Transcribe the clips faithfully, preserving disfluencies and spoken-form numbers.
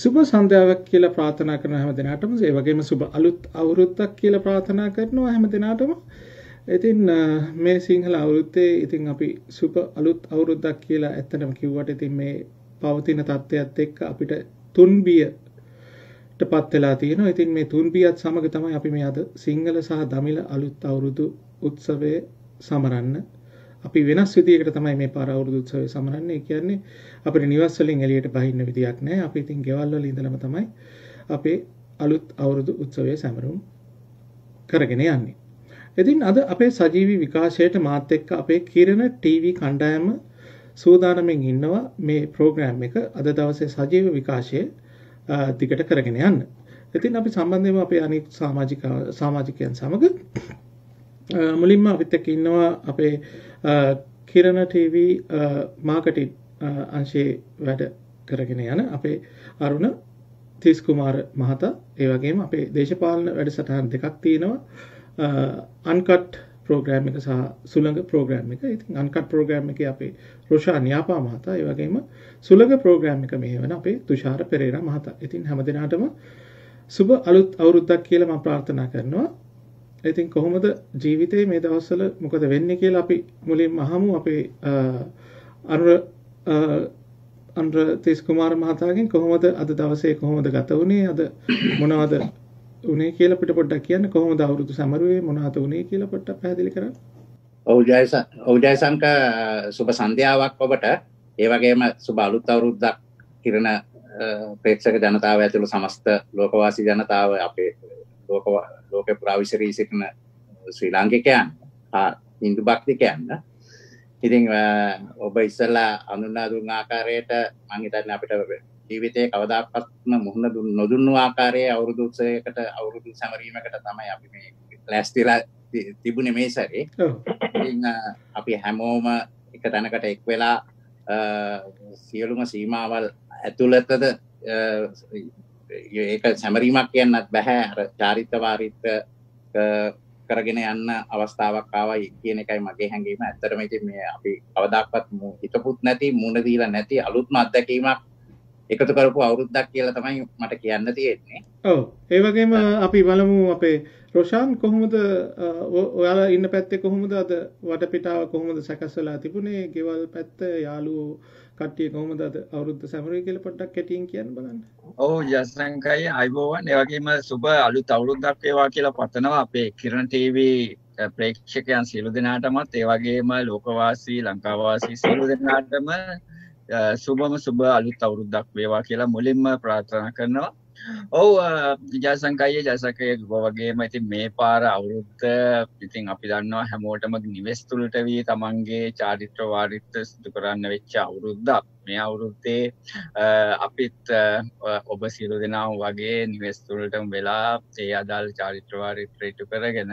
සුබ සන්ධ්‍යාවක් කියලා ප්‍රාර්ථනා කරන හැම දිනාටම ඒ වගේම සුබ අලුත් අවුරුද්දක් කියලා ප්‍රාර්ථනා කරනවා හැම දිනාටම. ඉතින් මේ සිංහල අවුරුද්දේ ඉතින් අපි සුබ අලුත් අවුරුද්දක් කියලා ඇත්තටම කිව්වට ඉතින් මේ පවතින තත්ත්වයක් එක්ක අපිට තුන්බියටපත් වෙලා තියෙනවා. ඉතින් මේ තුන්බියත් සමග තමයි අපි මේ අද සිංහල සහ දමිළ අලුත් අවුරුදු උත්සවය සමරන්න. අපි වෙනස් විදියකට තමයි මේ පාර අවුරුදු උත්සවය සමරන්නේ. ඒ කියන්නේ අපිට නිවස් වලින් එළියට බහින්න විදියක් නැහැ. අපි ඉතින් ගෙවල් වල ඉඳලම තමයි අපේ අලුත් අවුරුදු උත්සවය සමරුම් කරගෙන යන්නේ. ඉතින් අද අපේ සජීවී විකාශයට මාත් එක්ක අපේ කිරණ ටීවී කණ්ඩායම සූදානම්ෙන් ඉන්නවා මේ ප්‍රෝග්‍රෑම් එක අද දවසේ සජීව විකාශය දිගට කරගෙන යන්න. ඉතින් අපි සම්බන්ධ වෙමු අපේ අනිත් සමාජික සමාජිකයන් සමග. මුලින්ම අපිත් එක්ක ඉන්නවා අපේ කිරණ ටීවී මාකටිං අංශයේ වැඩ කරගෙන යන අපේ අරුණ තිස් කුමාර මහතා. ඒ වගේම අපේ දේශපාලන වැඩසටහන් දෙකක් තියෙනවා. අන්කට් ප්‍රෝග්‍රෑම් එක සහ සුළඟ ප්‍රෝග්‍රෑම් එක. ඉතින් අන්කට් ප්‍රෝග්‍රෑම් එකේ අපේ රොෂාන් යාපා මහතා, ඒ වගේම සුළඟ ප්‍රෝග්‍රෑම් එක මෙහෙවන අපේ තුෂාර පෙරේරා මහතා. ඉතින් හැමදෙනාටම සුබ අලුත් අවුරුද්දක් කියලා මම ප්‍රාර්ථනා කරනවා. ඉතින් කොහොමද ජීවිතේ මේ දවස්වල මොකද වෙන්නේ කියලා අපි මුලින්ම අහමු අපේ අනුර අනුර තිස් කුමාර මහතාගෙන්. කොහොමද අද දවසේ කොහොමද ගත වුනේ? අද මොනවද උනේ කියලා පිට පොඩ්ඩක් කියන්න. කොහොමද අවුරුදු සමරුවේ මොනවද උනේ කියලා පොඩ්ඩක් පැහැදිලි කරන්න. ඔව් ජයසන් ඔව් ජයසන්ක සුබ සන්ධ්‍යාවක් ඔබට. ඒ වගේම සුබ අලුත් අවුරුද්දක් කිරණ ප්‍රේක්ෂක ජනතාව ඇතුළු සමස්ත ලෝකවාසී ජනතාව අපේ ලෝක ලෝකේ පුරා විසිරී සිටින ශ්‍රී ලාංකිකයන් හා හින්දු භක්තිකයන්. ඉතින් ඔබ ඉස්සලා අඳුනා දුන්න ආකාරයට මම හිතන්නේ අපිට ජීවිතේ කවදාකවත්ම මුහුණ නොදුන්නු ආකාරයේ අවුරුදු උත්සවයකට අවුරුදු සමරීමකට තමයි අපි මේ ලෑස්තිලා තිබුණේ මේ සැරේ. ඉතින් අපි හැමෝම එක තැනකට එක් වෙලා සියලුම සීමාවල් ඇතුළතද ඒක සැමරීමක් කියන්නත් බෑ. අර චාරිත්‍ර වාරිත්‍ර කරගෙන යන්න අවස්ථාවක් ආවයි කියන එකයි මගේ හැඟීම. ඇත්තටම ඉතින් මේ අපි කවදාකවත් හිතපුත් නැති මුණ දීලා නැති අලුත්ම අත්දැකීමක් එකතු කරපු අවුරුද්දක් කියලා තමයි මට කියන්න තියෙන්නේ. ඔව්. ඒ වගේම අපි බලමු අපේ රොෂාන් කොහොමද ඔයාලා ඉන්න පැත්තේ කොහොමද අද වටපිටාව කොහොමද සකස් වෙලා තිබුණේ? ගෙවල් පැත්ත යාළුවෝ කට්ටිය කොහොමද අද අවුරුද්ද සමරුවේ කියලා පොඩ්ඩක් කැටියෙන් කියන්න බලන්න. ඔව් ජසංකයි අයිබෝවන්. ඒ වගේම සුබ අලුත් අවුරුද්දක් වේවා කියලා පතනවා අපේ කිරණ ටීවී ප්‍රේක්ෂකයන් සියලු දෙනාටමත්. ඒ වගේම ලෝකවාසී ලංකාවාසී සියලු දෙනාටම සුබම සුබ අලුත් අවුරුද්දක් වේවා කියලා මුලින්ම ප්‍රාර්ථනා කරනවා. ඔව් ජයසංකයි ජයසංකයි වගේම ඉතින් මේ පාර අවුරුද්ද ඉතින් අපි දන්නවා හැමෝටම නිවෙස් තුලට වී තමන්ගේ චාරිත්‍ර වාරිත්‍ර සිදු කරන්න වෙච්ච අවුරුද්දක්. මේ අවුරුද්දේ අපිත් ඔබ සියලු දෙනාම වගේ නිවෙස් තුලටම වෙලා ඒ අදාළ චාරිත්‍ර වාරිත්‍ර ඉටු කරගෙන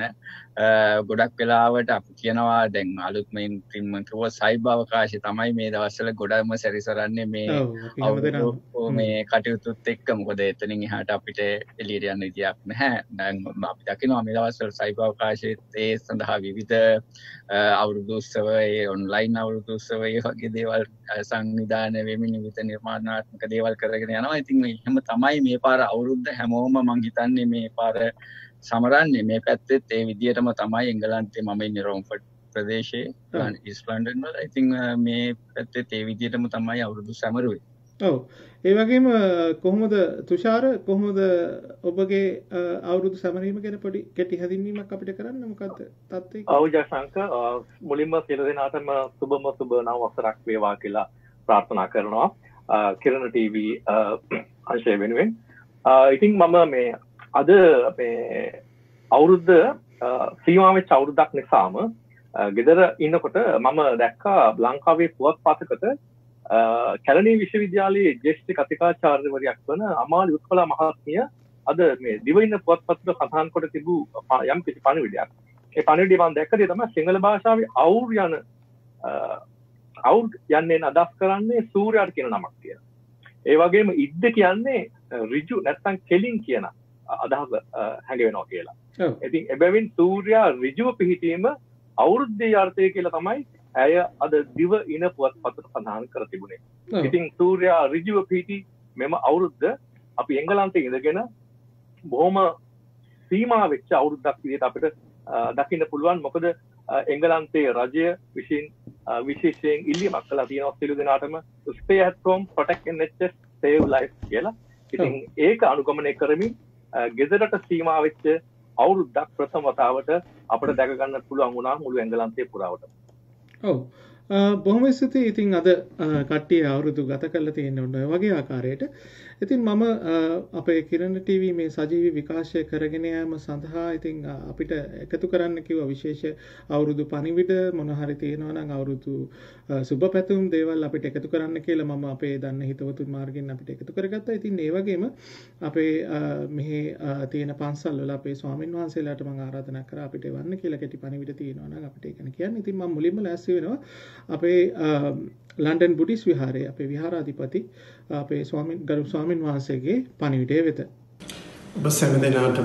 ගොඩක් වෙලාවට අපි කියනවා දැන් අලුත්ම ඉන්ට්‍රීම් කිව්ව සයිබ අවකාශය තමයි මේ දවස්වල ගොඩක්ම සැරිසරන්නේ මේ අවුරුදු මේ කටයුතුත් එක්ක. මොකද එතනින් එහාට අපිට එළියට යන්න විදියක් නැහැ. දැන් අපි දකිනවා මේ දවස්වල සයිබ අවකාශයේ ඒ සඳහා විවිධ අවුරුදු උත්සව, ඒ ඔන්ලයින් අවුරුදු උත්සව වගේ දේවල් සංවිධානය වෙමින් විවිධ නිර්මාණාත්මක දේවල් කරගෙන යනවා. ඉතින් එහෙම තමයි මේ පාර අවුරුද්ද හැමෝම මං හිතන්නේ මේ පාර සමරන්නේ. මේ පැත්තෙත් ඒ විදියටම තමයි එංගලන්තේ මම ඉන්නේ රෝම්ෆර්ඩ් ප්‍රදේශයේ ඊස්ට් ලන්ඩන් වල. ඉතින් මේ පැත්තෙත් ඒ විදියටම තමයි අවුරුදු සමරුවේ. ඔව්. ඒ වගේම කොහොමද තුෂාර කොහොමද ඔබගේ අවුරුදු සමරීම ගැන පොඩි කෙටි හැඳින්වීමක් අපිට කරන්න මොකද්ද තත්ත්වය? ඔව් ජසංක මුලින්ම සියලු දෙනාටම සුබම සුබ නව වසරක් වේවා කියලා ප්‍රාර්ථනා කරනවා කිරණ ටීවී අංශය වෙනුවෙන්. ඉතින් මම මේ අද මේ අවුරුද්ද සීමා වෙච්ච අවුරුද්දක් නිසාම ගෙදර ඉන්නකොට මම දැක්කා ලංකාවේ පුවත්පතකට කැලණිය විශ්වවිද්‍යාලයේ ජ්‍යෙෂ්ඨ කතිකාචාර්යවරියක් වන අමාලි උත්පලා මහත්මිය අද මේ දිවයින පුවත්පතට සඳහන් කොට තිබූ යම් කිසි පණිවිඩයක්. ඒ පණිවිඩය මම දැක්කේ තමයි සිංහල භාෂාවේ අවුර් යන අවුර් යන්නේ අදහස් කරන්නේ සූර්යයාට කියන නමක් කියලා. ඒ වගේම ඉද්ද කියන්නේ ඍජු නැත්නම් කෙලින් කියන අදහස හැඟවෙනවා කියලා. ඉතින් එබැවින් සූර්යයා ඍජුව පිහිටීම අවුරුද්දේ අර්ථය කියලා තමයි ඇය අද දිව ඉන පුවත්පතට සඳහන් කර තිබුණේ. ඉතින් සූර්යයා ඍජුව පිහිටි මෙම අවුරුද්ද අපි එංගලන්තයේ ඉඳගෙන බොහොම සීමා වෙච්ච අවුරුද්දක් විදිහට අපිට දකින්න පුළුවන්. මොකද එංගලන්තයේ රජය විසින් විශේෂයෙන් ඉල්ලීමක් කළා තියෙනවා සියලු දෙනාටම stay at home, protect N H S, save life කියලා. ඉතින් ඒක අනුගමනය කරමින් ගෙදරට සීමා වෙච්ච අවුරුද්දක් ප්‍රථම වතාවට අපිට දැක ගන්න පුළුවන් වුණා මුළු එංගලන්තයේ පුරාවට. ඔව්. බොහොම ස්තුතියි. ඉතින් අද කට්ටිය අවුරුදු ගත කරලා තියෙන ඔය වගේ ආකාරයට. ඉතින් මම අපේ කිරණ ටීවී මේ සජීවී විකාශය කරගෙන යාම සඳහා ඉතින් අපිට එකතු කරන්න කිව්වා විශේෂ අවුරුදු පණිවිඩ මොන හරි තියෙනවා නම් අවුරුදු සුබ පැතුම් දේවල් අපිට එකතු කරන්න කියලා මම අපේ දන්න හිතවතුන් මාර්ගෙන් අපිට එකතු කරගත්තා. ඉතින් ඒ වගේම අපේ මෙහි තියෙන පන්සල් වල අපේ ස්වාමින් වහන්සේලාට මම ආරාධනා කරා අපිට වන්න කියලා කෙටි පණිවිඩ තියෙනවා නම් අපිට ඒක කියන්න. ඉතින් මම මුලින්ම ලෑස්ති වෙනවා අපේ ලන්ඩන් බුද්දිස් විහාරයේ අපේ විහාරාධිපති අපේ ස්වාමින් ගරු ස්වාමින් වහන්සේගේ පණිවිඩය වෙත. ඔබ සෑම දිනකටම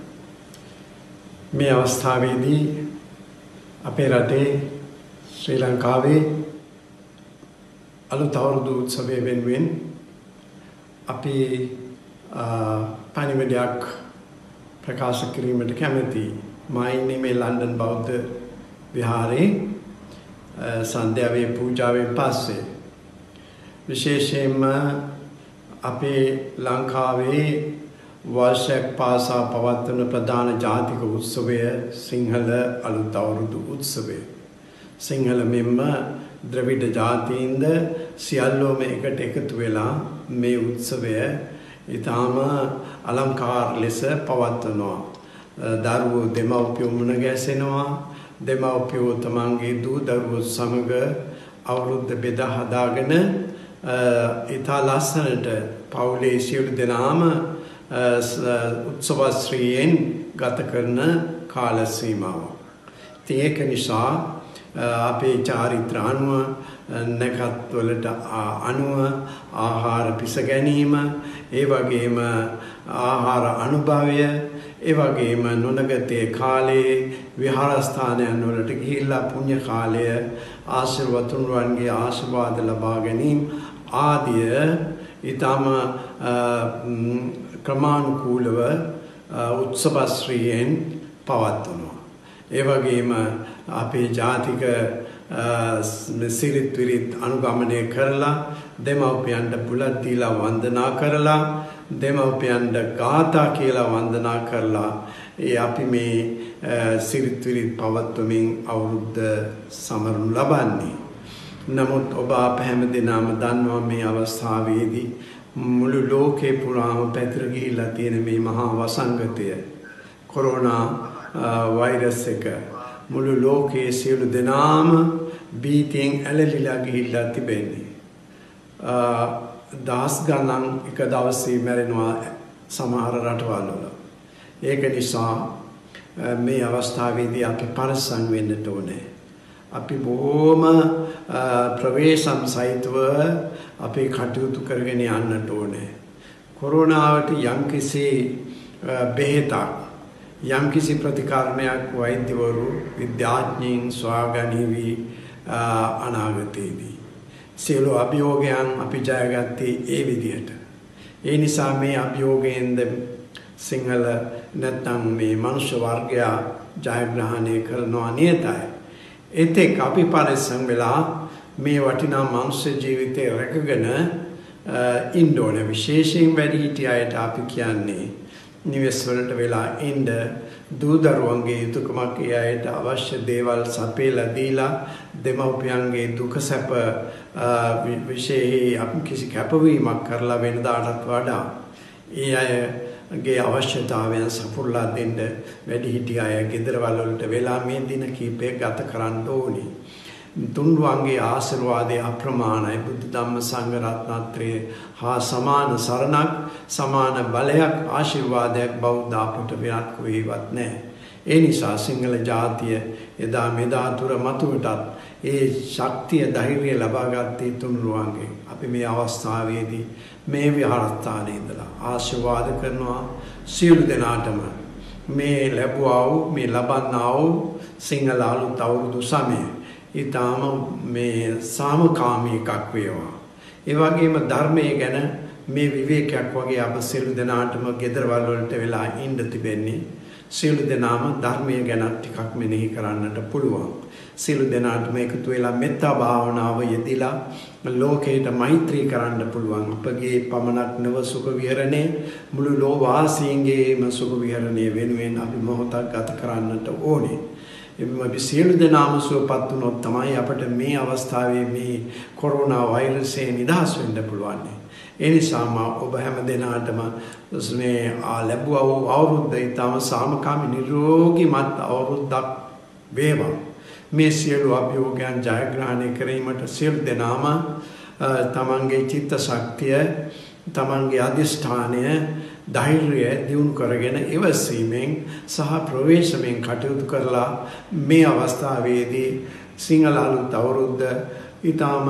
මේ අවස්ථාවේදී අපේ රටේ ශ්‍රී ලංකාවේ අලුත් අවුරුදු උත්සවය වෙනුවෙන් අපි පණිවිඩයක් ප්‍රකාශ කිරීමට කැමැතියි. මා ඉන්නේ මේ ලන්ඩන් බෞද්ධ විහාරයේ සන්ධ්‍යාවේ පූජාවෙන් පස්සේ විශේෂයෙන්ම අපේ ලංකාවේ වර්ෂයක් පාසා පවත්වන ප්‍රධාන ජාතික උත්සවය සිංහල අලුත් අවුරුදු උත්සවය. සිංහල මෙන්ම ද්‍රවිඩ ජාතීන්ද සියල්ලෝම එකට එකතු වෙලා මේ උත්සවය ඉතාම අලංකාර ලෙස පවත්වනවා. දරුවෝ දෙමව්පියෝ මුණ ගැසෙනවා. දෙමව්පියෝ තමන්ගේ දූ දරුවෝ සමග අවුරුද්ද බෙදා හදාගෙන ඉතා ලස්සනට පවුලේ සියලු දෙනාම උත්සවශ්‍රීයෙන් ගත කරන කාල සීමාව. ඉතින් ඒක නිසා අපේ චාරිත්‍ර අනුව නැකත් වලට අනුව ආහාර පිස ගැනීම, ඒ වගේම ආහාර අනුභවය, ඒ වගේම නොනගතේ කාලයේ විහාරස්ථානයන් වලට ගිහිල්ලා පුණ්‍ය කාලය ආශිර්වාදතුන්වන්ගේ ආශිර්වාද ලබා ගැනීම ආදිය ඊටම ක්‍රමානුකූලව උත්සවශ්‍රීයෙන් පවත්වනවා. ඒ වගේම අපේ ජාතික සිරිත් විරිත් අනුගමනය කරලා දෙමව්පියන්ට බුලත් දීලා වන්දනා කරලා දෙමව්පියන්ට ගාථා කියලා වන්දනා කරලා ඒ අපි මේ සිරිත් විරිත් පවත්වමින් අවුරුද්ද සමරනු ලබන්නේ. නමුත් ඔබ අප හැම දෙනාම දන්නවා මේ අවස්ථාවේදී මුළු ලෝකේ පුරාම පැතිර ගිහිල්ලා තියෙන මේ මහා වසංගතය කොරෝනා වෛරස් එක මුළු ලෝකයේ සියලු දෙනාම බීතියෙන් ඇලලිලා ගිහිල්ලා තිබෙන්නේ. දහස් ගණන් එක දවසේ මැරෙනවා සමහර රටවල් වල. ඒක නිසා මේ අවස්ථාවේදී අපි පරිස්සම් වෙන්න ඕනේ. අපි බොහොම ප්‍රවේශම් සහිතව අපේ කටයුතු කරගෙන යන්නට ඕනේ. කොරෝනාවට යම්කිසි බෙහෙතක් යම්කිසි ප්‍රතිකර්මයක් වෛද්‍යවරු විද්‍යාඥයින් සොයාගනිවි අනාගතයේදී. සියලු අභියෝගයන් අපි ජයගත්තේ ඒ විදිහට. ඒ නිසා මේ අභියෝගයෙන්ද සිංහල නැත්නම් මේ මනුෂ්‍ය වර්ගයා ජයග්‍රහණය කරනවා නියතයි. එතෙක් අපි පරිස්සම් වෙලා මේ වටිනා මනුෂ්‍ය ජීවිතය රැකගෙන ඉන්න ඕනේ. විශේෂයෙන් වැඩිහිටි අයට අපි කියන්නේ නිවෙස් වලට වෙලා ඉන්න, දූ දරුවන්ගේ යුතුයකමක් ඒ අයට අවශ්‍ය දේවල් සපයලා දීලා දෙමව්පියන්ගේ දුක සැප විශේෂයෙන් අපි කිසි කැපවීමක් කරලා වෙනදාටත් වඩා ඒ අයගේ අවශ්‍යතාවයන් සපුරලා දෙන්න වැඩිහිටි අය ගෙදරවල වලට වෙලා මේ දින කීපය ගත කරන්න ඕනේ. තුන්වන්ගේ ආශිර්වාදය අප්‍රමාණයි. බුද්ධ ධම්ම සංඝ රත්නත්‍රය හා සමාන සරණක්, සමාන බලයක්, ආශිර්වාදයක් බෞද්ධ අපට වෙනත් කොහෙවත් නැහැ. ඒ නිසා සිංහල ජාතිය එදා මෙදා තුර මතුවටත් ඒ ශක්තිය ධෛර්යය ලබා ගත්තේ තුන්රුවන්ගෙන්. අපි මේ අවස්ථාවේදී මේ විහාරස්ථානයේ ඉඳලා ආශිර්වාද කරනවා සියලු දෙනාටම මේ ලැබුවා වූ මේ ලබන්නා වූ සිංහල අලුත් අවුරුදු සමය ඊටාම මේ සාමකාමී එකක් වේවා. ඒ වගේම ධර්මයේ ගැන මේ විවේකයක් වගේ අප සියලු දෙනාටම ගෙදරවල වලට වෙලා ඉන්න තිබෙන්නේ. සියලු දෙනාම ධර්මය ගැන ටිකක් මෙනෙහි කරන්නට පුළුවන්. සියලු දෙනාටම එකතු වෙලා මෙත්තා භාවනාව යෙදিলা ලෝකයට මෛත්‍රී කරන්න පුළුවන්. අපගේ පමණක් නව සුඛ විහරණය මුළු ලෝ වාසීන්ගේම සුඛ විහරණය වෙනුවෙන් අපි මොහොතක් ගත කරන්නට ඕනේ. අපි සියලු දෙනාම සුවපත් වුණොත් තමයි අපිට මේ අවස්ථාවේ මේ කොරෝනා වෛරසයෙන් නිදහස් වෙන්න පුළුවන්. ඒ නිසාම ඔබ හැම දෙනාටම මේ ලැබුවා අවුරුද්ද ඊටම සාමකාමී නිරෝගීමත් අවුරුද්දක් වේවා. මේ සියලු අභියෝගයන් ජයග්‍රහණය කිරීමට සියලු දෙනාම තමන්ගේ චිත්ත ශක්තිය, තමන්ගේ අධිෂ්ඨානය, ධෛර්යය දියුණු කරගෙන ඉවසීමෙන් සහ ප්‍රවේශමෙන් කටයුතු කරලා මේ අවස්ථාවේදී සිංහල අලුත් අවුරුද්ද ඊටම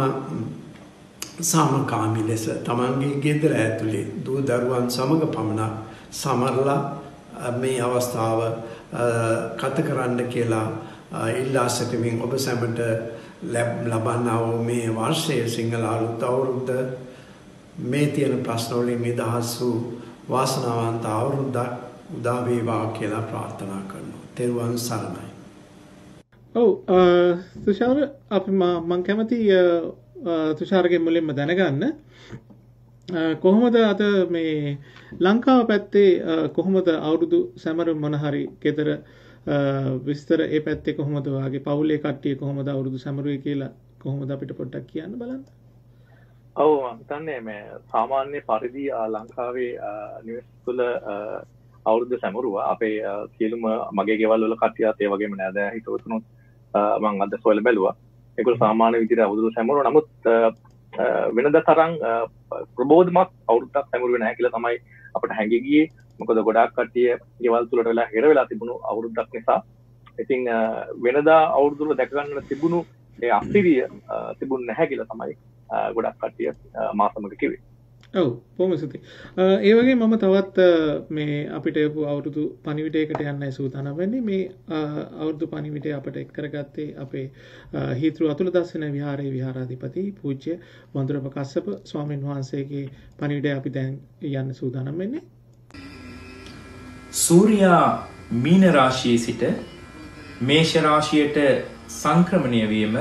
සාමකාමී ලෙස තමන්ගේ ගෙදර ඇතුලේ දූ දරුවන් සමග පමණක් සමරලා මේ අවස්ථාව ගත කරන්න කියලා ඉල්ලා සිටිමින් ඔබ සැමට ලබන්නා වූ මේ වර්ෂයේ සිංහල අලුත් අවුරුද්ද මේ තියෙන ප්‍රශ්න වලින් නිදහස් වූ වාසනාවන්ත අවුරුද්දක් උදා වේවා කියලා ප්‍රාර්ථනා කරනවා. තෙරුවන් සරණයි. ඔව් තුෂාර අපි මම කැමති තුෂාරගේ මුලින්ම දැනගන්න කොහොමද අද මේ ලංකාව පැත්තේ කොහොමද අවුරුදු සැමරුම් මොන හරි ගෙදර විස්තර ඒ පැත්තේ කොහොමද වාගේ පවුලේ කට්ටිය කොහොමද අවුරුදු සැමරුවේ කියලා කොහොමද අපිට පොඩ්ඩක් කියන්න බලන්න. ඔව් මම හිතන්නේ මේ සාමාන්‍ය පරිදි ලංකාවේ නිවෙස් තුළ අවුරුදු සැමරුවා. අපේ සියලුම මගේ ගෙවල් වල කට්ටියත් ඒ වගේම නේද හිතවතුනුත් මම අද සොයලා බැලුවා. ඒගොල්ලෝ සාමාන්‍ය විදිහට අවුරුදු සැමරුවා. නමුත් වෙනද තරම් ප්‍රබෝධමත් අවුරුද්දක් සැමරුවේ නැහැ කියලා තමයි අපිට හැඟී ගියේ. මොකද ගොඩාක් කට්ටිය ගෙවල් තුලට වෙලා හිර වෙලා තිබුණු අවුරුද්දක් නිසා. ඉතින් වෙනදා අවුරුදු වල දැක ගන්න තිබුණු ඒ අස්තිරිය තිබුණ නැහැ කියලා තමයි ගොඩක් කට්ටිය මා සමග කිව්වේ. ඔව් බොහොම ස්තුතියි. ඒ වගේ මම තවත් මේ අපිට එපු අවුරුදු පණිවිඩයකට යන්නයි සූදානම් වෙන්නේ. මේ අවුරුදු පණිවිඩය අපිට එක් කරගත්තේ අපේ හීතෘ අතුලදස්සන විහාරයේ විහාරාධිපති පූජ්‍ය වඳුරප කස්සප ස්වාමීන් වහන්සේගේ පණිවිඩය අපි දැන් යන්න සූදානම් වෙන්නේ. සූර්යා මීන රාශියේ සිට මේෂ රාශියට සංක්‍රමණය වීම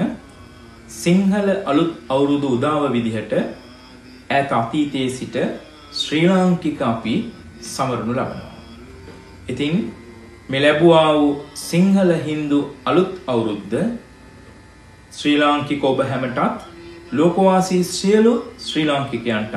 සිංහල අලුත් අවුරුදු උදාව විදිහට ඈත අතීතයේ සිට ශ්‍රී ලාංකික අපි සමරනු ලබනවා. ඉතින් මේ ලැබුවා වූ සිංහල හින්දු අලුත් අවුරුද්ද ශ්‍රී ලාංකික ඔබ හැමටත් ලෝකවාසී සියලු ශ්‍රී ලාංකිකයන්ට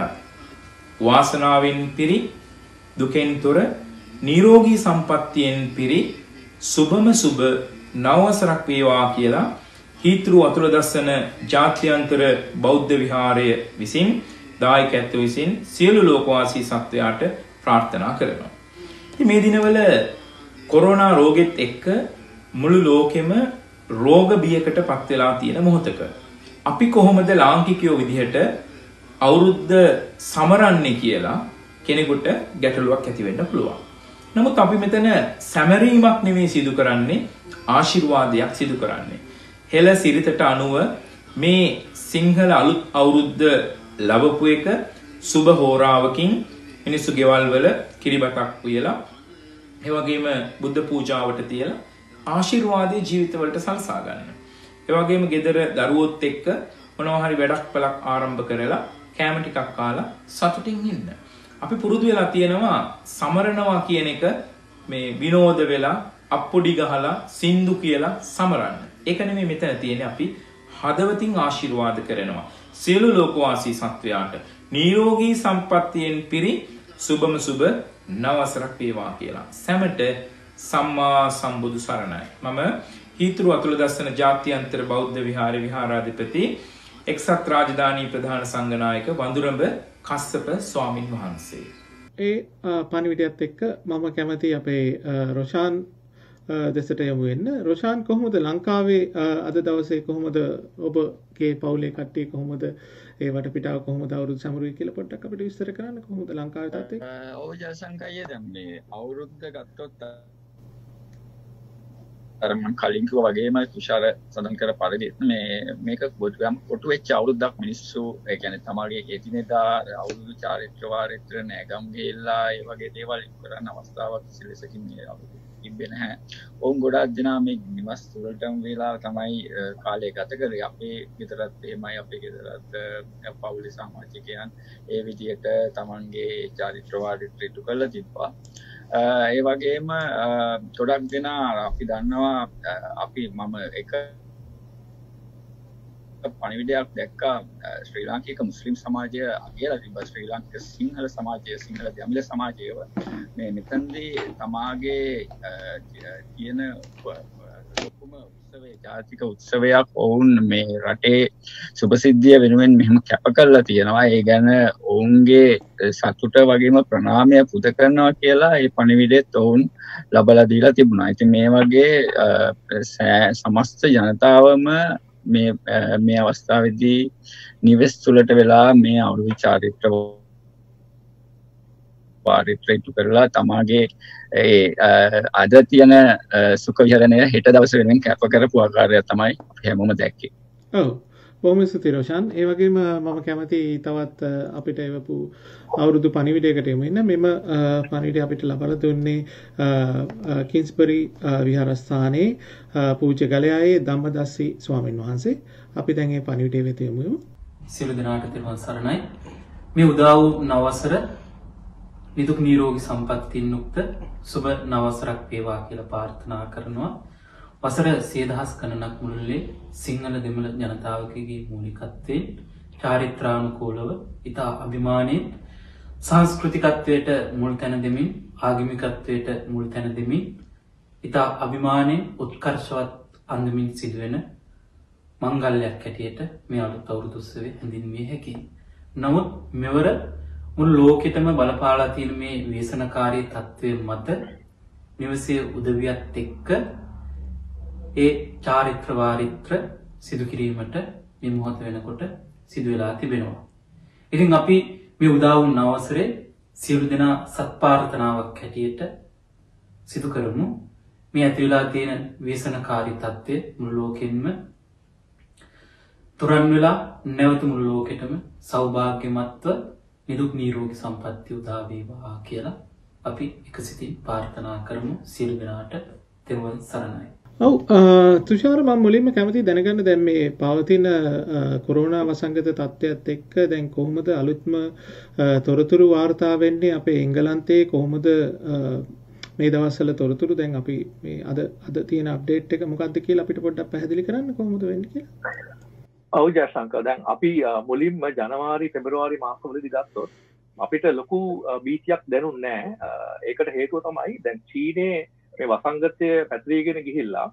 වාසනාවෙන් පිරි දුකෙන් තොර නිරෝගී සම්පත්තියෙන් පිරි සුබම සුබ නවවසරක් වේවා කියලා හීතෘ අතුලදස්සන ජාත්‍යන්තර බෞද්ධ විහාරය විසින් දායකත්ව විසින් සියලු ලෝකවාසී සත්වයාට ප්‍රාර්ථනා කරනවා. ඉතින් මේ දිනවල කොරෝනා රෝගෙත් එක්ක මුළු ලෝකෙම රෝග බියකට පත් වෙලා තියෙන මොහොතක අපි කොහොමද ලාංකිකයෝ විදිහට අවුරුද්ද සමරන්නේ කියලා කෙනෙකුට ගැටලුවක් ඇති වෙන්න පුළුවන්. නමුත් අපි මෙතන සැමරීමක් නෙමෙයි සිදු කරන්නේ, ආශිර්වාදයක් සිදු කරන්නේ. හෙළ සිරිතට අනුව මේ සිංහල අලුත් අවුරුද්ද ලැබපු එක සුබ හෝරාවකින් මිනිස්සු ගෙවල් වල කිරිබතක් උයලා ඒ වගේම බුද්ධ පූජාවට තියලා ආශිර්වාදයේ ජීවිතවලට සලසා ගන්න. ඒ වගේම ගෙදර දරුවොත් එක්ක මොනවා හරි වැඩක් පළක් ආරම්භ කරලා කෑම ටිකක් කාලා සතුටින් ඉන්න. අපි පුරුදු වෙලා තියෙනවා සමරනවා කියන එක මේ විනෝද වෙලා අප්පොඩි ගහලා සින්දු කියලා සමරන්න. ඒක නෙමෙයි මෙතන තියෙන්නේ. අපි හදවතින් ආශිර්වාද කරනවා සියලු ලෝකවාසී සත්වයාට නිරෝගී සම්පත්තියෙන් පිරි සුබම සුබ නවසරක් වේවා කියලා. සැමට සම්මා සම්බුදු සරණයි. මම හීතෘ අතුලදස්සන ජාත්‍යන්තර බෞද්ධ විහාරයේ විහාරාධිපති එක්සත් රාජධානී ප්‍රධාන සංඝනායක වඳුරඹ කස්සප ස්වාමින් වහන්සේ. ඒ පණිවිඩයත් එක්ක මම කැමති අපේ රොෂාන් දෙසට යමු වෙන්න. රොෂාන් කොහොමද ලංකාවේ අද දවසේ කොහොමද ඔබගේ පවුලේ කට්ටිය කොහොමද ඒ වටපිටාව කොහොමද අවුරුදු සමරුවේ කියලා පොඩ්ඩක් අපිට විස්තර කරන්න. කොහොමද ලංකාවේ තත්ත්වය? ඔව් ජයසංකයිය දැන් මේ අවුරුද්ද ගත්තොත් අර මම කලින් කිව්වා වගේම තුෂාර සඳහන් කර පරිදි මේ මේක බොඩ්ගම් කොටු වෙච්ච අවුරුද්දක් මිනිස්සු ඒ කියන්නේ තමගේ එදිනෙදා අවුරුදු චාරිත්‍ර වාරිත්‍ර නෑගම් ගෙල්ලා ඒ වගේ දේවල් කරන්න අවස්ථාවක් සිලසකින් මේ අවුරුදු තිබ්බේ නැහැ. ඔවුන් ගොඩාක් දෙනා මේ නිවස් වලටම වෙලා තමයි කාලය ගත කරේ. අපේ ගෙදරත් එහෙමයි අපේ ගෙදරත් පවුලේ සමාජිකයන් ඒ විදිහට තමන්ගේ චාරිත්‍ර වාරිත්‍ර ඉටු කරලා තිබ්බා. ඒ වගේම ගොඩක් දෙනා අපි දන්නවා අපි මම එක පණිවිඩයක් දැක්කා ශ්‍රී ලාංකික මුස්ලිම් සමාජය අගයලා තිබ්බා ශ්‍රී ලාංකික සිංහල සමාජය සිංහල දමිළ සමාජයව මේ මෙතනදී තමාගේ තියෙන ලොකුම උත්සවයේ ජාතික උත්සවයක් ඔවුන් මේ රටේ සුභසිද්ධිය වෙනුවෙන් මෙහෙම කැප කරලා තියෙනවා. ඒ ගැන ඔවුන්ගේ සතුට වගේම ප්‍රණාමය පුද කරනවා කියලා ඒ පණිවිඩෙත් ඔවුන් ලබලා දීලා තිබුණා. ඉතින් මේ වගේ සමස්ත ජනතාවම මේ මේ අවස්ථාවේදී නිවෙස් තුලට වෙලා මේ අවුරුදු චාරිත්‍ර වාරිත්‍ර ඉටු කරලා තමාගේ ඒ අද තියෙන සුඛ විහරණය හෙට දවස වෙනුවෙන් කැප කරපු ආකාරය තමයි අපි හැමෝම දැක්කේ. ඔව්. බොහොම ස්තුතියි රෝෂන්. ඒ වගේම මම කැමති තවත් අපිට එවපු අවුරුදු පණිවිඩයකට යමු ඉන්න මෙම පණිවිඩය අපිට ලබා දුන්නේ කින්ස්බරි විහාරස්ථානයේ පූජ්‍ය ගලයායේ ධම්මදස්සි ස්වාමීන් වහන්සේ. අපි දැන් මේ පණිවිඩය වෙත යමු. සියලු දෙනාට තෙරුවන් සරණයි. මේ උදා වූ නවසර නිදුක් නිරෝගී සම්පත්තියෙන් යුක්ත සුබ නවසරක් වේවා කියලා ප්‍රාර්ථනා කරනවා. වසර සිය දහස් ගණනක් මුළුල්ලේ සිංහල දෙමළ ජනතාවකගේ මූලිකත්වයෙන් චාරිත්‍රානුකූලව ඉතා අභිමානයෙන් සංස්කෘතිකත්වයට මුල් තැන දෙමින් ආගමිකත්වයට මුල් තැන දෙමින් ඉතා අභිමානයෙන් උත්කර්ෂවත් අන්දමින් සිදුවෙන මංගල්‍යයක් හැටියට මේ අලුත් අවුරුදු උත්සවය හැඳින්විය හැකියි. නමුත් මෙවර මුළු ලෝකෙටම බලපාලා තියෙන මේ ව්‍යසනකාරී තත්ත්වය මත නිවසේ උදවියත් එක්ක ඒ චාරිත්‍ර වාරිත්‍ර සිදු කිරීමට මේ මොහොත වෙනකොට සිදු වෙලා තිබෙනවා. ඉතින් අපි මේ උදා වූ නවසරේ සියලු දෙනා සත් ප්‍රාර්ථනාවක් හැටියට සිදු කරමු. මේ ඇති වෙලා තියෙන ව්‍යසනකාරී තත්ත්වය මුළු ලෝකෙන්ම තුරන් වෙලා නැවත මුළු ලෝකෙටම සෞභාග්‍යමත්ව නිදුක් නිරෝගී සම්පන්නිය උදා වේවා කියලා අපි එකසිතින් ප්‍රාර්ථනා කරමු. සියලු දෙනාට තෙරුවන් සරණයි. ඔව් තුෂාර මම මුලින්ම කැමති දැනගන්න දැන් මේ පවතින කොරෝනා වසංගත තත්ත්වයත් එක්ක දැන් කොහොමද අලුත්ම තොරතුරු වාර්තා වෙන්නේ අපේ එංගලන්තයේ කොහොමද මේ දවස්වල තොරතුරු දැන් අපි මේ අද අද තියෙන අප්ඩේට් එක මොකක්ද කියලා අපිට පොඩ්ඩක් පැහැදිලි කරන්න කොහොමද වෙන්නේ කියලා. ඔව් ජයශංකර් දැන් අපි මුලින්ම ජනවාරි පෙබරවාරි මාසවලදී ගත්තොත් අපිට ලොකු බීතියක් දැනුන්නේ නැහැ. ඒකට හේතුව තමයි දැන් චීනයේ මේ වසංගතය පැතිරීගෙන ගිහිල්ලා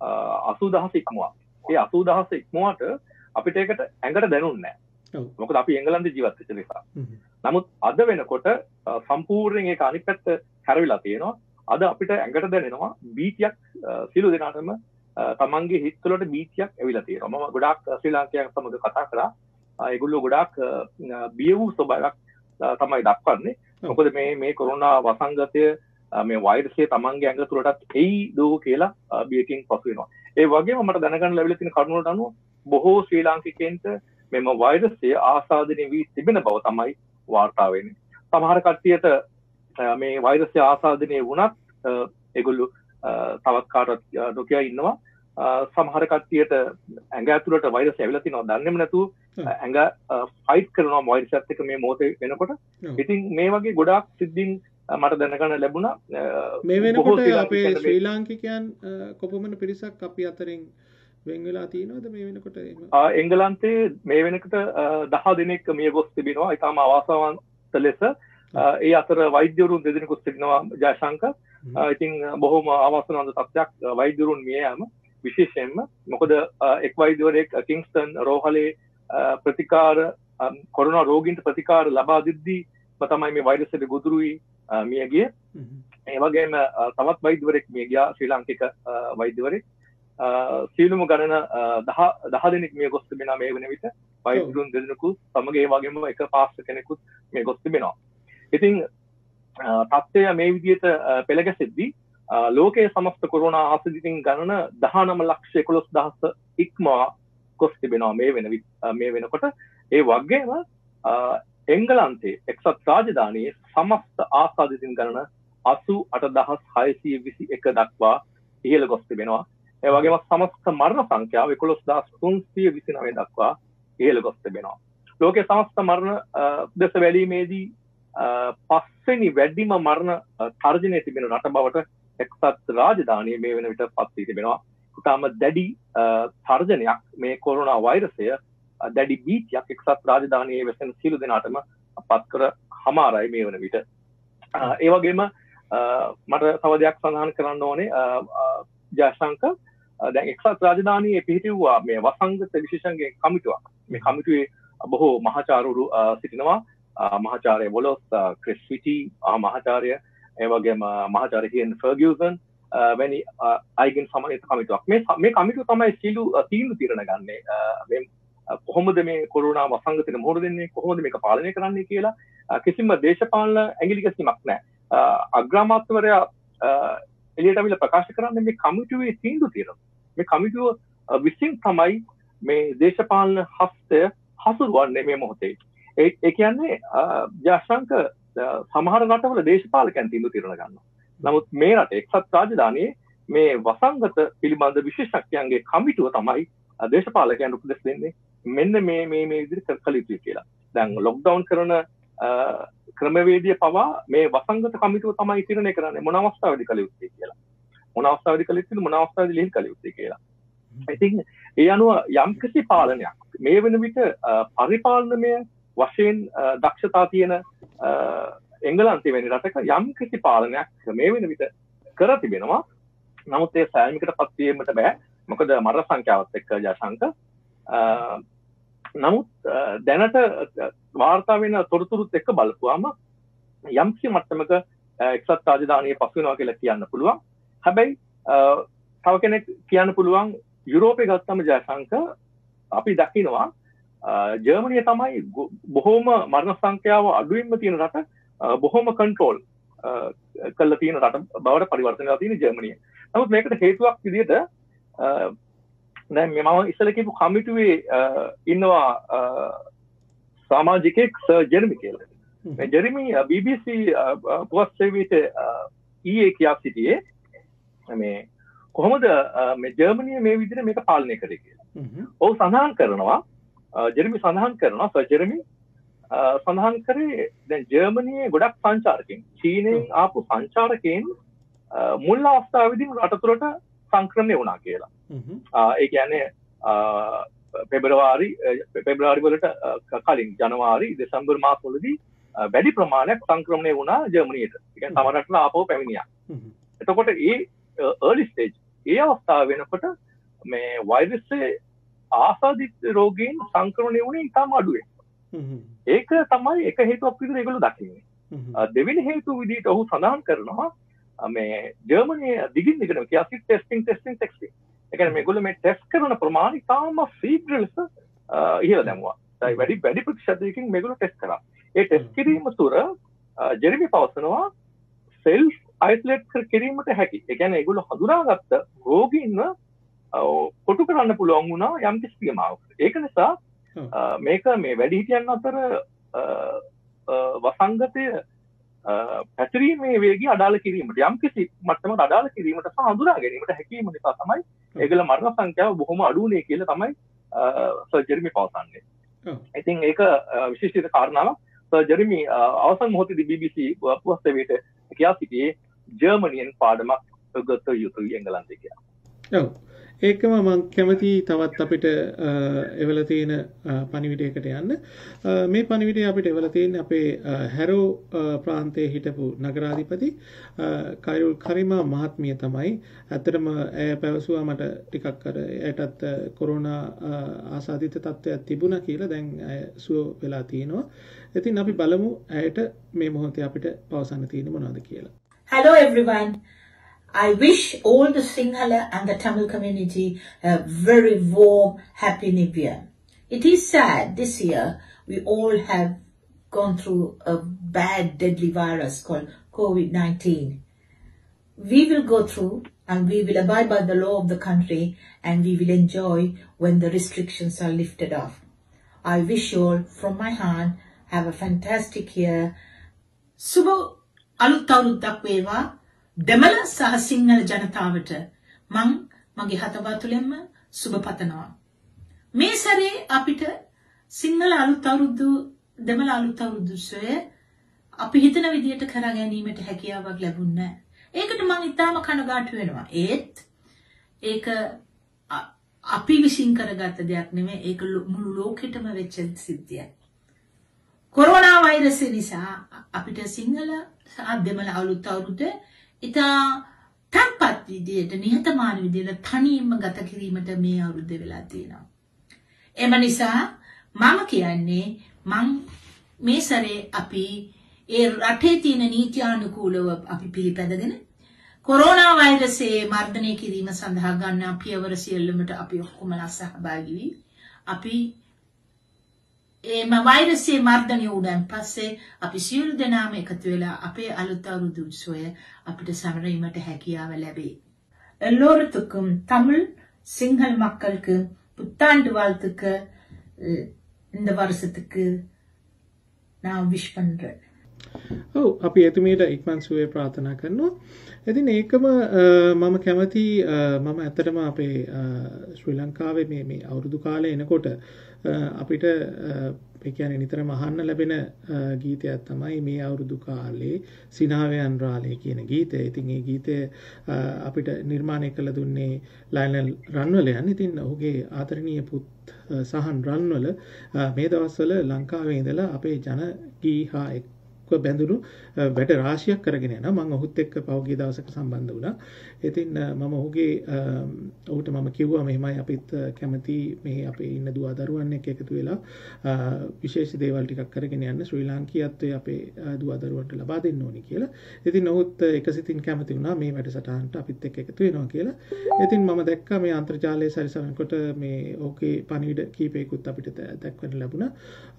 අසූ දහස ඉක්මුවා. ඒ අසූ දහස ඉක්මුවට අපිට ඒකට ඇඟට දැනුන්නේ නැහැ. මොකද අපි එංගලන්තේ ජීවත් වෙච්ච නිසා. නමුත් අද වෙනකොට සම්පූර්ණයෙන් ඒක අනිත් පැත්ත හැරවිලා තියෙනවා. අද අපිට ඇඟට දැනෙනවා බීතියක් සිළු දෙනාටම තමන්ගේ හිත් වලට බීතියක් ඇවිල්ලා තියෙනවා. මම ගොඩාක් ශ්‍රී ලාංකිකයන් සමග කතා කරා. ඒගොල්ලෝ ගොඩාක් බිය වූ ස්වභාවයක් තමයි දක්වන්නේ. මොකද මේ මේ කොරෝනා වසංගතය මේ වෛරසය තමන්ගේ ඇඟ තුළටත් එයි දෝ කියලා බියකින් පසු වෙනවා. ඒ වගේම මට දැනගන්න ලැබිලා තියෙන කරුණු වලට අනුව බොහෝ ශ්‍රී ලාංකිකයන්ට මෙම වෛරසය ආසාදනය වී තිබෙන බව තමයි වාර්තා වෙන්නේ. සමහර කට්ටියට මේ වෛරසය ආසාදනය වුණත් ඒගොල්ලෝ තවත් කාටවත් නොකිය ඉන්නවා. සමහර කට්ටියට ඇඟ ඇතුළට වෛරසය ඇවිල්ලා තිනවා දන්නේම නැතුව ඇඟ ෆයිට් කරනවා වෛරසයත් එක්ක මේ මොහොතේ වෙනකොට. ඉතින් මේ වගේ ගොඩාක් සිද්ධීන් මට දැනගන්න ලැබුණා. මේ වෙනකොට අපේ ශ්‍රී ලාංකිකයන් කොපමණ පිරිසක් අපි අතරින් වෙන් වෙලා තියෙනවද මේ වෙනකොට? එංගලන්තයේ මේ වෙනකොට දහ දෙනෙක් මිය ගොස් තිබෙනවා. ඊටම අවාසනාවන්ත ලෙස ඒ අතර වෛද්‍යවරුන් දෙදෙනෙකුත් සිටිනවා ජයශංකර්. ඉතින් බොහොම අවාසනාවන්ත තත්ත්වයක් වෛද්‍යවරුන් මිය යාම විශේෂයෙන්ම මොකද එක් වෛද්‍යවරයෙක් කිංස්ටන් රෝහලේ ප්‍රතිකාර කොරෝනා රෝගීන්ට ප්‍රතිකාර ලබා දෙද්දී තමයි මේ වෛරසයට ගොදුරුයි මිය ගියේ. ඒ වගේම තවත් වෛද්‍යවරයෙක් මිය ගියා ශ්‍රී ලාංකික වෛද්‍යවරයෙක්. සීලුම ගණන දහ දහ දෙනෙක් මිය ගොස් තිබෙනවා මේ වෙන විට. වෛද්‍යවරුන් දෙදෙනෙකු සමග ඒ වගේම එක පාස්ටර් කෙනෙකුත් මිය ගොස් තිබෙනවා. ඉතින් තත්ත්වය මේ විදිහට පෙළ ගැසෙද්දී ලෝකයේ සමස්ත කොරෝනා ආසාදිතින් ගණන දහනව ලක්ෂ එකොළොස් දහස් ඉක්මවා ගොස් තිබෙනවා මේ වෙන මේ වෙනකොට. ඒ වගේම එංගලන්තයේ එක්සත් රාජධානියේ සමස්ත ආසාදිතින් ගණන අසූ අට දහස් හයසිය විසි එක දක්වා ඉහළ ගොස් තිබෙනවා. ඒ වගේම සමස්ත මරණ සංඛ්‍යාව එකොළොස් දහස් තුන්සිය විසිනවය දක්වා ඉහළ ගොස් තිබෙනවා. ලෝකයේ සමස්ත මරණ දෙස බැලීමේදී පස්වෙනි වැඩිම මරණ තර්ජනය තිබෙන රට බවට එක්සත් රාජධානිය මේ වෙන විට පත් වී තිබෙනවා. ඉතාම දැඩි තර්ජනයක් මේ කොරෝනා වෛරසය දැඩි බීතියක් එක්සත් රාජධානියේ වෙසෙන සියලු දෙනාටම පත් කර හමාරයි මේ වන විට. ඒ වගේම මට තව දෙයක් සඳහන් කරන්න ඕනේ ජයශංක, දැන් එක්සත් රාජධානියේ පිහිටුවා මේ වසංගත විශේෂඥ කමිටුවක්. මේ කමිටුවේ බොහෝ මහාචාර්යවරු සිටිනවා. මහාචාර්ය වොලොස් ක්‍රිස්විටි මහාචාර්ය, ඒ වගේම මහාචාර්ය හියන් ෆර්ගියුසන් වැනි අයගෙන් සමන්විත කමිටුවක්. මේ මේ කමිටුව තමයි සියලු තීන්දුව తీරන ගන්නේ. මේ කොහොමද මේ කොරෝනා වසංගතයට මුහුණ දෙන්නේ, කොහොමද මේක පාලනය කරන්නේ කියලා කිසිම දේශපාලන ඇඟිලි ගැසීමක් නැහැ. අග්‍රාමාත්‍යවරයා එළියට අවිල ප්‍රකාශ කරන්නේ මේ කමිටුවේ තීන්දුව తీරන. මේ කමිටුව විසින් තමයි මේ දේශපාලන හස්තය හසුරුවන්නේ මේ මොහොතේ. ඒ කියන්නේ ජාශංක සමහර රටවල දේශපාලකයන් තීන්දුව తీරන ගන්නවා. නමුත් මේ රටේ එක්සත් රාජධානියේ මේ වසංගත පිළිබඳ විශේෂඥයන්ගේ කමිටුව තමයි දේශපාලකයන් උපදෙස් දෙන්නේ මෙන්න මේ මේ මේ විදිහට කළ යුතුයි කියලා. දැන් ලොක්ඩවුන් කරන ක්‍රමවේදය පවා මේ වසංගත කමිටුව තමයි තීරණය කරන්නේ මොන අවස්ථාවේදී කළ යුතුයි කියලා. මොන අවස්ථාවේදී කළ යුතුයි මොන අවස්ථාවේදී ලිහිල් කළ යුතුයි කියලා. ඉතින් ඒ අනුව යම්කිසි පාලනයක් මේ වෙන විට පරිපාලනමය වශයෙන් දක්ෂතා තියෙන එංගලන්තයේ වැනි රටක යම්කිසි පාලනයක් මේ වෙන විට කර තිබෙනවා. නමුත් ඒ සෑමයකටපත් වීමට බෑ. මොකද මරණ සංඛ්‍යාවත් එක්ක ජාශංක. නමුත් දැනට වාර්තා වෙන තොරතුරුත් එක්ක බලපුවාම යම්කිසි මට්ටමක එක්සත් රාජධානිය පසු වෙනවා කියලා කියන්න පුළුවන්. හැබැයි තව කෙනෙක් කියන්න පුළුවන් යුරෝපයේ ගත්තම ජාශංක අපි දකිනවා ජර්මනිය තමයි බොහෝම මරණ සංඛ්‍යාව අඩුවෙන්ම තියෙන රට, බොහෝම කන්ට්‍රෝල් කරලා තියෙන රට බවට පරිවර්තනය වෙලා තියෙන ජර්මනිය. නමුත් මේකට හේතුවක් විදිහට දැන් මම ඉස්සෙල්ලා කියපු කමිටුවේ ඉන්නවා සමාජිකෙක් සර් ජෙරමි කියලා. මේ ජෙරමි බී බී සී පුවත් සේවයට ඊයේ කියා සිටියේ මේ කොහොමද මේ ජර්මනිය මේ විදිහට මේක පාලනය කරේ කියලා. ඔව් සඳහන් කරනවා ජෙරමි සඳහන් කරනවා සර් ජෙරමි සඳහන් කරේ දැන් ජර්මනියේ ගොඩක් සංචාරකයන් චීනෙන් ආපු සංචාරකයන් මුල් අවස්ථාවේදී රට තුළට සංක්‍රමණය වුණා කියලා. ඒ කියන්නේ පෙබරවාරි පෙබරවාරි වලට කලින් ජනවාරි දෙසැම්බර් මාසවලදී වැඩි ප්‍රමාණයක් සංක්‍රමණය වුණා ජර්මනියට. ඒ කියන්නේ තම රටට ආපහු පැමිණියා. එතකොට ඒ early stage ඒ අවස්ථාව වෙනකොට මේ වෛරසයේ ආසාදිත රෝගීන් සංක්‍රමණය වුණේ ඉතාම අඩුයි. ඒක තමයි එක හේතුවක් විදිහට ඒගොල්ලෝ දකින්නේ. දෙවෙනි හේතුව විදිහට ඔහු සඳහන් කරනවා මේ ජර්මනියේ දිගින් දිගටම කියාසි ටෙස්ටිං ටෙස්ටිං ටෙස්ටිං. ඒ කියන්නේ මේගොල්ලෝ මේ ටෙස්ට් කරන ප්‍රමාණය ඉතාම ශීඝ්‍ර ලෙස ඉහළ දැමුවා. ඒ වැඩි වැඩි ප්‍රතිශතයකින් මේගොල්ලෝ ටෙස්ට් කරා. ඒ ටෙස්ට් කිරීම තුර ජෙරමි පවසනවා සෙල්ෆ් අයිසොලේට් කර කිරීමට හැකි. ඒ කියන්නේ ඒගොල්ලෝ හඳුනාගත්ත රෝගීන්ව කොටු කරන්න පුළුවන් වුණා යම් කිසි සීමාවකට. ඒක නිසා මේක මේ වැඩිහිටියන් අතර වසංගතය පැතිරීමේ වේගය අඩාල කිරීමට යම් කිසි මට්ටමකට අඩාල කිරීමට සහ හඳුනා ගැනීමට හැකියීම නිසා තමයි ඒගොල්ල මරණ සංඛ්‍යාව බොහොම අඩු වුණේ කියලා තමයි සර් ජෙරමි පවසන්නේ. ඉතින් ඒක විශේෂිත කාරණාවක්. සර් ජෙරමි අවසන් මොහොතේදී බී බී සී පුවත් සේවයට කියා සිටියේ ජර්මනියෙන් පාඩමක් ගත යුතුයි එංගලන්තේ කියලා. ඔව්. ඒකම මම කැමති තවත් අපිට එවල තියෙන පණිවිඩයකට යන්න. මේ පණිවිඩය අපිට එවල තියෙන අපේ හැරෝ ප්‍රාන්තයේ හිටපු නගරාධිපති කයිරුල් කරිමා මහත්මිය තමයි. ඇත්තටම ඇය පැවසුවා මට ටිකක් අර ඇයටත් කොරෝනා ආසාදිත තත්ත්වයක් තිබුණා කියලා. දැන් ඇය සුව වෙලා තියෙනවා. ඉතින් අපි බලමු ඇයට මේ මොහොතේ අපිට පවසන්න තියෙන්නේ මොනවද කියලා. Hello everyone. I wish all the Sinhala and the Tamil community a very warm, happy New Year. It is sad this year we all have gone through a bad, deadly virus called COVID nineteen. we will go through and we will abide by the law of the country and we will enjoy when the restrictions are lifted off. I wish you all from my heart have a fantastic year. Suba aluth awuruddak wewa demala සහ සිංහල ජනතාවට මං මගේ හතවතුලෙන්ම සුබ පතනවා. මේ සැරේ අපිට සිංහල අලුත් අවුරුදු දෙමළ අලුත් අවුරුදු උත්සවය අපි හිතන විදියට කරා ගැනීමට හැකියාවක් ලැබුණේ නැහැ. ඒකට මම ඉතාම කනගාටු වෙනවා. ඒත් ඒක අපි විශ්ින් කරගත්ත දෙයක් නෙමෙයි. ඒක මුළු ලෝකෙටම වෙච්ච සිද්ධියක්. කොරෝනා වෛරසය නිසා අපිට සිංහල සහ දෙමළ අලුත් අවුරුද්ද ඉතා තම්පත් විදියට නිහතමානී විදියට තනියම ගත කිරීමට මේ අවුරුද්ද වෙලා තියෙනවා. එම නිසා මම කියන්නේ මං මේ සැරේ අපි ඒ රටේ තියෙන නීත්‍යානුකූලව අපි පිළිපැදගෙන කොරෝනා වෛරසයේ මර්ධනය කිරීම සඳහා ගන්නා පියවර සියල්ලමට අපි ඔක්කොමලා සහභාගී වී අපි එම වෛරසයේ මර්ධනය වුණාන් පස්සේ අපි සියලු දෙනාම එකතු වෙලා අපේ අලුත් අවුරුදු උත්සවය අපිට සමරවීමට හැකියාව ලැබේ. எல்லோருக்கும் தமிழ் சிங்கள மக்களுக்கு புத்தாண்டு வாழ்த்துக்கு இந்த வருஷத்துக்கு நான் விஷ் பண்றேன். ඔව් අපි එතුමියට ඉක්මන් සුවය ප්‍රාර්ථනා කරනවා. ඉතින් ඒකම මම කැමති මම ඇත්තටම අපේ ශ්‍රී ලංකාවේ මේ මේ අවුරුදු කාලේ එනකොට අපිට ඒ කියන්නේ නිතරම අහන්න ලැබෙන ගීතයක් තමයි මේ අවුරුදු කාලේ සිනාවයන් රාලේ කියන ගීතය. ඉතින් ඒ ගීතය අපිට නිර්මාණය කළ දුන්නේ ලයනල් රන්වලයන්. ඉතින් ඔහුගේ ආදරණීය පුත් සහන් රන්වල මේ දවස්වල ලංකාවේ ඉඳලා අපේ ජන ගී හා බැඳුණු වැඩ රාශියක් කරගෙන යනවා. මම ඔහුත් එක්ක පහුගිය දවසක සම්බන්ධ වුණා. ඉතින් මම ඔහුගේ ඔහුට මම කිව්වා මෙහෙමයි අපිත් කැමති මේ අපේ ඉන්න දුව දරුවන් එක්ක එකතු වෙලා විශේෂ දේවල් ටිකක් කරගෙන යන්න ශ්‍රී ලාංකීයත්වයේ අපේ දුව දරුවන්ට ලබා දෙන්න ඕනි කියලා. ඉතින් ඔහුත් එකසිතින් කැමති වුණා මේ වැඩසටහනට අපිත් එක්ක එකතු වෙනවා කියලා. ඉතින් මම දැක්කා මේ අන්තර්ජාලයේ සැරිසරනකොට මේ ඔහුගේ පණිවිඩ කීපයකුත් අපිට දක්වන්න ලැබුණා.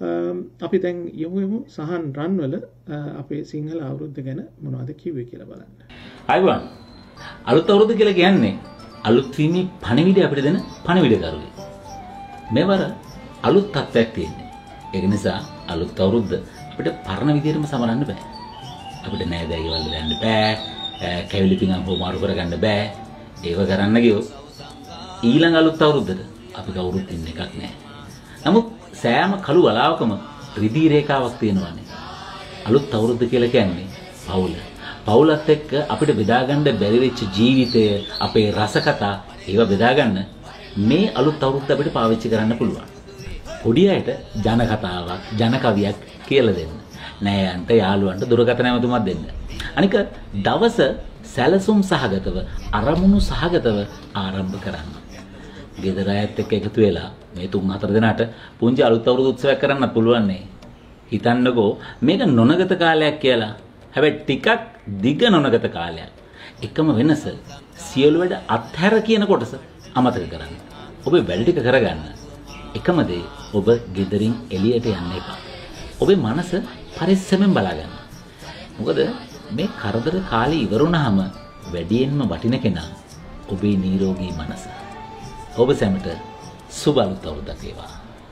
අපි දැන් යමු යමු සහන් රන්වල අපේ සිංහල අවුරුද්ද ගැන මොනවද කිව්වේ කියලා බලන්න. අයිවන් අලුත් අවුරුද්ද කියලා කියන්නේ අලුත් වීමේ පණිවිඩය අපිට දෙන පණිවිඩකරුවෙක්. මෙවර අලුත් තත්ත්වයක් තියෙන්නේ. ඒක නිසා අලුත් අවුරුද්ද අපිට පරණ විදිහටම සමරන්න බෑ. අපිට නෑදෑය ගෙවල් වල යන්න බෑ. කැවිලි පිඟම් හොමාරු කරගන්න බෑ. ඒව කරන්න ගියොත් ඊළඟ අලුත් අවුරුද්දට අපි කවුරුත් ඉන්න එකක් නෑ. නමුත් සෑම කළු වලාවකම රිදී රේඛාවක් තියෙනවානේ. අලුත් අවුරුද්ද කියලා කියන්නේ පවුල. පවුලත් එක්ක අපිට බෙදාගන්න බැරි වෙච්ච ජීවිතය, අපේ රසකතා ඒව බෙදාගන්න මේ අලුත් අවුරුද්ද අපිට පාවිච්චි කරන්න පුළුවන්. පොඩි අයට ජන කතාවක්, ජන කවියක් කියලා දෙන්න. නෑයන්ට, යාළුවන්ට දුරකථන නැමතුමක් දෙන්න. අනික දවස සැලසුම් සහගතව, අරමුණු සහගතව ආරම්භ කරන්න. ගෙදර අයත් එක්ක එකතු වෙලා මේ තුන් හතර දෙනාට පුංචි අලුත් අවුරුදු උත්සවයක් කරන්න පුළුවන් නේ. හිතන්නකෝ මේක නොනගත කාලයක් කියලා. හැබැයි ටිකක් දිග නොනගත කාලයක්. එකම වෙනස සියලු වැඩ අත්හැර කියන කොටස අමතක කරන්න. ඔබේ වැඩ ටික කරගන්න. එකම දේ ඔබ ගෙදරින් එළියට යන්න එපා. ඔබේ මනස පරිස්සමෙන් බලාගන්න. මොකද මේ කරදර කාලේ ඉවරුනහම වැඩියෙන්ම වටින කෙනා ඔබේ නිරෝගී මනස. ඔබ සැමට සුබ අලුත් අවුරුද්දක් වේවා.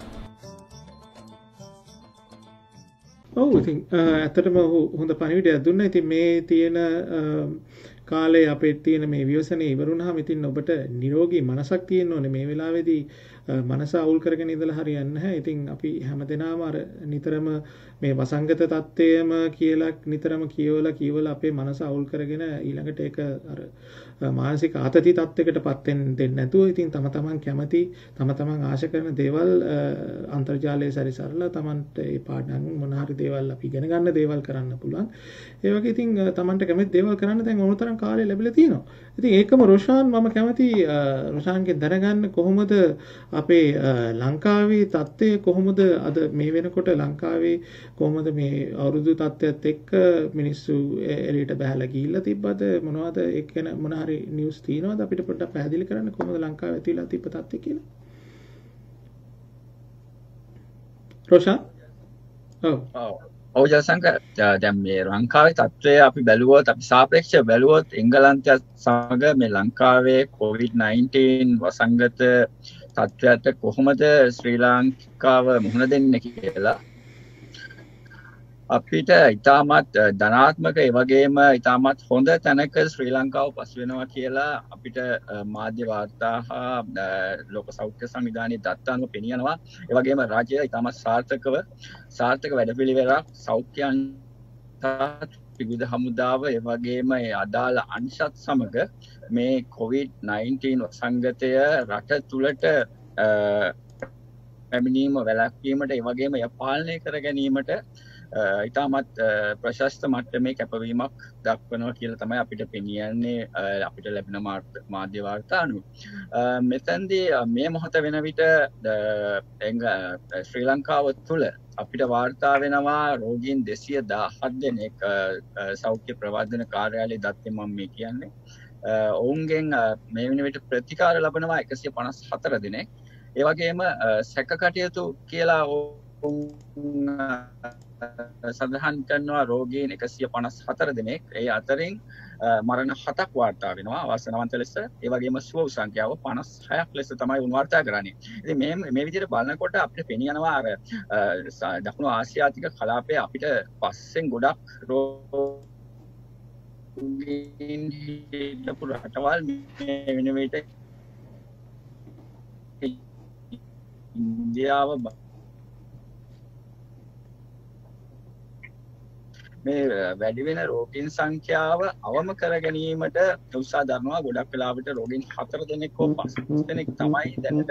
ඔව් ඉතින් ඇත්තටම හොඳ පණිවිඩයක් දුන්නා. ඉතින් මේ තියෙන කාලේ අපේ තියෙන මේ ව්‍යසනේ ඉවරුනහම ඉතින් ඔබට නිරෝගී මනසක් තියෙන්න ඕනේ. මේ වෙලාවේදී මනස අවුල් කරගෙන ඉඳලා හරියන්නේ නැහැ. ඉතින් අපි හැමදෙනාම අර නිතරම මේ වසංගත තත්ත්වයම කියලා නිතරම කියවලා කියවලා අපේ මනස අවුල් කරගෙන ඊළඟට ඒක අර මානසික ආතති තත්යකටපත් වෙන්න දෙන්නේ නැතුව ඉතින් තම තමන් කැමති තම තමන් ආශා කරන දේවල් අන්තර්ජාලයේ සැරිසරලා තමන්ට ඒ පාඩම් මොන හරි දේවල් අපි ඉගෙන ගන්න දේවල් කරන්න පුළුවන්. ඒ වගේ ඉතින් තමන්ට කැමති දේවල් කරන්න දැන් ඕනතරම් කාලය ලැබිලා තියෙනවා. ඉතින් ඒකම රොෂාන් මම කැමති රොෂාන්ගෙන් දැනගන්න කොහොමද අපේ ලංකාවේ තත්ත්වය කොහොමද අද මේ වෙනකොට ලංකාවේ කොහොමද මේ අවුරුදු තත්ත්වයත් එක්ක මිනිස්සු එළියට බහලා ගිහිල්ලා තිබ්බද මොනවද ඒක ගැන මොන හරි නිවුස් තියෙනවද අපිට පොඩ්ඩක් පැහැදිලි කරන්න කොහොමද ලංකාවේ ඇතිලා තිබ්බ තත්ත්වය කියලා රොෂාන් ඔව් ඔව් ජයසංක දැන් මේ ලංකාවේ තත්ත්වය අපි බැලුවොත් අපි සාපේක්ෂව බැලුවොත් එංගලන්තයත් සමග මේ ලංකාවේ කොවිඩ් නයින්ටීන් වසංගත තත්ත්වයට කොහොමද ශ්‍රී ලාංකිකාව මුහුණ දෙන්නේ කියලා අපිට ඉතාමත් ධනාත්මක ඒ වගේම ඉතාමත් හොඳ තැනක ශ්‍රී ලංකාව පසු වෙනවා කියලා අපිට මාධ්‍ය වාර්තා හා ලෝක සෞඛ්‍ය සංවිධානයේ දත්ත අනුව පෙනියනවා. ඒ වගේම රාජ්‍යය ඉතාමත් සාර්ථකව සාර්ථක වැඩපිළිවෙලක් සෞඛ්‍ය විවිධ හමුදාව ඒ වගේම අදාළ අංශත් සමග මේ කොවිඩ් නයින්ටීන් වසංගතය රට තුළට පැමිණීම වැළැක්වීමට ඒ වගේම එය පාලනය කර ගැනීමට ඉතාමත් ප්‍රශස්ත මට්ටමේ කැපවීමක් දක්වනවා කියලා තමයි අපිට පෙනියන්නේ අපිට ලැබෙන මාධ්‍ය වාර්තා අනුව. මෙතනදී මේ මොහොත වෙන විට ශ්‍රී ලංකාව තුළ අපිට වාර්තා වෙනවා රෝගීන් දෙසිය දාහක් දෙනෙක් සෞඛ්‍ය ප්‍රවර්ධන කාර්යාලයේ දත්තේ මම මේ කියන්නේ. ඔවුන්ගෙන් මේ වෙන විට ප්‍රතිකාර ලබනවා එකසිය පනස් හතර දෙනෙක්. ඒ වගේම සැක කටයුතු කියලා සඳහන් කරනවා රෝගීන් එකසිය පනස් හතර දෙනෙක්. ඒ අතරින් මරණ හතක් වාර්තා වෙනවා අවාසනාවන්ත ලෙස. ඒ වගේම සුව සංඛ්‍යාව පනස් හයක් ලෙස තමයි උන් වාර්තා කරන්නේ. ඉතින් මේ මේ විදිහට බලනකොට අපිට පෙනියනවා අර දකුණු ආසියාතික කලාපයේ අපිට පස්සෙන් ගොඩක් රෝගීන් හිටපු රටවල් මේ වෙන විට ඉන්දියාව මේ වැඩි වෙන රෝගීන් සංඛ්‍යාව අවම කර ගැනීමට උත්සාහ දරනවා. ගොඩක් වෙලාවට රෝගීන් හතර දෙනෙක් හෝ පහ දෙනෙක් තමයි දැනට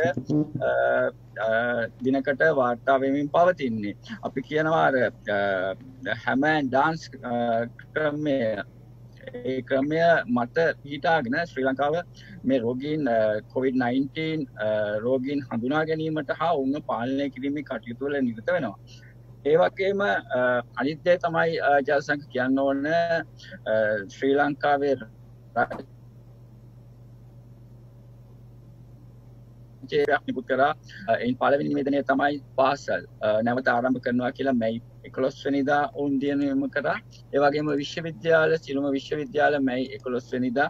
දිනකට වාර්තා වෙමින් පවතින්නේ. අපි කියනවා අර හැම ඩාන්ස් ක්‍රමය ඒ ක්‍රමය මත පිටාගෙන ශ්‍රී ලංකාව මේ රෝගීන් කොවිඩ් නයින්ටීන් රෝගීන් හඳුනා ගැනීමට හා ඔවුන්ව පාලනය කිරීමේ කටයුතු වල නිරත වෙනවා. ඒ වගේම අනිත් දේ තමයි ජයසංක කියන්න ඕන ශ්‍රී ලංකාවේ රාජ්‍යයක් නිකුත් කරා. එයින් පළවෙනි නිවේදනය තමයි පාසල් නැවත ආරම්භ කරනවා කියලා මැයි එකොළොස් වෙනිදා ඔවුන් දියුණුවම කරා. ඒ වගේම විශ්වවිද්‍යාල සිළුම විශ්වවිද්‍යාල මැයි එකොළොස් වෙනිදා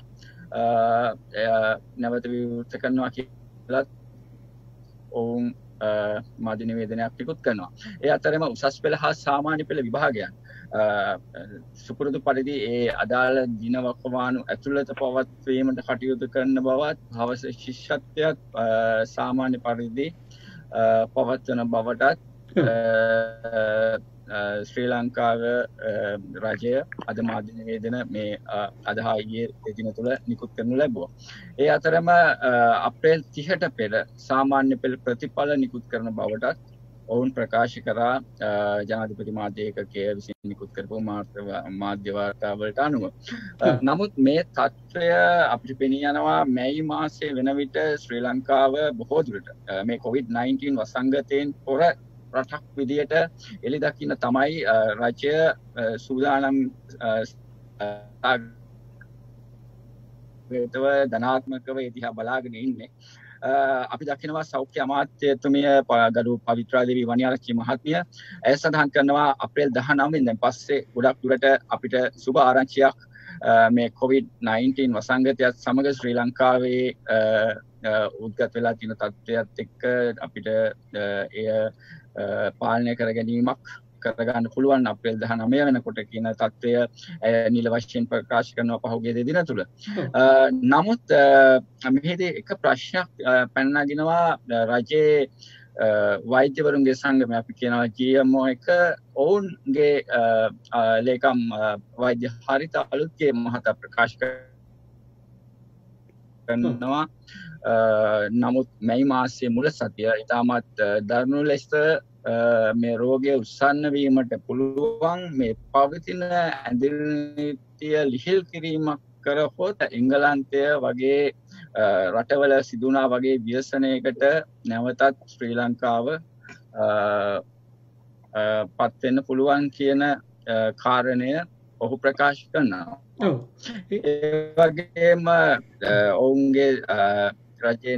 නැවත විවෘත කරනවා කියලා ඔවුන් මාධ්‍ය නිවේදනයක් නිකුත් කරනවා. ඒ අතරම උසස් පෙළ හා සාමාන්‍ය පෙළ විභාගයන් සුපුරුදු පරිදි ඒ අදාළ දින වකවානු ඇතුළත පවත්වීමට කටයුතු කරන බවත් හවස ශිෂ්‍යත්වයක් සාමාන්‍ය පරිදි පවත්වන බවටත් ශ්‍රී ලංකාව රජය අද මාධ්‍ය නිවේදන මේ අදහා ඊයේ දින තුළ නිකුත් කරනු ලැබුවා. ඒ අතරම අප්‍රේල් තිහට පෙර සාමාන්‍ය පෙළ ප්‍රතිඵල නිකුත් කරන බවටත් ඔවුන් ප්‍රකාශ කරා ජනාධිපති මාධ්‍ය ඒකකය විසින් නිකුත් කරපු මාධ්‍ය වාර්තාවලට අනුව. නමුත් මේ තත්ත්වය අපිට පෙනී යනවා මැයි මාසයේ වෙන විට ශ්‍රී ලංකාව බොහෝ දුරට මේ කොවිඩ් නයින්ටීන් වසංගතයෙන් පොර රටක් විදියට එළි දකින්න තමයි රජය සූදානම් ධනාත්මකව ඉතිහා බලාගෙන ඉන්නේ. අපි දකිනවා සෞඛ්‍ය අමාත්‍යතුමිය ගරු පවිත්‍රා දේවී වනිආරච්චි මහත්මිය ඇය සඳහන් කරනවා අප්‍රේල් දහනවය වෙනිදා පස්සේ ගොඩක් දුරට අපිට සුබ ආරංචියක් මේ කොවිඩ් නයින්ටීන් වසංගතයත් සමග ශ්‍රී ලංකාවේ උද්ගත වෙලා තියෙන තත්ත්වයක් එක්ක අපිට එය පාලනය කර ගැනීමක් කරගන්න පුළුවන් අප්‍රේල් දහනවය වෙනකොට කියන තත්ත්වය නිල වශයෙන් ප්‍රකාශ කරනවා පහුගිය දෙදින තුළ. නමුත් මෙහිදී එක ප්‍රශ්නයක් පැන නගිනවා රජයේ වෛද්‍යවරුන්ගේ සංගමය අපි කියනවා ජී එම් ඕ එක ඔවුන්ගේ ලේකම් වෛද්‍ය හරිත අලුත්ගේ මහතා ප්‍රකාශ කරනවා. නමුත් මැයි මාසයේ මුල සතිය ඉතාමත් දරුණු ලෙස මේ රෝගය උත්සන්න වීමට පුළුවන් මේ පවතින ඇඳිල් නීතිය ලිහිල් කිරීමක් කරහොත් එංගලන්තය වගේ රටවල සිදුනා වගේ ව්‍යසනයකට නැවතත් ශ්‍රී ලංකාව පත් වෙන්න පුළුවන් කියන කාරණය ඔහු ප්‍රකාශ කරනවා. ඒ වගේම ඔවුන්ගේ රජයේ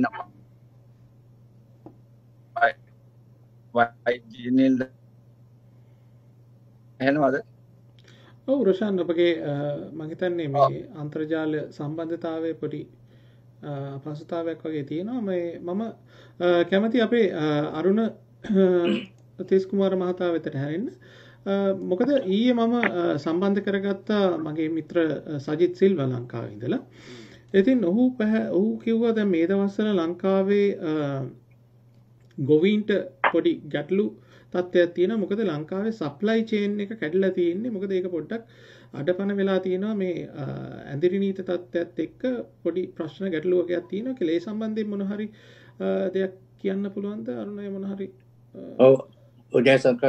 වෛද්‍ය එහෙනවද? ඔව් රොෂාන් ඔබගේ මම හිතන්නේ මේ අන්තර්ජාල සම්බන්ධතාවයේ පොඩි අපහසුතාවයක් වගේ තියෙනවා. මේ මම කැමති අපේ අරුණ තේස් කුමාර මහතා වෙතට හැරෙන්න. මොකද ඊයේ මම සම්බන්ධ කරගත්තා මගේ මිත්‍ර සජිත් සිල්වා ලංකාවේ ඉඳලා. ඉතින් ඔහු ඔහු කිව්වා දැන් මේ දවස්වල ලංකාවේ ගොවීන්ට පොඩි ගැටලු තත්ත්වයක් තියෙනවා. මොකද ලංකාවේ සප්ලයි චේන් එක කැඩලා තියෙන්නේ. මොකද ඒක පොඩ්ඩක් අඩපණ වෙලා තියෙනවා මේ ඇඳිරි නීති තත්ත්වයත් එක්ක පොඩි ප්‍රශ්න ගැටලු වගේක් තියෙනවා කියලා. ඒ සම්බන්ධයෙන් මොන හරි දෙයක් කියන්න පුළුවන්ද අරුණේ මොන හරි? ඔව් උදේසක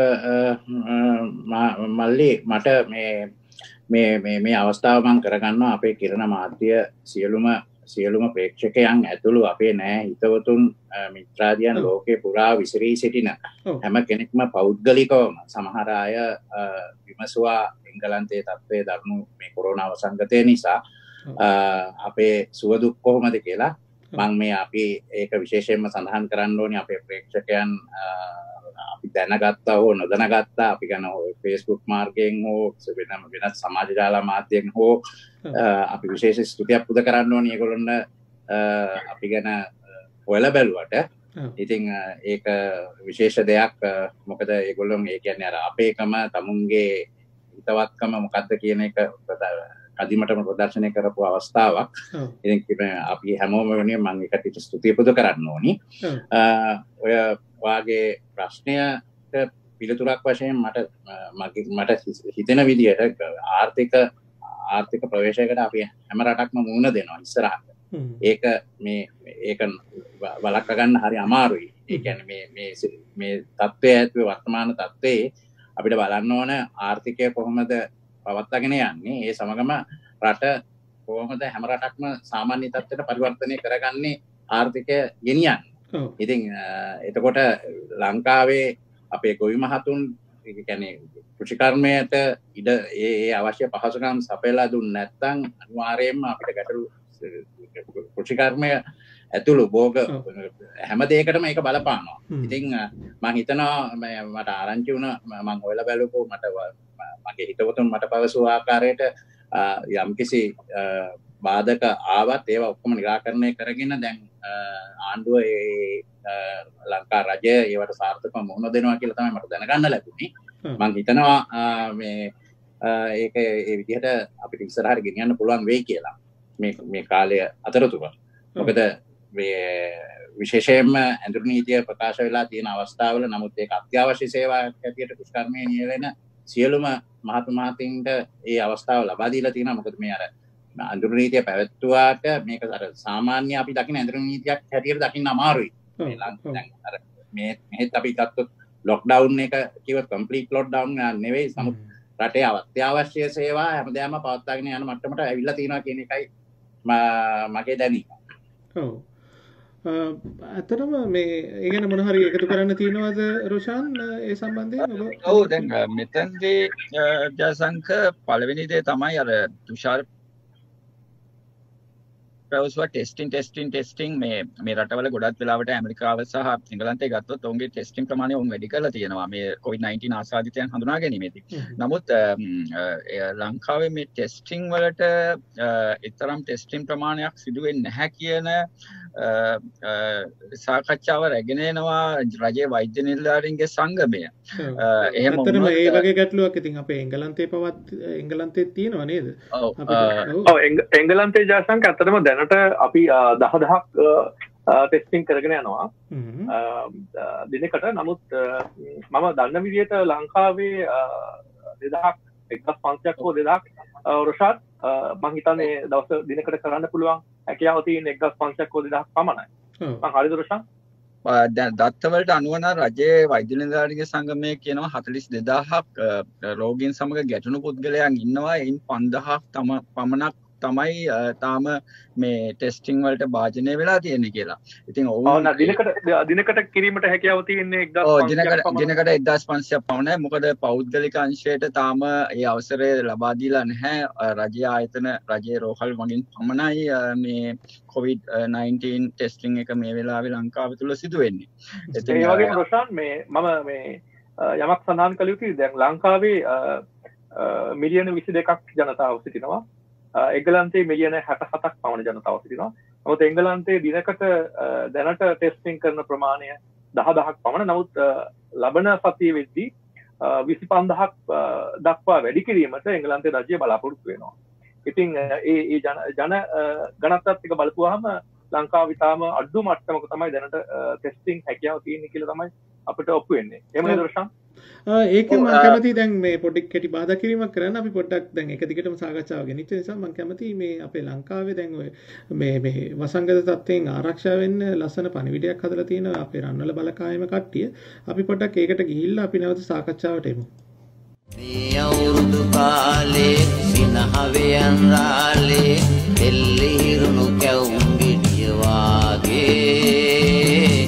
මල්ලි මට මේ මේ මේ මේ අවස්ථාව මම කරගන්නවා අපේ කිරණ මාධ්‍ය සියලුම සියලුම ප්‍රේක්ෂකයන් ඇතුළු අපේ නෑ හිතවතුන් මිත්‍රාදියන් ලෝකේ පුරා විසිරී සිටින හැම කෙනෙක්ම පෞද්ගලිකවම සමහර අය විමසුවා එංගලන්තයේ තත්ත්වයේ දරුණු මේ කොරෝනා වසංගතය නිසා අපේ සුව දුක් කොහොමද කියලා මම මේ අපි ඒක විශේෂයෙන්ම සඳහන් කරන්න ඕනේ අපේ ප්‍රේක්ෂකයන් අපි දැනගත්තා හෝ නොදැනගත්තා අපි ගැන Facebook මාර්ගයෙන් හෝ වෙනම වෙනත් සමාජ ජාල මාධ්‍යයෙන් හෝ අපි විශේෂ ස්තුතියක් පුද කරන්න ඕනේ ඒගොල්ලොන්ට අපි ගැන හොයලා බැලුවට ඉතින් ඒක විශේෂ දෙයක් මොකද ඒගොල්ලෝ ඒ කියන්නේ අර අපේකම තමුන්ගේ හිතවත්කම මොකද්ද කියන එක කදිමටම ප්‍රදර්ශනය කරපු අවස්ථාවක්. ඉතින් අපි හැමෝම වෙනුවෙන් මම ඒකට ස්තුතිය පුද කරන්න ඕනි. ඔය වාගේ ප්‍රශ්නයට පිළිතුරක් වශයෙන් මට මගේ මට හිතෙන විදිහට ආර්ථික ආර්ථික ප්‍රවේශයකට අපි හැම රටක්ම මුහුණ දෙනවා ඉස්සරහට. ඒක මේ ඒක වළක්වා ගන්න හරි අමාරුයි. ඒ කියන්නේ මේ මේ මේ තත්ත්වයේ ඇතුළේ වර්තමාන තත්ත්වයේ අපිට බලන්න ඕන ආර්ථිකය කොහොමද පවත්වාගෙන යන්නේ. ඒ සමගම රට කොහොමද හැම රටක්ම සාමාන්‍ය තත්ත්වයට පරිවර්තනය කරගන්නේ ආර්ථිකය ගෙනියන්නේ. ඉතින් එතකොට ලංකාවේ අපේ ගොවි මහතුන් ඒ කියන්නේ කෘෂිකර්මයට ඉඩ ඒ ඒ අවශ්‍ය පහසුකම් සපයලා දුන්නේ නැත්නම් අනිවාර්යයෙන්ම අපිට ගැටලු කෘෂිකර්මය ඇතුළු භෝග හැම දෙයකටම ඒක බලපානවා. ඉතින් මම හිතනවා මට ආරංචි වුණා මම හොයලා බැලුවෝ මට මගේ හිතවතුන් මට පවසු ආකාරයට යම්කිසි බාධක ආවත් ඒවා ඔක්කොම නිරාකරණය කරගෙන දැන් ආණ්ඩුව ඒ ලංකා රජය ඒවට සාර්ථකව මුහුණ දෙනවා කියලා තමයි මට දැනගන්න ලැබුණේ. මම හිතනවා මේ ඒක ඒ විදිහට අපිට ඉස්සරහට ගෙනියන්න පුළුවන් වෙයි කියලා මේ මේ කාලය අතරතුර. මොකද මේ විශේෂයෙන්ම ඇඳුරු නීතිය ප්‍රකාශ වෙලා තියෙන අවස්ථාවල නමුත් ඒක අත්‍යවශ්‍ය සේවාවක් හැටියට කෘෂිකර්මයේ නියැලෙන සියලුම මහතු මහතින්ට ඒ අවස්ථාව ලබා දීලා තියෙනවා. මොකද මේ අර ඇඳුරු නීතිය පැවැත්වුවාට මේක අර සාමාන්‍ය අපි දකින ඇඳුරු නීතියක් හැටියට දකින්න අමාරුයි. මේ දැන් අර මේ මෙහෙත් අපි ගත්තොත් ලොක්ඩවුන් එක කිව්වොත් කම්ප්ලීට් ලොක්ඩවුන් නෙවෙයි. නමුත් රටේ අත්‍යවශ්‍ය සේවා හැමදේම පවත්වාගෙන යන මට්ටමට ඇවිල්ලා තියෙනවා කියන එකයි මගේ දැනීම. ඔව්. අතරම මේ ඒ ගැන මොන හරි එකතු කරන්න තියෙනවද රොෂාන් ඒ සම්බන්ධයෙන් ඔබ? ඔව් දැන් මෙතනදී ජයසංක පළවෙනි දේ තමයි අර තුෂාර පැවසුවා ටෙස්ටිං ටෙස්ටිං ටෙස්ටිං මේ මේ රටවල ගොඩක් වෙලාවට ඇමරිකාව සහ එංගලන්තය ගත්තොත් ඔවුන්ගේ ටෙස්ටිං ප්‍රමාණය ඔවුන් වැඩි කරලා තියෙනවා මේ කොවිඩ් නයින්ටීන් ආසාදිතයන් හඳුනා ගැනීමේදී. නමුත් ලංකාවේ මේ ටෙස්ටිං වලට ඊතරම් ටෙස්ටිං ප්‍රමාණයක් සිදු වෙන්නේ නැහැ කියන සාකච්ඡාව රැගෙන එනවා රජයේ වෛද්‍ය නිලධාරීන්ගේ සංගමය. එහෙම වුණොත් ඒ වගේ ගැටලුවක් ඉතින් අපේ එංගලන්තයේ පවත් එංගලන්තයේ තියෙනවා නේද? ඔව් එංගලන්තයේ ජාසංක අතරම දැනට අපි දහදහක් ටෙස්ටිං කරගෙන යනවා දිනකට. නමුත් මම දන්න විදිහට ලංකාවේ දෙදහක් එක්දහස් පන්සියයක් හෝ දෙදහක් රොෂාත් මං හිතන්නේ දවස් දිනකට කරන්න පුළුවන් හැකියාව තියෙන එක්දහස් පන්සියයක් හෝ දෙදහක් පමණයි. මං හරිද රොෂාත්? දැන් දත්තවලට අනුව නම් රජයේ වෛද්‍ය නිලධාරීන්ගේ සංගමය කියනවා හතළිස් දෙදාහක් රෝගීන් සමග ගැටුණු පුද්ගලයන් ඉන්නවා. එයින් පන්දහක් තම පමණක් තමයි තාම මේ ටෙස්ටිං වලට භාජනය වෙලා තියෙන්නේ කියලා. ඉතින් ඔවුන් දිනකට දිනකට කිරීමට හැකියාව තියෙන්නේ දිනකට එක්දහස් පන්සියයක් පමණයි. මොකද පෞද්ගලික අංශයට තාම ඒ අවසරය ලබා දීලා නැහැ. රජයේ ආයතන රජයේ රෝහල් වලින් පමණයි මේ කොවිඩ් නයින්ටීන් ටෙස්ටිං එක මේ වෙලාවේ ලංකාව තුල සිදු වෙන්නේ. ඒ වගේම රොෂාන් මේ මම මේ යමක් සඳහන් කළ යුතුයි. දැන් ලංකාවේ මිලියන විසි දෙකක් ජනතාව සිටිනවා. එංගලන්තයේ මිලියන හැට හතක් පමණ ජනතාව සිටිනවා. නමුත් එංගලන්තයේ දිනකට දැනට ටෙස්ටිං කරන ප්‍රමාණය දහදහක් පමණ. නමුත් ලබන සතිය වෙද්දී විසි පන්දහක් දක්වා වැඩි කිරීමට එංගලන්තයේ රජය බලාපොරොත්තු වෙනවා. ඉතින් ඒ ඒ ජන ජන ගණනත් එක බලපුවාම ලංකාව ඉතාම අඩු මට්ටමක තමයි දැනට ටෙස්ටිං හැකියාව තියෙන්නේ කියලා තමයි අපිට ඔප්පු වෙන්නේ. එහෙම නේද රොෂාන්? ඒක මම කැමතියි දැන් මේ පොඩ්ඩක් කෙටි බාධා කිරීමක් කරන්න අපි පොඩ්ඩක් දැන් එක දිගටම සාකච්ඡාව ගෙනිච්ච නිසා මම කැමතියි මේ අපේ ලංකාවේ දැන් ඔය මේ මේ වසංගත තත්ත්වයෙන් ආරක්ෂා වෙන්න ලස්සන පණිවිඩයක් හදලා තියෙනවා අපේ රන්වල බලකායම කට්ටිය. අපි පොඩ්ඩක් ඒකට ගිහිල්ලා අපි නැවත සාකච්ඡාවට එමු. මේ අවුරුදු කාලේ සිනහවෙයන් රාලේ දෙල්ලිහිරුණු කැවුම් ගෙඩිය වාගේ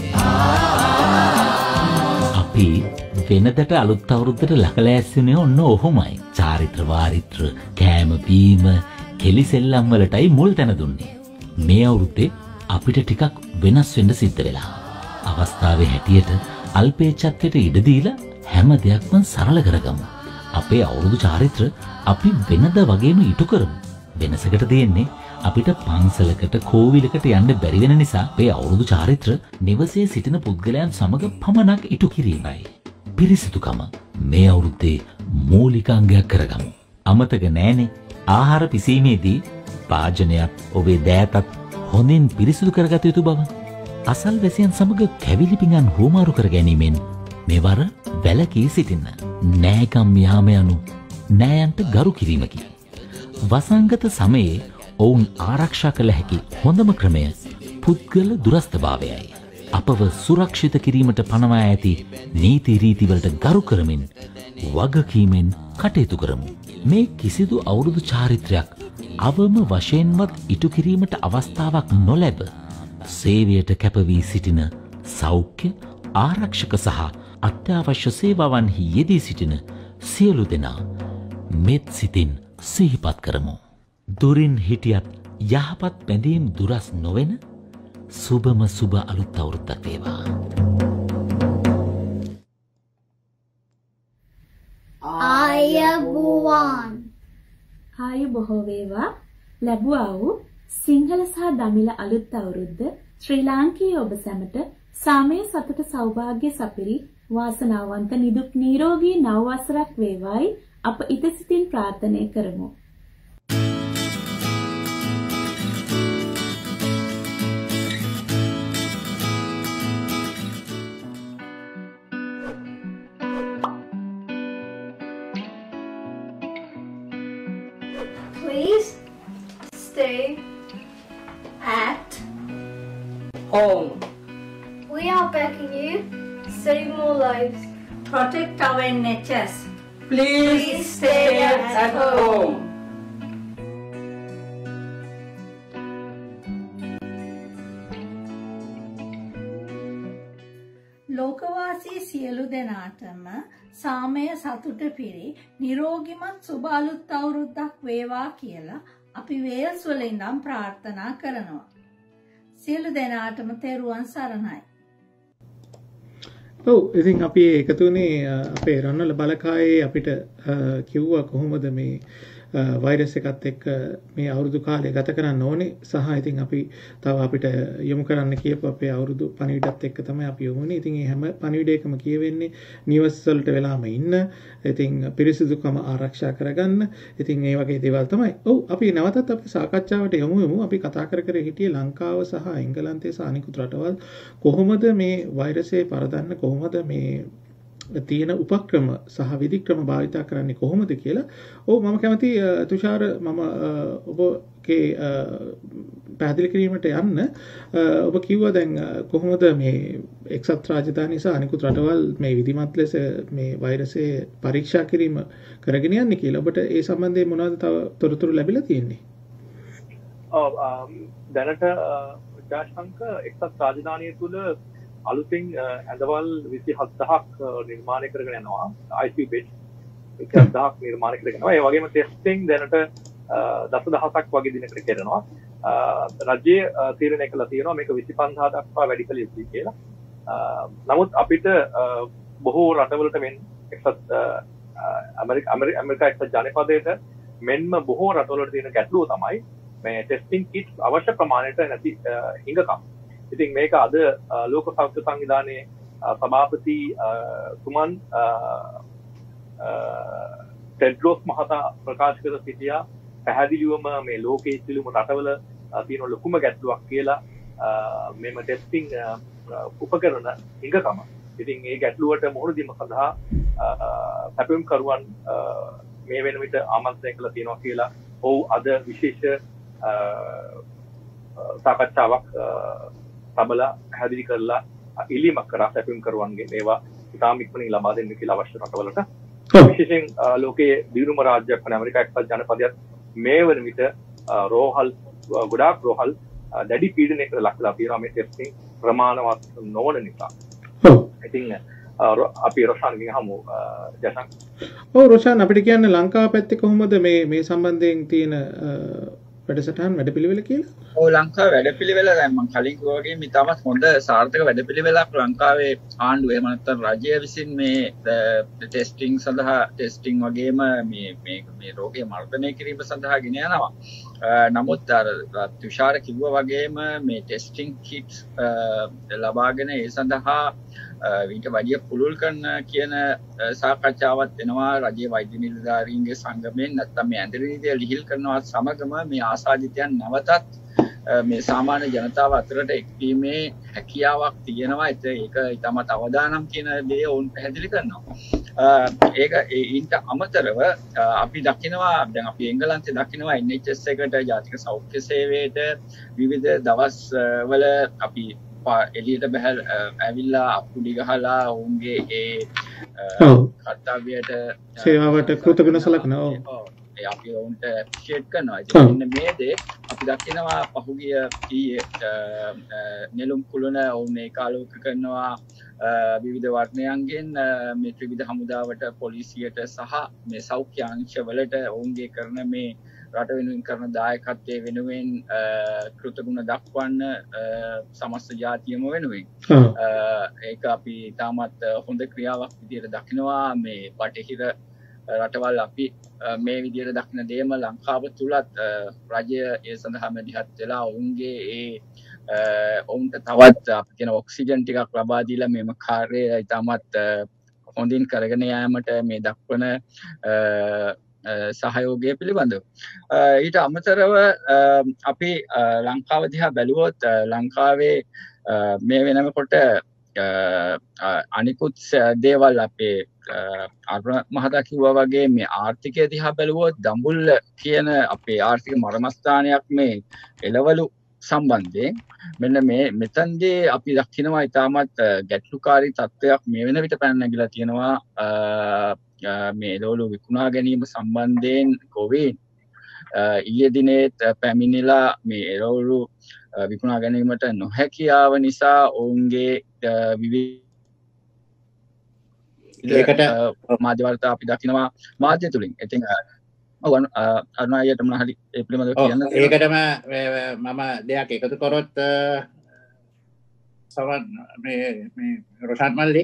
අපි වෙනදට අලුත් අවුරුද්දට ලකලෑස්සුනේ ඔන්න ඔහොමයි. චාරිත්‍ර වාරිත්‍ර කෑම බීම කෙලි සෙල්ලම් වලටයි මුල් තැන දුන්නේ. මේ අවුරුද්දේ අපිට ටිකක් වෙනස් වෙන්න සිද්ධ වෙලා. අවස්ථාවේ හැටියට අල්පේච්ඡත්වයට ඉඩ දීලා හැම දෙයක්ම සරල කරගමු. අපේ අවුරුදු චාරිත්‍ර අපි වෙනද වගේම ඉටු කරමු. වෙනසකට තියෙන්නේ අපිට පන්සලකට කෝවිලකට යන්න බැරි වෙන නිසා අපේ අවුරුදු චාරිත්‍ර නිවසේ සිටින පුද්ගලයන් සමග පමණක් ඉටු කිරීමයි. පිරිසිදුකම මේ අවුරුද්දේ මූලිකාංගයක් කරගමු. අමතක නෑනේ ආහාර පිසීමේදී පාජනයක් ඔබේ දෑතත් හොඳින් පිරිසිදු කරගත යුතු බව. අසල්වැසියන් සමග කැවිලි පිඟන් හුවමාරු කර ගැනීමෙන් මෙවර වැළකී සිටින්න. නෑකම් යාම යනු නෑයන්ට ගරු කිරීමකි. වසංගත සමයේ ඔවුන් ආරක්ෂා කළ හැකි හොඳම ක්‍රමය පුද්ගල දුරස්ථභාවයයි. අපව සුරක්ෂිත කිරීමට පනවා ඇති නීති රීතිවලට ගරු කරමින් වගකීමෙන් කටයුතු කරමු. මේ කිසිදු අවුරුදු චාරිත්‍රයක් අවම වශයෙන්වත් ඉටු කිරීමට අවස්ථාවක් නොලැබ සේවයට කැපවී සිටින සෞඛ්‍ය ආරක්ෂක සහ අත්‍යවශ්‍ය සේවාවන්හි යෙදී සිටින සියලු දෙනා මෙත් සිතින් සිහිපත් කරමු. දුරින් හිටියත් යහපත් බැඳීම් දුරස් නොවෙන සුබම සුබ අලුත් අවුරුද්දක් වේවා. ආයුබෝවන්. ආයු බොහෝ වේවා. ලැබුවා වූ සිංහල සහ දමිළ අලුත් අවුරුද්ද ශ්‍රී ලාංකීය ඔබ සැමට සාමය සතුට සෞභාග්‍ය සපිරි වාසනාවන්ත නිදුක් නිරෝගී නව වසරක් වේවායි අප ඉතසිතින් ප්‍රාර්ථනා කරමු. Please stay at home. We are begging you, save more lives. Protect our N H S. Please, Please stay at, at home. ලෝකවාසී සියලු දෙනාටම සාමය සතුට පිරි නිරෝගිමත් සුබ අලුත් අවුරුද්දක් වේවා කියලා අපි වේල්ස් වල ඉඳන් ප්‍රාර්ථනා කරනවා. සියලු දෙනාටම තෙරුවන් සරණයි. ඔව් ඉතින් අපි එකතුනේ අපේ රන්වල බලකායේ අපිට කිව්වා කොහොමද මේ වෛරස් එකත් එක්ක මේ අවුරුදු කාලය ගත කරන්න ඕනේ සහ ඉතින් අපි තව අපිට යොමු කරන්න කියපු අපේ අවුරුදු පණිවිඩත් එක්ක තමයි අපි යොමුනේ. ඉතින් මේ හැම පණිවිඩයකම කියවෙන්නේ නිවස් වලට වෙලාම ඉන්න. ඉතින් පිරිසිදුකම ආරක්ෂා කරගන්න. ඉතින් මේ වගේ දේවල් තමයි. ඔව් අපි නැවතත් අපි සාකච්ඡාවට යමු යමු. අපි කතා කර කර හිටියේ ලංකාව සහ එංගලන්තය සහ අනිකුත් රටවල් කොහොමද මේ වෛරසය පරදන්න කොහොමද මේ තියෙන උපක්‍රම සහ විධික්‍රම භාවිතා කරන්නේ කොහොමද කියලා. ඔව් මම කැමති තුෂාර මම ඔබගේ පැහැදිලි කිරීමට යන්න. ඔබ කිව්වා දැන් කොහොමද මේ එක්සත් රාජධානී සහ අනිකුත් රටවල් මේ විධිමත් ලෙස මේ වෛරසය පරීක්ෂා කිරීම කරගෙන යන්නේ කියලා. ඔබට ඒ සම්බන්ධයෙන් මොනවද තව තොරතුරු ලැබිලා තියෙන්නේ? ඔව් දැනට ජාෂංක එක්සත් රාජධානිය තුල අලුතින් ඇඳවල් විසි හත්දහක් නිර්මාණය කරගෙන යනවා. I C U bed විසි හත්දහක් නිර්මාණය කරගෙන යනවා. ඒ වගේම ටෙස්ටිං දැනට දසදහසක් වගේ දිනකට කරනවා. රජයේ තීරණය කළා තියෙනවා මේක විසි පන්දහ දක්වා වැඩි කළ යුතුයි කියලා. නමුත් අපිට බොහෝ රටවලට මෙන් එක්සත් ඇමරිකා ඇමරිකා එක්සත් ජනපදයට මෙන්ම බොහෝ රටවලට තියෙන ගැටලුව තමයි මේ ටෙස්ටිං කිට්ස් අවශ්‍ය ප්‍රමාණයට නැති හිඟකම්. ඉතින් මේක අද ලෝක සෞඛ්‍ය සංවිධානයේ සභාපති තුමන් ටෙඩ්රොස් මහතා ප්‍රකාශ කර සිටියා පැහැදිලිවම මේ ලෝකයේ සිළුම රටවල තියෙන ලොකුම ගැටලුවක් කියලා මෙම ටෙස්ටිං උපකරණ හිඟකම. ඉතින් මේ ගැටලුවට මුහුණ දීම සඳහා සැපයුම් කරුවන් මේ වෙන විට ආමන්ත්‍රණය කළා තියෙනවා කියලා ඔව් අද විශේෂ සාකච්ඡාවක් සබලා පැහැදිලි කරලා ඉල්ලීමක් කරා සැපයුම් කරුවන්ගේ ඒවා ඉතාම ඉක්මනින් ලබා දෙන්න කියලා අවශ්‍ය රටවලට. විශේෂයෙන් ලෝකයේ දියුණුම රාජ්‍යයක් වන ඇමරිකා එක්සත් ජනපදයත් මේ වන විට රෝහල් ගොඩාක් රෝහල් දැඩි පීඩනයකට ලක් වෙලා තියෙනවා මේ ටෙස්ටිං ප්‍රමාණවත් නොවන නිසා. ඉතින් අපි රොෂාන්ගෙන් හමු ජසන්. ඔව් රොෂාන් අපිට කියන්න ලංකාව පැත්තේ කොහොමද මේ මේ සම්බන්ධයෙන් තියෙන වැඩසටහන් වැඩපිළිවෙල කියලා? ඔව් ලංකාවේ වැඩපිළිවෙල දැන් මම කලින් කිව්වා වගේ මේ තාමත් හොඳ සාර්ථක වැඩපිළිවෙලක් ලංකාවේ ආණ්ඩුව එහෙම නැත්නම් රජය විසින් මේ ටෙස්ටිං සඳහා ටෙස්ටිං වගේම මේ මේ මේ රෝගය මර්ධනය කිරීම සඳහා ගෙන යනවා. නමුත් අර තුෂාර කිව්වා වගේම මේ ටෙස්ටිං කිට්ස් ලබාගෙන ඒ සඳහා ඊට වැඩිය පුළුල් කරන කියන සාකච්ඡාවක් වෙනවා රජයේ වෛද්‍ය නිලධාරීන්ගේ සංගමයෙන් නැත්නම් මේ ඇඳරි නීතිය ලිහිල් කරනවත් සමගම මේ ආසාදිතයන් නැවතත් මේ සාමාන්‍ය ජනතාව අතරට එක්වීමේ හැකියාවක් තියෙනවා. ඒක ඉතාමත් අවදානම් කියන දේ ඔවුන් පැහැදිලි කරනවා. ඒක ඊට අමතරව අපි දකිනවා දැන් අපි එංගලන්තේ දකිනවා එන් එච් එස් එකට ජාතික සෞඛ්‍ය සේවයට විවිධ දවස් වල අපි එළියට බහැල් ඇවිල්ලා අපුඩි ගහලා ඔවුන්ගේ ඒ කර්තව්‍යයට සේවාවට කෘතඥ සලකනවා. ඒ අපි ඔවුන්ට ඇප්‍රීෂিয়েට් කරනවා. ඉතින් මෙන්න මේ දේ අපි දකිනවා පහුගිය ඊයේ නෙළුම් කුළුණ ඔවුන් ඒකාලෝක කරනවා විවිධ වර්ණයන්ගෙන් මේ ත්‍රිවිධ හමුදාවට පොලිසියට සහ මේ සෞඛ්‍ය අංශවලට ඔවුන්ගේ කරන මේ රට වෙනුවෙන් කරන දායකත්වයේ වෙනුවෙන් කෘතගුණ දක්වන්න සමස්ත ජාතියම වෙනුවෙන් ඒක අපි තාමත් හොඳ ක්‍රියාවක් විදිහට දකිනවා. මේ බටහිර රටවල් අපි මේ විදිහට දක්න දේම ලංකාව තුලත් රජය ඒ සඳහා මැදිහත් වෙලා ඔවුන්ගේ ඒ ඔවුන්ට තවත් අපි කියන ඔක්සිජන් ටිකක් ලබා දීලා මේම කාර්යය ඉතාමත් හොඳින් කරගෙන යාමට මේ දක්වන සහයෝගය පිළිබඳව. ඊට අමතරව අපි ලංකාව දිහා බැලුවොත් ලංකාවේ මේ වෙනකොට අනිකුත් දේවල් අපේ අරුණ මහතා කිව්වා වගේ මේ ආර්ථිකය දිහා බැලුවොත් දඹුල්ල කියන අපේ ආර්ථික මර්මස්ථානයක් මේ එළවලු සම්බන්ධයෙන් මෙන්න මේ මෙතනදී අපි දකිනවා ඉතාමත් ගැටලුකාරී තත්ත්වයක් මේ වෙන විට පැන නැගිලා තියෙනවා. මේ එළවලු විකුණා ගැනීම සම්බන්ධයෙන් ගොවීන් ඊයේ දිනේත් පැමිණිලා මේ එළවලු විකුණා ගැනීමට නොහැකියාව නිසා ඔවුන්ගේ විවිධ ඒකට මාධ්‍ය වාර්තා අපි දකිනවා මාධ්‍ය තුලින්. ඉතින් ඔව් අරුණායට මොනවා හරි ඒ පිළිබඳව කියන්න. ඒකටම මම දෙයක් එකතු කරොත් සමන් මේ මේ රොෂාන් මල්ලි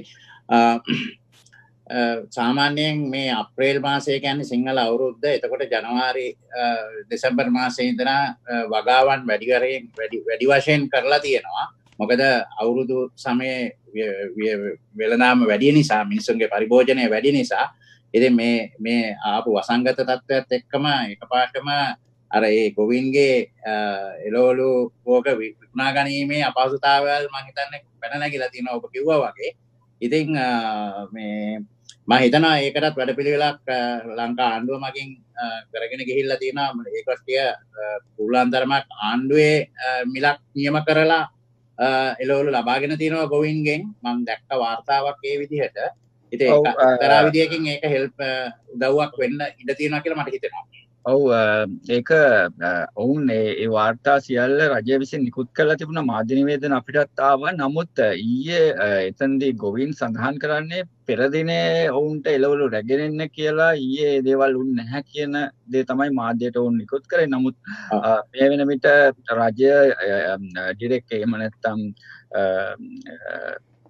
සාමාන්‍යයෙන් මේ අප්‍රේල් මාසය කියන්නේ සිංහල අවුරුද්ද. එතකොට ජනවාරි දෙසැම්බර් මාසයේ ඉඳලා වගාවන් වැඩි කරේ වැඩි වැඩි වශයෙන් කරලා තියෙනවා. මොකද අවුරුදු සමයේ වෙළඳාම වැඩි නිසා මිනිස්සුන්ගේ පරිභෝජනය වැඩි නිසා ඉතින් මේ මේ ආපු වසංගත තත්ත්වයක් එක්කම එකපාරටම අර ඒ ගොවීන්ගේ එළවලු භෝග විකුණා ගැනීමේ අපහසුතාවයල් මම හිතන්නේ පැන නැගිලා තියෙනවා ඔබ කිව්වා වගේ. ඉතින් මේ මම හිතනවා ඒකටත් වැඩපිළිවෙලක් ලංකා ආණ්ඩුව මගින් කරගෙන ගිහිල්ලා තියෙනවා. ඒක ටික පුළුවන් තරමක් ආණ්ඩුවේ මිලක් නියම කරලා එළවලු ලබාගෙන තියෙනවා ගොවීන්ගෙන්. මම දැක්ක වාර්තාවක් ඒ විදිහට. ඉතින් ඒක එක්තරා විදියකින් ඒක හෙල්ප් උදව්වක් වෙන්න ඉඩ තියෙනවා කියලා මට හිතෙනවා. ඔව් ඒක ඔවුන් ඒ වාර්තා සියල්ල රජය විසින් නිකුත් කරලා තිබුණා. මාධ්‍ය නිවේදන අපිටත් ආවා. නමුත් ඊයේ එතනදී ගොවීන් සඳහන් කරන්නේ පෙර දිනේ ඔවුන්ට එළවලු රැගෙන එන්න කියලා ඊයේ දේවල් උන් නැහැ කියන දේ තමයි මාධ්‍යයට ඔවුන් නිකුත් කරේ. නමුත් මේ වෙන විට රජය ඩිරෙක්ට් එහෙම නැත්නම්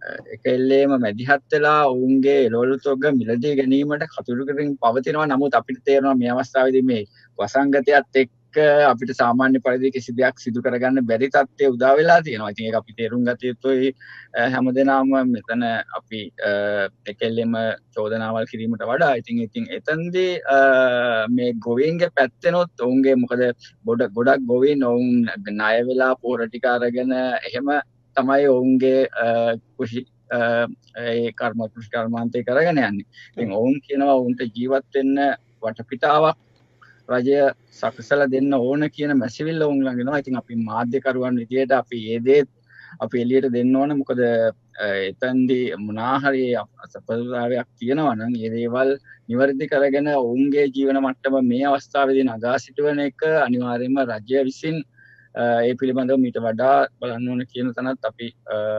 එක එල්ලේම මැදිහත් වෙලා ඔවුන්ගේ එළවලු තොග මිලදී ගැනීමට කටයුතු කරමින් පවතිනවා. නමුත් අපිට තේරෙනවා මේ අවස්ථාවේදී මේ වසංගතයත් එක්ක අපිට සාමාන්‍ය පරිදි කිසි දෙයක් සිදු කරගන්න බැරි තත්ත්වය උදා වෙලා තියෙනවා. ඉතින් ඒක අපි තේරුම් ගත යුතුයි. හැමදෙනාම මෙතන අපි එකෙල්ලෙම චෝදනාවල් කිරීමට වඩා ඉතින් ඉතින් එතනදී මේ ගොවීන්ගේ පැත්තෙනොත් ඔවුන්ගේ මොකද ගොඩක් ගොඩක් ගොවීන් ඔවුන් ණය වෙලා පොර ටික අරගෙන එහෙම තමයි ඔවුන්ගේ කුෂි ඒ කර්ම කෘෂි කර්මාන්තය කරගෙන යන්නේ. ඉතින් ඔවුන් කියනවා ඔවුන්ට ජීවත් වෙන්න වටපිටාවක් රජය සකසලා දෙන්න ඕන කියන මැසිවිල්ල ඔවුන් ළඟ එනවා. ඉතින් අපි මාධ්‍යකරුවන් විදියට අපි මේ දේ අපි එළියට දෙන්න ඕන. මොකද එතෙන්දී මොනාහරි අපසපතාවයක් තියෙනවා නම් මේ දේවල් නිවැරදි කරගෙන ඔවුන්ගේ ජීවන මට්ටම මේ අවස්ථාවේදී නගා සිටවන එක අනිවාර්යයෙන්ම රජය විසින් ඒ පිළිබඳව මීට වඩා බලන්න ඕන කියන තැනත් අපි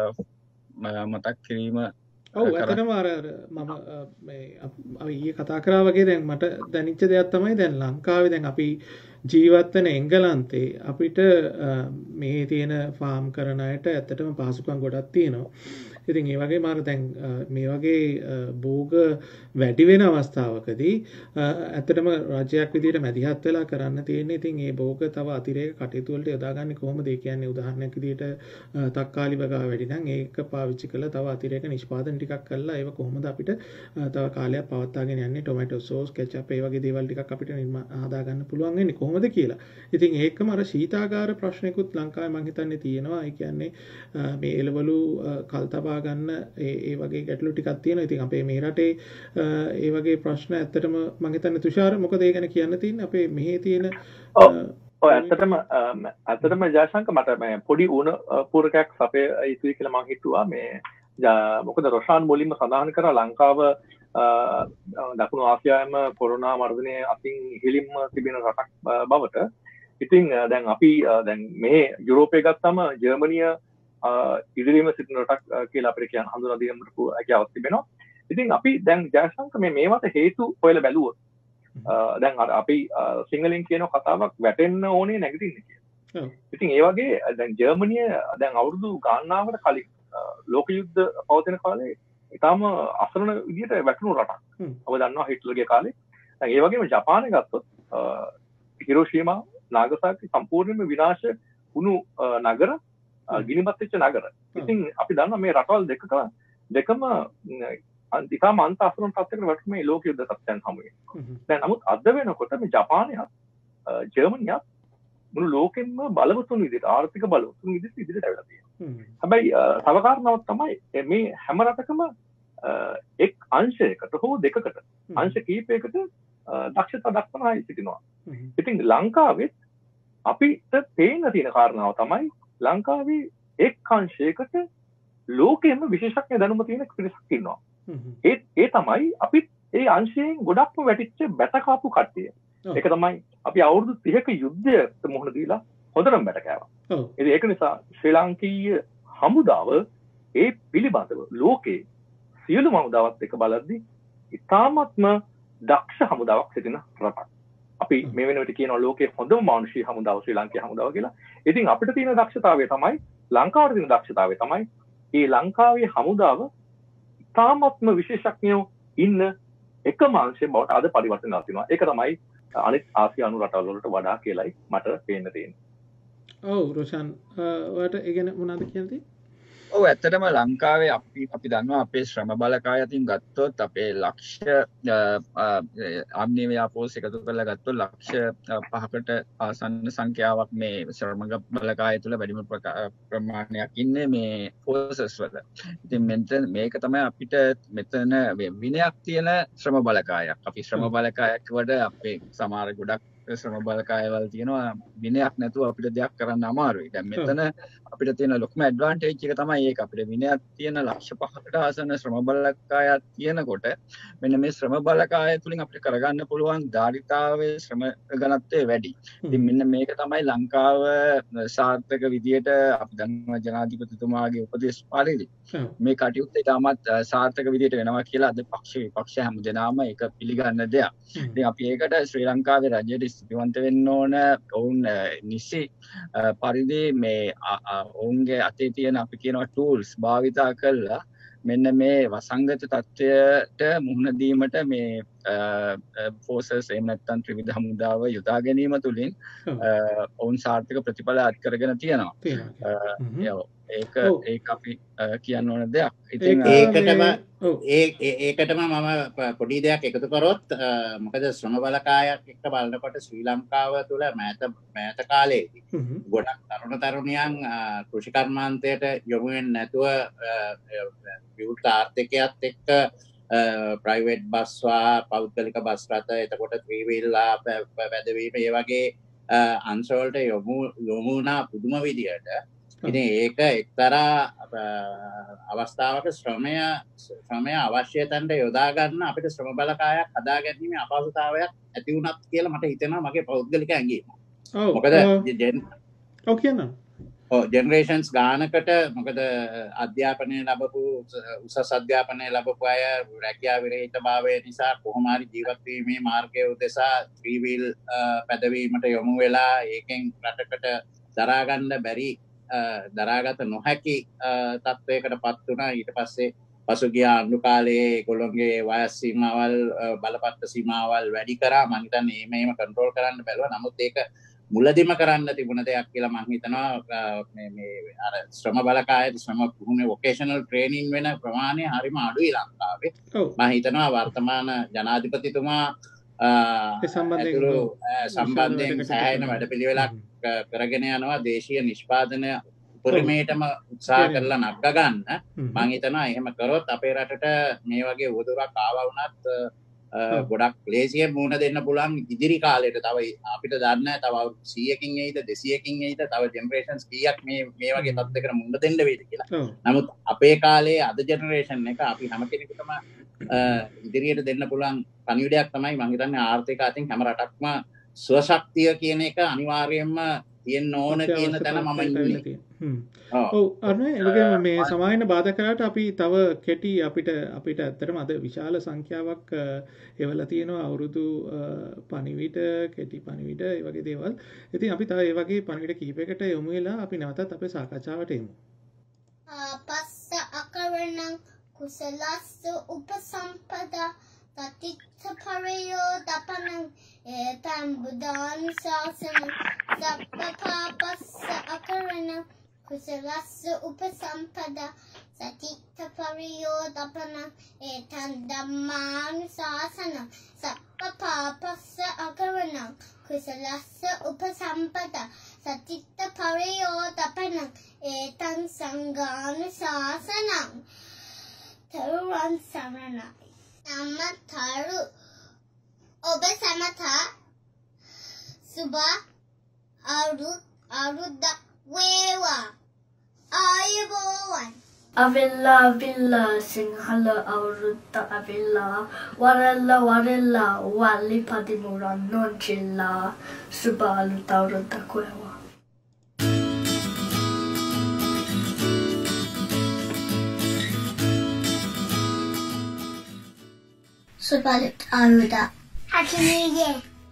මතක් කිරීම ඔව් ඇත්තටම අර මම මේ අපි ඊයේ කතා කරා වගේ දැන් මට දැනෙච්ච දෙයක් තමයි දැන් ලංකාවේ දැන් අපි ජීවත් වෙන එංගලන්තේ අපිට මේ තියෙන ෆාම් කරන අයට ඇත්තටම පහසුකම් ගොඩක් තියෙනවා. ඉතින් ඒ වගේම අර දැන් මේ වගේ භෝග වැඩි වෙන අවස්ථාවකදී ඇත්තටම රජයක් විදිහට මැදිහත් වෙලා කරන්න තියෙන්නේ. ඉතින් මේ භෝග තව අතිරේක කටයුතු වලට යොදාගන්නේ කොහොමද? ඒ කියන්නේ උදාහරණයක් විදිහට තක්කාලි වගා වැඩි නම් ඒක පාවිච්චි කරලා තව අතිරේක නිෂ්පාදන ටිකක් කරලා ඒව කොහොමද අපිට තව කාලයක් පවත්වාගෙන යන්නේ? ටොමැටෝ සෝස්, කෙචප් ඒ වගේ දේවල් ටිකක් අපිට හදාගන්න පුළුවන් වෙන්නේ කොහොමද කියලා. ඉතින් ඒකම අර ශීතාගාර ප්‍රශ්නයකුත් ලංකාවේ මම හිතන්නේ තියෙනවා. ඒ කියන්නේ මේ එළවලු කල්තබා ගන්න ඒ ඒ වගේ ගැටලු ටිකක් තියෙනවා. ඉතින් අපේ මේ රටේ ඒ වගේ ප්‍රශ්න ඇත්තටම මම හිතන්නේ තුෂාර මොකද ඒ ගැන කියන්න තියෙන්නේ? අපේ මෙහි තියෙන ඔව් ඇත්තටම ඇත්තටම ජයශංක මට මේ පොඩි උණ පූරකයක් අපේ ඉතුයි කියලා මම හිතුවා. මේ මොකද රොෂාන් මුලින්ම සඳහන් කරා ලංකාව දකුණු ආසියාවේම කොරෝනා මර්ධනය අතින් ඉහළින්ම තිබෙන රටක් බවට. ඉතින් දැන් අපි දැන් මේ යුරෝපයේ ගත්තම ජර්මනිය ඉදිරියේම සිටින රටක් කියලා අපිට කියන්න හඳුනා දීමට හැකියාවක් තිබෙනවා. ඉතින් අපි දැන් ජයශංක මේ මේවට හේතු හොයලා බැලුවොත් දැන් අර අපි සිංහලෙන් කියන කතාවක් වැටෙන්න ඕනේ නැගිටින්න කියලා. ඉතින් ඒ වගේ දැන් ජර්මනිය දැන් අවුරුදු ගණනාවකට කලින් ලෝක යුද්ධ පවතින කාලේ ඊටාම අසරණ විදියට වැටුණු රටක්. ඔබ දන්නවා හිට්ලර්ගේ කාලේ. දැන් ඒ වගේම ජපානය ගත්තොත් හිරෝෂීමා නාගසාකි සම්පූර්ණයෙන්ම විනාශ වුණු නගර ගිනිපත් වෙච්ච නගර. ඉතින් අපි දන්නවා මේ රටවල් දෙකක දෙකම ඉතාම අන්ත අසරණ තත්ත්වයකට වැටුණු මේ ලෝක යුද්ධ තත්ත්වයන් හමුවේ. දැන් නමුත් අද වෙනකොට මේ ජපානයත් ජර්මනියත් මුළු ලෝකෙම බලවතුන් විදිහට ආර්ථික බලවතුන් විදිහට ඉදිරියට ඇවිල්ලා තියෙනවා. හැබැයි තව කාරණාවක් තමයි මේ හැම රටකම එක් අංශයකට හෝ දෙකකට අංශ කීපයකට දක්ෂතා දක්වන අය සිටිනවා. ඉතින් ලංකාවෙත් අපිට පේන තියෙන කාරණාව තමයි ලංකාවේ එක් අංශයකට ලෝකෙම විශේෂඥ දැනුම තියෙන පිරිසක් ඉන්නවා. ඒ ඒ තමයි අපි ඒ අංශයෙන් ගොඩක්ම වැටිච්ච බැටකාපු කට්ටිය. ඒක තමයි අපි අවුරුදු තිහක යුද්ධයට මුහුණ දීලා හොඳටම බැට කෑවා. ඉතින් ඒක නිසා ශ්‍රී ලාංකීය හමුදාව ඒ පිළිබඳව ලෝකේ සියලුම හමුදාවත් එක්ක බලද්දී ඉතාමත්ම දක්ෂ හමුදාවක් සිටින රටක්. අපි මේ වෙනකොට කියනවා ලෝකේ හොඳම මානුෂීය හමුදාව ශ්‍රී ලාංකේය හමුදාව කියලා. ඉතින් අපිට තියෙන දක්ෂතාවය තමයි ලංකාවට තියෙන දක්ෂතාවය තමයි මේ ලංකාවේ හමුදාව ඉතාමත්ම විශේෂඥයෝ ඉන්න එකම අංශය බවට අද පරිවර්තන වෙලා තියෙනවා. ඒක තමයි අනිත් ආසියානු රටවල් වලට වඩා කියලායි මට පේන්න තියෙන්නේ. ඔව් රොෂාන් ඔයාලට ඒ ගැන මොනවද කියන්නේ? ඔව් ඇත්තටම ලංකාවේ අපි අපි දන්නවා අපේ ශ්‍රම බලකාය අතින් ගත්තොත් අපේ ලක්ෂ ආම්නීය ව්‍යාපෝස් එකතු කරලා ගත්තොත් ලක්ෂ පහකට ආසන්න සංඛ්‍යාවක් මේ ශ්‍රම බලකාය තුළ වැඩිම ප්‍රමාණයක් ඉන්නේ මේ ෆෝසස් වල. ඉතින් මෙතන මේක තමයි අපිට මෙතන විනයක් තියෙන ශ්‍රම බලකායක්. අපි ශ්‍රම බලකායක් වල අපේ සමහර ගොඩක් ශ්‍රම බලකායවල් තියෙනවා විනයක් නැතුව අපිට දෙයක් කරන්න අමාරුයි. දැන් මෙතන අපිට තියෙන ලොකුම ඇඩ්වාන්ටේජ් එක තමයි ඒක. අපිට විනයක් තියෙන ලක්ෂ පහකට ආසන්න ශ්‍රම බලකායක් තියෙනකොට මෙන්න මේ ශ්‍රම බලකාය තුලින් අපිට කරගන්න පුළුවන් ධාරිතාවයේ ශ්‍රම ඝනත්වය වැඩි. ඉතින් මෙන්න මේක තමයි ලංකාව සාර්ථක විදියට අපි දන්නවා ජනාධිපතිතුමාගේ උපදේශ පරිදි මේ කටයුත්ත ඉතාමත් සාර්ථක විදියට වෙනවා කියලා අද පක්ෂ විපක්ෂ හැමදෙනාම ඒක පිළිගන්න දෙයක්. ඉතින් අපි ඒකට ශ්‍රී ලංකාවේ රජයට ස්තුතිවන්ත වෙන්න ඕන. ඔවුන් නිසි පරිදි මේ ඔවුන්ගේ අතේ තියෙන අපි කියනවා ටූල්ස් භාවිතා කරලා මෙන්න මේ වසංගත තත්ත්වයට මුහුණ දීමට මේ ෆෝසස් එහෙම නැත්නම් ත්‍රිවිධ හමුදාව යොදා ගැනීම තුළින් ඔවුන් සාර්ථක ප්‍රතිඵල අත් කරගෙන තියෙනවා. ඒක ඒක අපි කියන්න ඕන දෙයක්. ඉතින් ඒකටම ඒකටම මම පොඩි දෙයක් එකතු කරොත් මොකද ශ්‍රම බලකායක් එක්ක බලනකොට ශ්‍රී ලංකාව තුළ මෑත මෑත කාලේදී ගොඩක් තරුණ තරුණියන් කෘෂි කර්මාන්තයට යොමු වෙන්නේ නැතුව විවෘත ආර්ථිකයත් එක්ක ප්‍රයිවට් බස් වා පෞද්ගලික බස් රථ එතකොට ත්‍රී වීල්ලා වැදවීම ඒ වගේ අංශවලට යොමු යොමු වුණා පුදුම විදියට. ඉතින් ඒක එක්තරා අවස්ථාවක ශ්‍රමය ශ්‍රමය අවශ්‍ය තැනට යොදා ගන්න අපිට ශ්‍රම බලකායක් හදා ගැනීමේ අපහසුතාවයක් ඇති වුණත් කියලා මට හිතෙනවා මගේ පෞද්ගලික ඇඟීම. මොකද ඔව් කියන්න. ඔව් ජෙනරේෂන්ස් ගානකට මොකද අධ්‍යාපනය ලැබපු උසස් අධ්‍යාපනය ලැබපු අය රැකියා විරහිතභාවය නිසා කොහොම හරි ජීවත් වීමේ මාර්ගය උදෙසා ත්‍රී වීල් පැදවීමට යොමු වෙලා ඒකෙන් රටකට දරා ගන්න බැරි දරාගත නොහැකි තත්ත්වයකට පත් වුණා. ඊට පස්සේ පසුගිය ආණ්ඩු කාලයේ ඒගොල්ලොන්ගේ වයස් සීමාවල් බලපත්‍ර සීමාවල් වැඩි කරා. මම හිතන්නේ මේම කන්ට්‍රෝල් කරන්න බැලුවා. නමුත් ඒක මුලදිම කරන්න තිබුණ දෙයක් කියලා මම හිතනවා. මේ මේ අර ශ්‍රම බලකායේ ශ්‍රම පුහුණුවේ වොකේෂනල් ට්‍රේනින් වෙන ප්‍රමාණය හරිම අඩුයි ලංකාවේ. මම හිතනවා වර්තමාන ජනාධිපතිතුමා සම්බන්ධයෙන් සෑහෙන වැඩපිළිවෙලක් කරගෙන යනවා. දේශීය නිෂ්පාදනය උපරිමයටම උත්සාහ කරලා නග්ග ගන්න. මම හිතනවා එහෙම කරොත් අපේ රටට මේ වගේ උවදුරක් ආවා වුණත් ගොඩක් ලේසියෙන් මුහුණ දෙන්න පුළුවන් ඉදිරි කාලයට. තව අපිට දන්නේ නැහැ තව සීයකින් එයිද දෙසීයකින් එයිද තව ජෙනරේෂන්ස් කීයක් මේ මේ වගේ තත්ත්වයකට මුහුණ දෙන්න වේද කියලා. නමුත් අපේ කාලේ අද ජෙනරේෂන් එක අපි හැම කෙනෙකුටම ඉදිරියට දෙන්න පුළුවන් පණිවිඩයක් තමයි මම හිතන්නේ ආර්ථික අතින් හැම රටක්ම ස්වශක්තිය කියන එක අනිවාර්යයෙන්ම තියෙන්න ඕන කියන තැන මම ඉන්නේ. ඔව් අනේ එවගේ මේ සමායන බාධා කරාට අපි තව කෙටි අපිට අපිට ඇත්තටම අද විශාල සංඛ්‍යාවක් එවලා තියෙනවා අවුරුදු පණිවිඩ කෙටි පණිවිඩ ඒ වගේ දේවල්. ඉතින් අපි තව ඒ වගේ පණිවිඩ කිහිපයකට යොමු වෙලා අපි නැවතත් අපේ සාකච්ඡාවට එමු. පස්ස අකරණං කුසලස්ස උපසම්පදා තතිත්ථ පරයෝ දපනං ඒතං බුද්ධාන් ශාසන සප්පපාපස්ස අකරණං කුසලස්ස උපසම්පදා සතිත්ථ පරයෝ දපනං ඒතං ධම්මාන් ශාසන සප්පපාපස්ස අකරණං කුසලස්ස උපසම්පදා සතිත්ථ පරයෝ දපනං ඒතං සංඝාන ශාසනං තරුවන් සරණයි. නමතරු ඔබ සමතා සුබ අවුරුදු අවුරුද්දක් වේවා. ආයුබෝවන්. Avilla Villa Sinhala Aurutta Avilla Warella Warella Wali Padimura Nonchilla Subalu Taurutta Kueva. Subalut Aruda. Happy New Year.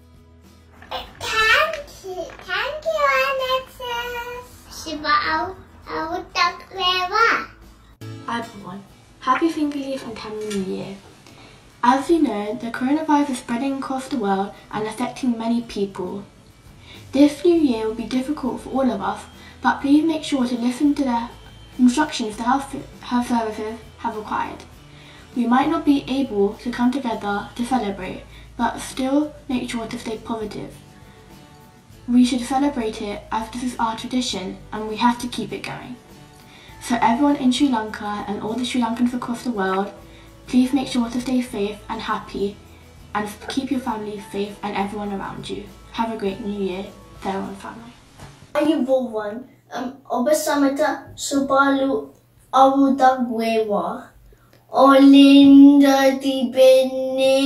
Thank you. Thank you, Alexis. Suba Aruda Kueva. Everyone, happy finger leaf and happy New Year. As you know, the coronavirus is spreading across the world and affecting many people. This new year will be difficult for all of us, but please make sure to listen to the instructions the health, health services have required. We might not be able to come together to celebrate, but still make sure to stay positive. We should celebrate it as this is our tradition and we have to keep it going. For everyone in Sri Lanka and all the Sri Lankans across the world, please make sure to stay safe and happy and keep your family safe and everyone around you. Have a great new year, Farewell family. Ayubowan, um, Obasamata Subalu Awudagwewa, Olinda Dibene,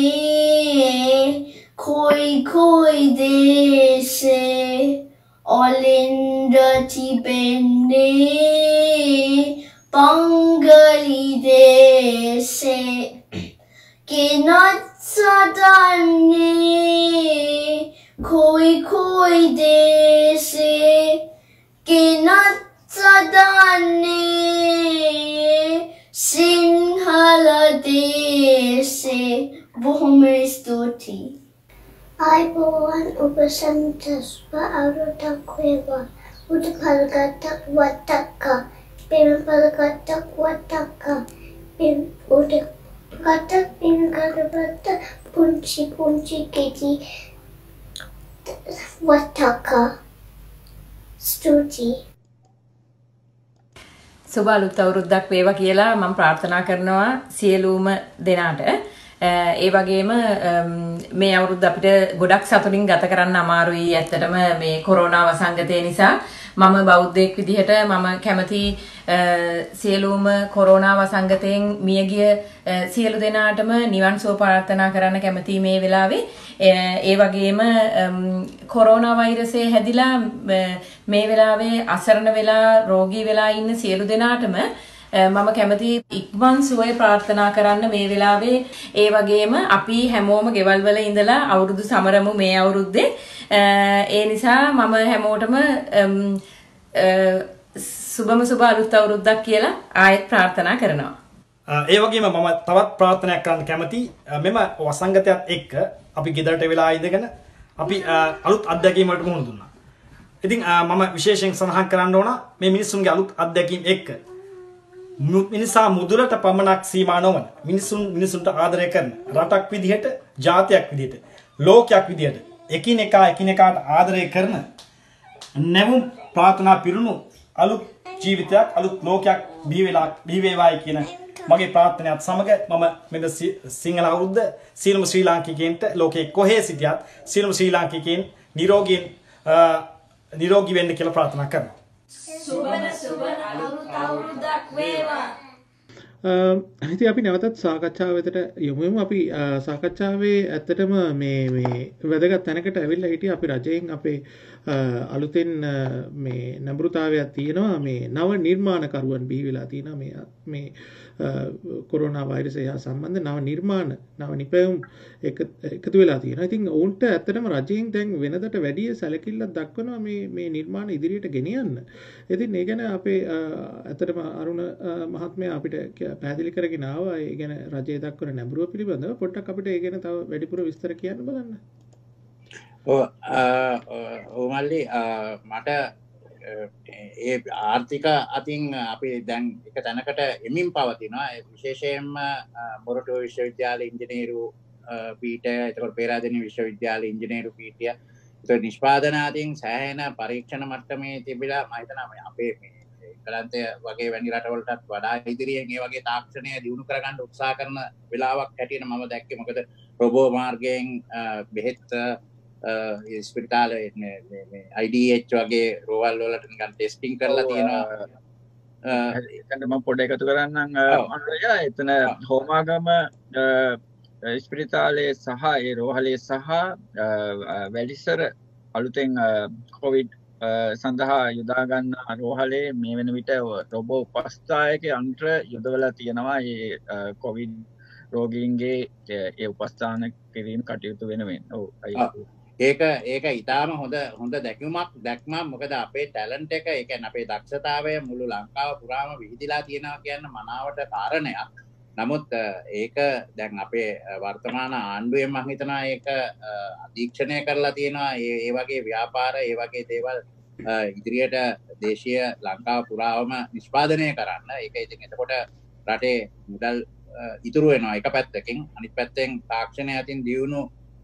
Koi Koi Dese, Olinda Dibene, Bangali Dese, Kinatsadane, Koi Koi Dese, Kinatsadane, Sing දේශේ බොහොම ස්තුතියි. අයිබෝවන් ඔබ සැමට සුබ අවුරුද්දක් වේවා. උඩ පළගත්තක් වත්තක්කා පෙම පළගත්තක් වත්තක්කා පෙම උඩ ගත්තක් පෙම ගත්තක් පුංචි පුංචි කෙටි වත්තක්කා ස්තුතියි. සුබ අලුත් අවුරුද්දක් වේවා කියලා මම ප්‍රාර්ථනා කරනවා සියලුම දෙනාට. ඒ වගේම මේ අවුරුද්ද අපිට ගොඩක් සතුටින් ගත කරන්න අමාරුයි. ඇත්තටම මේ කොරෝනා වසංගතය නිසා මම බෞද්ධයෙක් විදිහට මම කැමති සියලුම කොරෝනා වසංගතයෙන් මියගිය සියලු දෙනාටම නිවන් සුව ප්‍රාර්ථනා කරන්න කැමති මේ වෙලාවේ. ඒ වගේම කොරෝනා වෛරසය හැදිලා මේ වෙලාවේ අසරණ වෙලා රෝගී වෙලා ඉන්න සියලු දෙනාටම මම කැමති ඉක්මන් සුවය ප්‍රාර්ථනා කරන්න මේ වෙලාවේ. ඒ වගේම අපි හැමෝම ගෙවල් වල ඉඳලා අවුරුදු සමරමු මේ අවුරුද්දේ. ඒ නිසා මම හැමෝටම සුබම සුබ අලුත් අවුරුද්දක් කියලා ආයෙත් ප්‍රාර්ථනා කරනවා. ඒ වගේම මම තවත් ප්‍රාර්ථනාවක් කරන්න කැමති. මෙම වසංගතයත් එක්ක අපි ගෙදරට වෙලා ඉඳගෙන අපි අලුත් අත්දැකීම් වලට මුහුණ දුන්නා. ඉතින් මම විශේෂයෙන් සඳහන් කරන්න ඕන මේ මිනිස්සුන්ගේ අලුත් අත්දැකීම් එක්ක මිනිසා මුදුලට පමණක් සීමා නොවන මිනිසුන් මිනිසුන්ට ආදරය කරන රටක් විදිහට ජාතියක් විදිහට ලෝකයක් විදිහට එකිනෙකා එකිනෙකාට ආදරය කරන නැවුම් ප්‍රාර්ථනා පිරුණු අලුත් ජීවිතයක් අලුත් ලෝකයක් බිහි වෙලා බිහි වේවායි කියන මගේ ප්‍රාර්ථනාවත් සමග මම මෙද සිංහල අවුරුද්ද සියලුම ශ්‍රී ලාංකිකයන්ට ලෝකයේ කොහේ සිටියත් සියලුම ශ්‍රී ලාංකිකයන් නිරෝගී නිරෝගී වෙන්න කියලා ප්‍රාර්ථනා කරනවා. සුබන සුබ අලුත් අවුරුද්දක් වේවා. ඉතින් අපි නැවතත් සාකච්ඡාව වෙතට යමු යමු. අපි සාකච්ඡාවේ ඇත්තටම මේ මේ වැදගත් තැනකට ඇවිල්ලා හිටියේ. අපි රජයෙන් අපේ අලුතෙන් මේ නම්බෘතාවයක් තියෙනවා. මේ නව නිර්මාණකරුවන් බිහි වෙලා තියෙනවා. මේ මේ කොරෝනා වෛරසය හා සම්බන්ධ නව නිර්මාණ නව නිපැයුම් එකතු වෙලා තියෙනවා. ඉතින් ඔවුන්ට ඇත්තටම රජයෙන් දැන් වෙනදට වැඩිය සැලකිල්ලක් දක්වනවා මේ මේ නිර්මාණ ඉදිරියට ගෙනියන්න. ඉතින් ඒ ගැන අපේ ඇත්තටම අරුණ මහත්මයා අපිට පැහැදිලි කරගෙන ආවා. ඒ ගැන රජය දක්වන නැඹුරුව පිළිබඳව පොඩ්ඩක් අපිට ඒ ගැන තව වැඩිපුර විස්තර කියන්න බලන්න. ඔව් ඔව් මල්ලි මට ඒ ආර්ථික අතින් අපි දැන් එක තැනකට එමින් පවතිනවා. විශේෂයෙන්ම මොරටුව විශ්වවිද්‍යාල ඉංජිනේරු පීඨය, එතකොට පේරාදෙණිය විශ්වවිද්‍යාල ඉංජිනේරු පීඨය, එතකොට නිෂ්පාදන අතින් සෑහෙන පරීක්ෂණ මට්ටමේ තිබිලා මම හිතනවා අපේ මේ එංගලන්තය වගේ වැනි රටවලටත් වඩා ඉදිරියෙන් මේ වගේ තාක්ෂණය දියුණු කරගන්න උත්සාහ කරන වෙලාවක් හැටියට මම දැක්කේ. මොකද රොබෝ මාර්ගයෙන් බෙහෙත් ස්පිරිතාල I D H වගේ රෝවල් වලට නිකන් ටෙස්ටිං කරලා තියෙනවා. ඒකට මම පොඩ්ඩක් එකතු කරන්නම් අනුරය. එතන හෝමාගම ස්පිරිතාලයේ සහ ඒ රෝහලේ සහ වැලිසර අලුතෙන් කොවිඩ් සඳහා යොදා ගන්න රෝහලේ මේ වෙන විට රොබෝ උපස්ථායක යන්ත්‍ර යොදවලා තියෙනවා. ඒ කොවිඩ් රෝගීන්ගේ ඒ උපස්ථාන කිරීම කටයුතු වෙනුවෙන්. ඔව් ඒක ඒක ඊටාම හොඳ හොඳ දැක්මක් දැක්මක්. මොකද අපේ ටැලන්ට් එක, ඒ කියන්නේ අපේ දක්ෂතාවය මුළු ලංකාව පුරාම විහිදිලා තියෙනවා කියන මනාවට කාරණයක්. නමුත් ඒක දැන් අපේ වර්තමාන ආණ්ඩුවෙන් මම හිතනවා ඒක අධීක්ෂණය කරලා තියෙනවා. ඒ ඒ වගේ ව්‍යාපාර, ඒ වගේ දේවල් ඉදිරියට දේශීය ලංකාව පුරාම නිෂ්පාදනය කරන්න. ඒක ඉතින් එතකොට රටේ මුදල් ඉතුරු වෙනවා එක පැත්තකින්. අනිත් පැත්තෙන් තාක්ෂණය අතින් දියුණු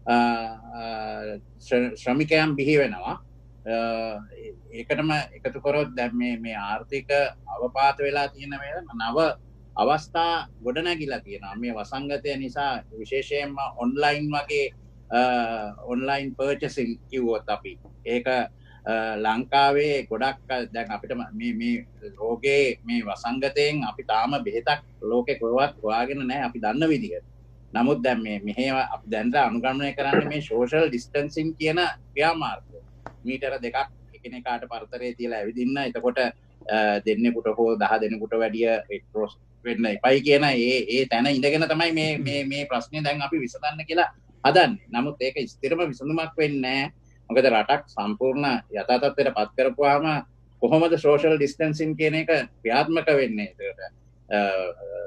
ශ්‍රමිකයන් බිහි වෙනවා. ඒකටම එකතු කරොත් දැන් මේ මේ ආර්ථික අවපාත වෙලා තියෙන මේ නව අවස්ථා ගොඩනැගිලා තියෙනවා. මේ වසංගතය නිසා විශේෂයෙන්ම ඔන්ලයින් වගේ ඔන්ලයින් පර්චේසින් කිව්වොත් අපි ඒක ලංකාවේ ගොඩක් දැන් අපිට මේ මේ රෝගේ මේ වසංගතයෙන් අපි තාම බෙහෙතක් ලෝකේ කොහෙවත් හොයාගෙන නැහැ අපි දන්න විදිහට. නමුත් දැන් මේ මෙහෙ අපි දැන් අනුගමනය කරන්නේ මේ සෝෂල් ඩිස්ටන්සින් කියන ක්‍රියාමාර්ගය. මීටර දෙකක් එකිනෙකාට පරතරේ තියලා ඇවිදින්න. එතකොට දෙන්නෙකුට හෝ දහ දෙනෙකුට වැඩිය ක්‍රොස් වෙන්න එපයි කියන ඒ ඒ තැන ඉඳගෙන තමයි මේ මේ මේ ප්‍රශ්නේ දැන් අපි විසඳන්න කියලා හදන්නේ. නමුත් ඒක ස්ථිරම විසඳුමක් වෙන්නේ නැහැ. මොකද රටක් සම්පූර්ණ යථා තත්ත්වයට පත් කරපුවාම කොහොමද සෝෂල් ඩිස්ටන්සින් කියන එක ක්‍රියාත්මක වෙන්නේ? ඒකට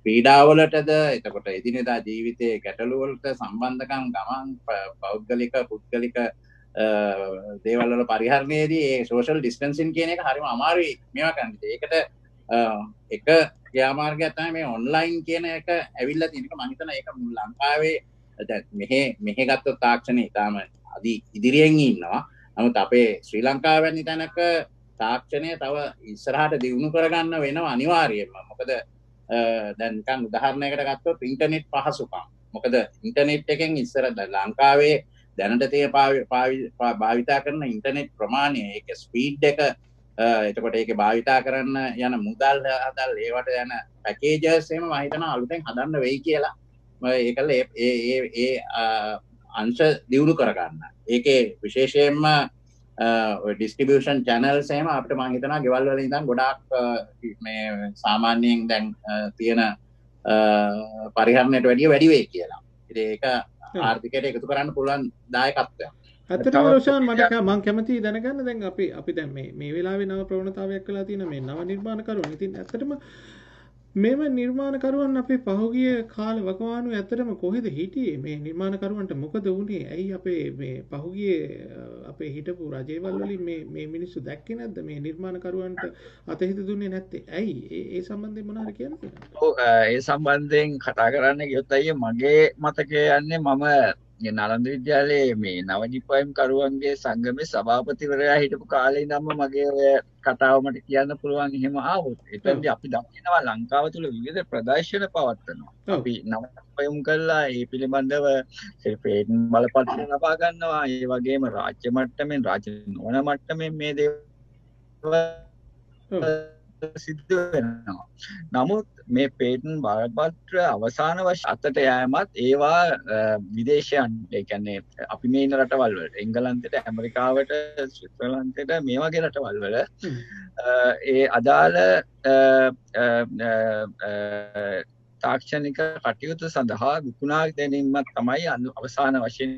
ක්‍රීඩාවලටද එතකොට එදිනෙදා ජීවිතයේ ගැටලු වලට සම්බන්ධකම් ගමන් පෞද්ගලික පුද්ගලික දේවල් වල පරිහරණයේදී ඒ සෝෂල් ඩිස්ටන්සින් කියන එක හරිම අමාරුයි මේවා කරන්න. ඒකට එක ක්‍රියාමාර්ගයක් තමයි මේ ඔන්ලයින් කියන එක ඇවිල්ලා තියෙන එක. මම හිතනවා ඒක ලංකාවේ දැන් මෙහෙ මෙහෙ ගත්තොත් තාක්ෂණය ඉතාම අදි ඉදිරියෙන් ඉන්නවා. නමුත් අපේ ශ්‍රී ලංකාව වැනි තැනක තාක්ෂණය තව ඉස්සරහට දියුණු කරගන්න වෙනවා අනිවාර්යයෙන්ම. මොකද දැන් නිකන් උදාහරණයකට ගත්තොත් ඉන්ටර්නෙට් පහසුකම්. මොකද ඉන්ටර්නෙට් එකෙන් ඉස්සර ලංකාවේ දැනට තියෙන භාවිතා කරන ඉන්ටර්නෙට් ප්‍රමාණය, ඒක ස්පීඩ් එක, එතකොට ඒක භාවිතා කරන්න යන මුදල් හදල් ඒවට යන පැකේජස් එහෙම මම හිතනවා අලුතෙන් හදන්න වෙයි කියලා. ඒකල ඒ ඒ ඒ අංශ දියුණු කරගන්න. ඒකේ විශේෂයෙන්ම ඩිස්ට්‍රිබියුෂන් චැනල්ස් එහෙම අපිට මම හිතනවා ගෙවල් වල ඉඳන් ගොඩාක් මේ සාමාන්‍යයෙන් දැන් තියෙන පරිහරණයට වැඩිය වැඩි වෙයි කියලා. ඉතින් ඒක ආර්ථිකයට එකතු කරන්න පුළුවන් දායකත්වයක්. ඇත්තටම රොෂාන් මට මම කැමතියි දැනගන්න දැන් අපි අපි දැන් මේ මේ වෙලාවේ නව ප්‍රවණතාවයක් කළා තියෙන මේ නව නිර්මාණකරුවන්. ඉතින් ඇත්තටම මේව නිර්මාණකරුවන් අපේ පහුගිය කාල වකවානුවේ ඇත්තටම කොහෙද හිටියේ? මේ නිර්මාණකරුවන්ට මොකද වුනේ? ඇයි අපේ මේ පහුගිය අපේ හිටපු රජේවල් වලින් මේ මේ මිනිස්සු දැක්කේ නැද්ද? මේ නිර්මාණකරුවන්ට අතහිත දුන්නේ නැත්තේ ඇයි? ඒ ඒ සම්බන්ධයෙන් මොනවාරි කියන්න තියෙනවද? ඔව් ඒ සම්බන්ධයෙන් කතා කරන්න ගියොත් අයියේ මගේ මතකය යන්නේ මම නලන්ද විද්‍යාලයේ මේ නවනිපයම් කරුවන්ගේ සංගමේ සභාපතිවරයා හිටපු කාලේ ඉඳන්ම මගේ ඔය කතාව මට කියන්න පුළුවන් එහෙම ආවොත්. එතනදී අපි දකිනවා ලංකාව තුළ විවිධ ප්‍රදර්ශන පවත්වනවා. අපි නවනිපයම් කළා ඒ පිළිබඳව පේටන් බලපත්‍ර ලබා ගන්නවා. ඒ වගේම රාජ්‍ය මට්ටමින් රාජ්‍ය නොවන මට්ටමින් මේ දේවල් සිද්ධ වෙනවා. නමුත් මේ පේටන් බලපත්‍ර අවසාන වශයෙන් අතට යෑමත් ඒවා විදේශයන්, ඒ කියන්නේ අපි මේ ඉන්න රටවල් වලට, එංගලන්තයට, ඇමරිකාවට, ස්විට්සර්ලන්තයට මේ වගේ රටවල් වල ඒ අදාළ තාක්ෂණික කටයුතු සඳහා විකුණා ගැනීමක් තමයි අවසාන වශයෙන්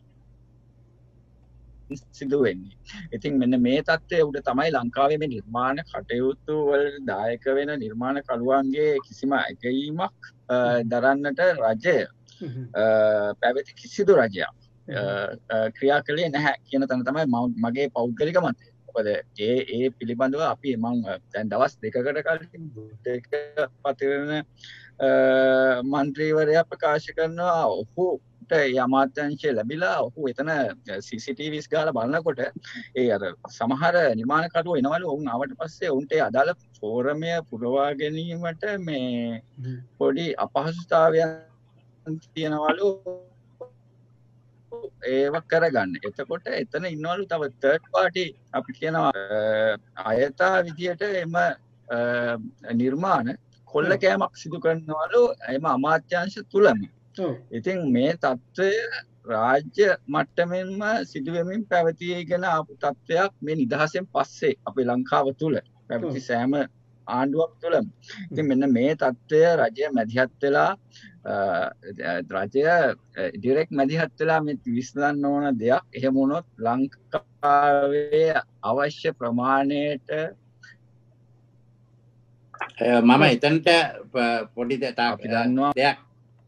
සිදු වෙන්නේ. ඉතින් මෙන්න මේ தත්ත්වය උඩ තමයි ලංකාවේ මේ නිර්මාණ කටයුතු වලට දායක වෙන නිර්මාණ කරුවන්ගේ කිසිම අගයීමක් දරන්නට රජය පැවති කිසිදු රජයක් ක්‍රියා කළේ නැහැ කියන තැන තමයි මගේ පෞද්ගලික මතය. මොකද ඒ ඒ පිළිබඳව අපි මම දැන් දවස් දෙකකට කලින් දෙක පතිරණ මන්ත්‍රීවරයා ප්‍රකාශ කරනවා ඔහු අමාත්‍යංශය ලැබිලා ඔහු එතන සීසීටීවීස් ගාලා බලනකොට ඒ අර සමහර නිර්මාණකරුවෝ එනවලු ඔවුන් ආවට පස්සේ ඔවුන්ට අදාළ ෆෝරමය පුරවා ගැනීමට මේ පොඩි අපහසුතාවයන් තියෙනවලු ඒව කරගන්න. එතකොට එතන ඉන්නවලු තව තර්ඩ් පාර්ටි අපි කියනවා අයථා විදියට එම නිර්මාණ කොල්ල කෑමක් සිදු කරනවලු එම අමාත්‍යංශ තුලම. ඉතින් මේ තත්ත්වය රාජ්‍ය මට්ටමින්ම සිදුවෙමින් පැවතීගෙන ආපු තත්ත්වයක් මේ නිදහසෙන් පස්සේ අපේ ලංකාව තුළ පැවති සෑම ආණ්ඩුවක් තුළම. ඉතින් මෙන්න මේ තත්ත්වය රජය මැදිහත් වෙලා රජය ඩිරෙක්ට් මැදිහත් වෙලා මේ විසඳන්න ඕන දෙයක්. එහෙම වුණොත් ලංකාවේ අවශ්‍ය ප්‍රමාණයට මම එතනට පොඩි දෙයක් අපි දන්නවා දෙයක්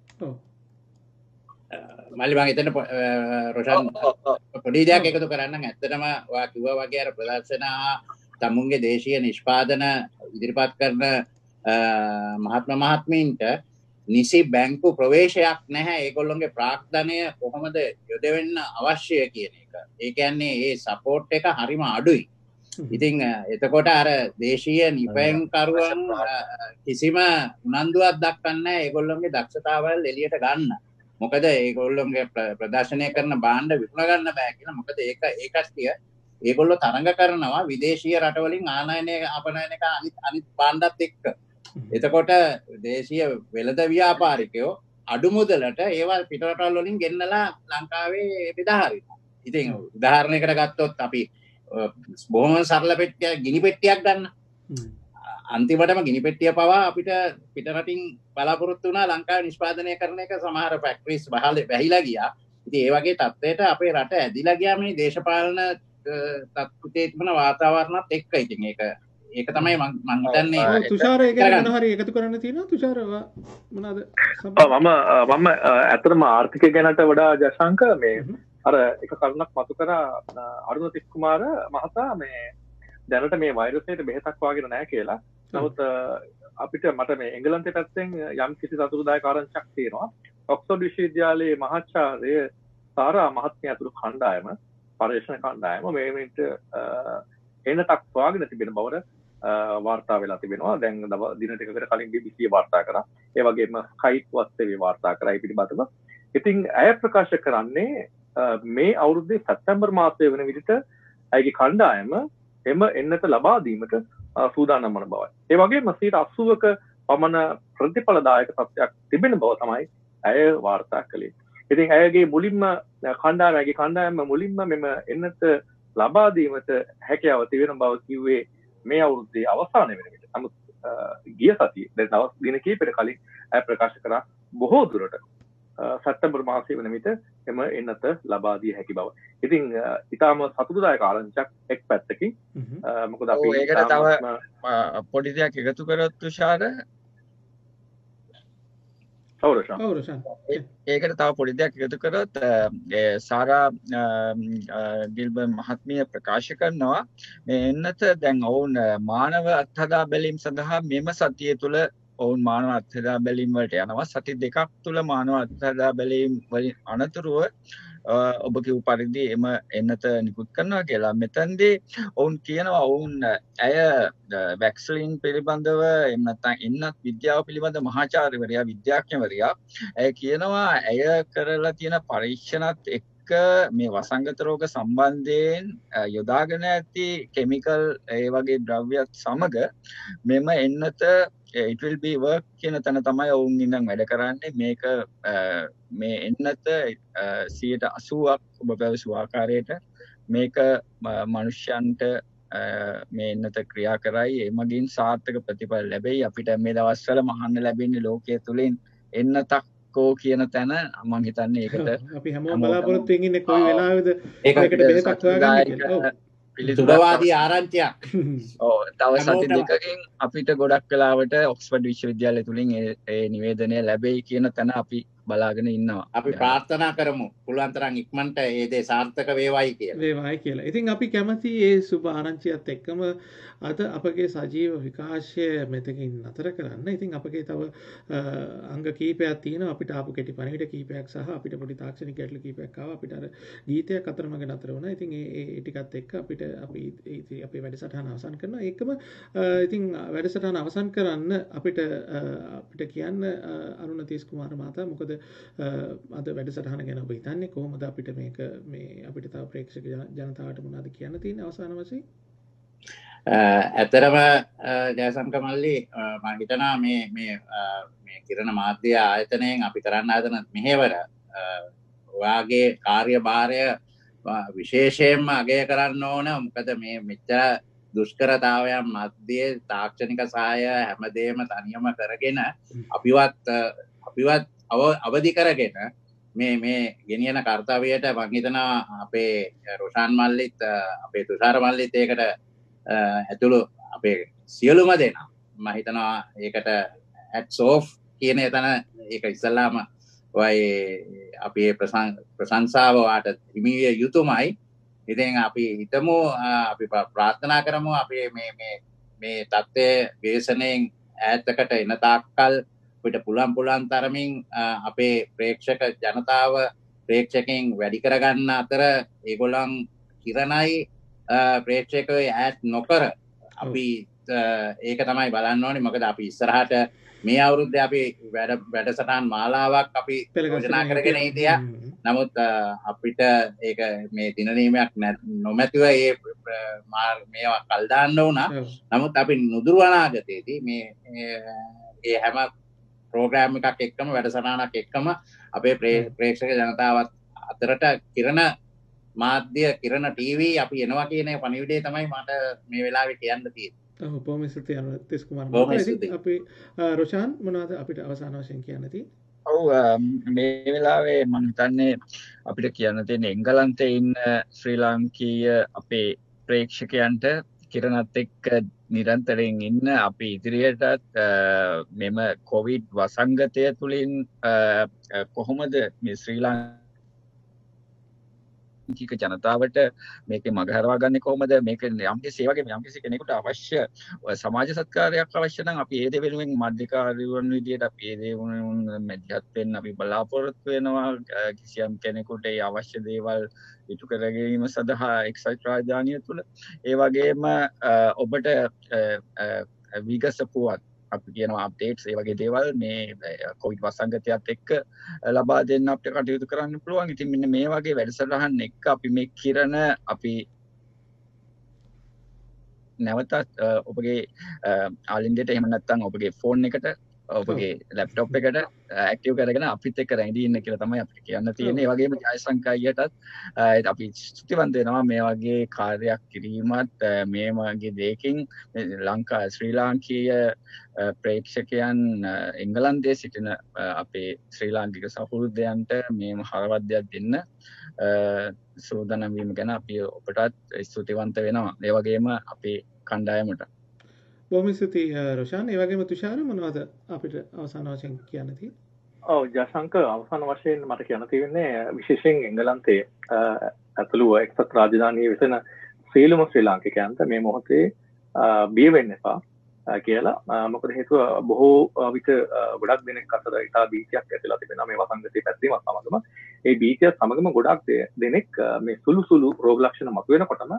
මල්ලි මම එතන රොෂන් පොඩි දෙයක් එකතු කරන්න. ඇත්තටම ඔයා කිව්වා වගේ අර ප්‍රදර්ශන තමුන්ගේ දේශීය නිෂ්පාදන ඉදිරිපත් කරන මහත්ම මහත්මීන්ට නිසි බැංකු ප්‍රවේශයක් නැහැ. ඒගොල්ලොන්ගේ ප්‍රාග්ධනය කොහොමද යොදවෙන්න අවශ්‍ය කියන එක. ඒ කියන්නේ ඒ සපෝට් එක හරිම අඩුයි. ඉතින් එතකොට අර දේශීය නිපැයුම්කරුවන් කිසිම උනන්දුවක් දක්වන්නේ නැහැ ඒගොල්ලොන්ගේ දක්ෂතාවල් එළියට ගන්න. මොකද ඒගොල්ලොන්ගේ ප්‍රදර්ශනය කරන භාණ්ඩ විකුණ ගන්න බෑ කියලා. මොකද ඒක ඒ කට්ටිය ඒගොල්ලෝ තරඟ කරනවා විදේශීය රටවලින් ආනයනය අපනයනක අනිත් අනිත් භාණ්ඩත් එක්ක. එතකොට දේශීය වෙළඳ ව්‍යාපාරිකයෝ අඩු මුදලට ඒවා පිටරටවල් වලින් ගෙන්නලා ලංකාවේ බෙදා හරිනවා. ඉතින් උදාහරණයකට ගත්තොත් අපි බොහොම සරල පෙට්ටියක් ගිනි පෙට්ටියක් ගන්න. අන්තිමටම ගිනි පෙට්ටිය පවා අපිට පිටරටින් බලාපොරොත්තු වුණා ලංකාවේ නිෂ්පාදනය කරන එක. සමහර ෆැක්ටරිස් බහල වැහිලා ගියා. ඉතින් ඒ වගේ තත්ත්වයට අපේ රට ඇදිලා ගියා මේ දේශපාලන තත්ත්වයේ තිබෙන වාතාවරණත් එක්ක. ඉතින් ඒක ඒක තමයි මම මම හිතන්නේ තුෂාර ඒක ගැන මොන හරි එකතු කරන්න තියෙනවා තුෂාර මොනවාද මම මම ඇත්තටම ආර්ථිකය ගැනට වඩා ජශාංක මේ අර එක කරුණක් මතු කරා අරුණ තිස් කුමාර මහතා මේ දැනට මේ වෛරසයට බෙහෙතක් වාගෙන නැහැ කියලා. නමුත් අපිට මට මේ එංගලන්තේ පැත්තෙන් යම් කිසි සතුටුදායක ආරංචියක් තියෙනවා. ඔක්ස්ෆර්ඩ් විශ්වවිද්‍යාලයේ මහාචාර්ය සාරා මහත්මිය ඇතුළු කණ්ඩායම පර්යේෂණ කණ්ඩායම මේ මිනිත් එනටක් වාගෙන තිබෙන බවට වාර්තා වෙලා තිබෙනවා. දැන් දින ටිකකට කලින් බී බී සී වාර්තා කරා. ඒ වගේම ස්කයිප් වත් වාර්තා කරා ඒ පිළිබඳව. ඉතින් ඇය ප්‍රකාශ කරන්නේ මේ අවුරුද්දේ සැප්තැම්බර් මාසයේ වෙන විදිහට ඇයගේ කණ්ඩායම එම එන්නත ලබා දීමට සූදානම් වන බවයි. ඒ වගේම සියයට අසූවක පමණ ප්‍රතිඵලදායක තත්ත්වයක් තිබෙන බව තමයි ඇය වාර්තා කළේ. ඉතින් ඇයගේ මුලින්ම කණ්ඩායමගේ කණ්ඩායම මුලින්ම මෙම එන්නත ලබා දීමට හැකියාව තිබෙන බව කිව්වේ මේ අවුරුද්දේ අවසානයේ වෙන විට. නමුත් ගිය සතියේ දැන් දවස් දින කිහිපයකට කලින් ඇය ප්‍රකාශ කරා බොහෝ දුරට සැප්තැම්බර් මාසයේ වෙන විට එම එන්නත ලබා දිය හැකි බව. ඉතින් ඊටාම සතුටුදායක ආරංචියක් එක් පැත්තකින් මොකද අපි ඒකට තව පොඩි දෙයක් එකතු කරොත් තුෂාර ඒකට තව පොඩි දෙයක් එකතු කරොත් සාරා ගිල්බර් මහත්මිය ප්‍රකාශ කරනවා මේ එන්නත දැන් ඔවුන් මානව අත්හදා බැලීම් සඳහා මෙම සතිය තුළ ඔවුන් මානව අත්හදා බැලීම් වලට යනවා. සති දෙකක් තුළ මානව අත්හදා බැලීම් වලින් අනතුරුව ඔබ කිව් පරිදි එම එන්නත නිකුත් කරනවා කියලා. මෙතනදී ඔවුන් කියනවා ඔවුන් ඇය වැක්සින් පිළිබඳව එහෙම නැත්නම් එන්නත් විද්‍යාව පිළිබඳ මහාචාර්යවරයා විද්‍යාඥවරයා ඇය කියනවා ඇය කරලා තියෙන පරීක්ෂණත් එක්ක මේ වසංගත රෝග සම්බන්ධයෙන් යොදාගෙන ඇති කෙමිකල් ඒ වගේ ද්‍රව්‍යත් සමග මෙම එන්නත it will be work කියන තැන තමයි ඔවුන් ඉඳන් වැඩ කරන්නේ. මේක මේ එන්නත සියයට අසූවක් ඔබ පැවසු ආකාරයට මේක මනුෂ්‍යයන්ට මේ එන්නත ක්‍රියා කරයි. ඒ මගින් සාර්ථක ප්‍රතිඵල ලැබෙයි. අපිට මේ දවස්වල මහන්න ලැබෙන්නේ ලෝකයේ තුලින් එන්නතක් කෝ කියන තැන මම හිතන්නේ ඒකට අපි හැමෝම බලාපොරොත්තු වෙමින් ඉන්නේ කොයි වෙලාවෙද ඒකට බෙහෙතක් හොයාගන්න. සුබවාදී ආරංචියක්. ඔව් තව සති දෙකකින් අපිට ගොඩක් වෙලාවට ඔක්ස්ෆර්ඩ් විශ්වවිද්‍යාලය තුලින් ඒ නිවේදනය ලැබෙයි කියන තැන අපි බලාගෙන ඉන්නවා. අපි ප්‍රාර්ථනා කරමු පුළුවන් තරම් ඉක්මනට ඒ දේ සාර්ථක වේවයි කියලා. වේවයි කියලා. ඉතින් අපි කැමති ඒ සුබ ආරංචියත් එක්කම අද අපගේ සජීව විකාශය මෙතකින් නතර කරන්න. ඉතින් අපගේ තව අංග කීපයක් තියෙනවා. අපිට ආපු කෙටි පණිවිඩ කීපයක් සහ අපිට පොඩි තාක්ෂණික ගැටලු කීපයක් ආවා. අපිට අර ගීතයක් අතරමඟ නතර වුණා. ඉතින් ඒ ඒ ටිකත් එක්ක අපිට අපි අපේ වැඩසටහන අවසන් කරනවා. ඒකම ඉතින් වැඩසටහන අවසන් කරන්න අපිට අපිට කියන්න අරුණ තිස් කුමාර මහතා මොකද අද වැඩසටහන ගැන ඔබ හිතන්නේ කොහොමද අපිට මේක මේ අපිට තව ප්‍රේක්ෂක ජනතාවට මොනවද කියන්න තියෙන්නේ අවසාන වශයෙන්? ඇතරම ජයසංක මල්ලි මම හිතනවා මේ මේ මේ කිරණ මාධ්‍ය ආයතනයෙන් අපි කරන්න හදන මෙහෙවර ඔයාගේ කාර්යභාරය විශේෂයෙන්ම අගය කරන්න ඕන. මොකද මේ මෙච්චර දුෂ්කරතාවයන් මැද්දේ තාක්ෂණික සහාය හැමදේම තනියම කරගෙන අපිවත් අපිවත් අවදි කරගෙන මේ මේ ගෙනියන කාර්යයට මම හිතනවා අපේ රොෂාන් මල්ලිත් අපේ තුෂාර මල්ලිත් ඒකට ඇතුළු අපේ සියලුම දෙනා මම හිතනවා ඒකට hats off කියන එතන ඒක ඉස්සල්ලාම ඔය අපි ප්‍රශංසාව වාට හිමි විය යුතුමයි. ඉතින් අපි හිතමු අපි ප්‍රාර්ථනා කරමු අපි මේ මේ මේ தත්ත්වයේ ව්‍යසනයෙන් ඈතකට එන තාක්කල් අපිට පුළුවන් පුළුවන් තරමින් අපේ ප්‍රේක්ෂක ජනතාව ප්‍රේක්ෂකයන් වැඩි කරගන්න අතර ඒගොල්ලන් කිරණයි ප්‍රේක්ෂකයෝ ඈත් නොකර අපි ඒක තමයි බලන්න ඕනේ. මොකද අපි ඉස්සරහට මේ අවුරුද්දේ අපි වැඩ වැඩසටහන් මාලාවක් අපි යෝජනා කරගෙන හිටියා. නමුත් අපිට ඒක මේ දින නියමයක් නොමැතිව ඒ මේවා කල් දාන්න වුණා. නමුත් අපි නුදුරු අනාගතයේදී මේ ඒ හැම ප්‍රෝග්‍රෑම් එකක් එක්කම වැඩසටහනක් එක්කම අපේ ප්‍රේක්ෂක ජනතාවත් අතරට කිරණ මාධ්‍ය කිරණ ටීවී අපි එනවා කියන පණිවිඩය තමයි මට මේ වෙලාවේ කියන්න තියෙන්නේ. ඔව් බොහොම ස්තුතියි අනුර තිස් කුමාර මහතා. අපි රොෂාන් මොනවද අපිට අවසාන වශයෙන් කියන්න තියෙන්නේ? ඔව් මේ වෙලාවේ මම හිතන්නේ අපිට කියන්න තියෙන්නේ එංගලන්තයේ ඉන්න ශ්‍රී ලාංකීය අපේ ප්‍රේක්ෂකයන්ට කිරණත් එක්ක නිරන්තරයෙන් ඉන්න අපි ඉදිරියටත් මෙම කොවිඩ් වසංගතය තුළින් කොහොමද මේ ශ්‍රී ලාංකික ජනතාවට මේකේ මගහරවා ගන්නේ කොහොමද? මේක යම්කිසි ඒ වගේම යම්කිසි කෙනෙකුට අවශ්‍ය සමාජ සත්කාරයක් අවශ්‍ය නම් අපි ඒ දේ වෙනුවෙන් මධ්‍යකාරීවන් විදියට අපි ඒ දේ වෙනුවෙන් මැදිහත් වෙන්න අපි බලාපොරොත්තු වෙනවා. කිසියම් කෙනෙකුට ඒ අවශ්‍ය දේවල් ඉටු කර ගැනීම සඳහා එක්සත් රාජධානිය තුළ ඒ වගේම ඔබට විගසපුවත් අපි කියනවා අප්ඩේට්ස් ඒ වගේ දේවල් මේ කොවිඩ් වසංගතයත් එක්ක ලබා දෙන්න අපිට කටයුතු කරන්න පුළුවන්. ඉතින් මෙන්න මේ වගේ වැඩසටහන් එක්ක අපි මේ කිරණ අපි නැවතත් ඔබගේ ආලින්දයට එහෙම නැත්නම් ඔබගේ ෆෝන් එකට ඔබගේ ලැප්ටොප් එකට ඇක්ටිව් කරගෙන අපිත් එක්ක රැඳී ඉන්න කියලා තමයි අපිට කියන්න තියෙන්නේ. ඒ වගේම ජයසංක අයියටත් අපි ස්තුතිවන්ත වෙනවා මේ වගේ කාර්යයක් කිරීමත් මේ වගේ දෙයකින් ලංකා ශ්‍රී ලාංකීය ප්‍රේක්ෂකයන් එංගලන්තයේ සිටින අපේ ශ්‍රී ලාංකික සහෘදයන්ට මේ හරවද්දයක් දෙන්න සූදානම් වීම ගැන අපි ඔබටත් ස්තුතිවන්ත වෙනවා. ඒ වගේම අපේ කණ්ඩායමට බොහොම ස්තුතියි රොෂාන්. ඒ වගේම තුෂාර මොනවද අපිට අවසාන වශයෙන් කියන්න තියෙන්නේ? ඔව් ජයසංක අවසාන වශයෙන් මට කියන්න තියෙන්නේ විශේෂයෙන් එංගලන්තයේ ඇතුළු එක්සත් රාජධානියේ වෙසෙන සියලුම ශ්‍රී ලාංකිකයන්ට මේ මොහොතේ බිය වෙන්න එපා කියලා. මොකද හේතුව බොහෝ විට ගොඩක් දෙනෙක් අතර ඉතා බීතියක් ඇතිලා තිබෙනවා මේ වසංගතයේ පැද්දීමත් සමගම. ඒ බීතියත් සමගම ගොඩක් දෙනෙක් මේ සුළු සුළු රෝග ලක්ෂණ මතුවෙනකොටම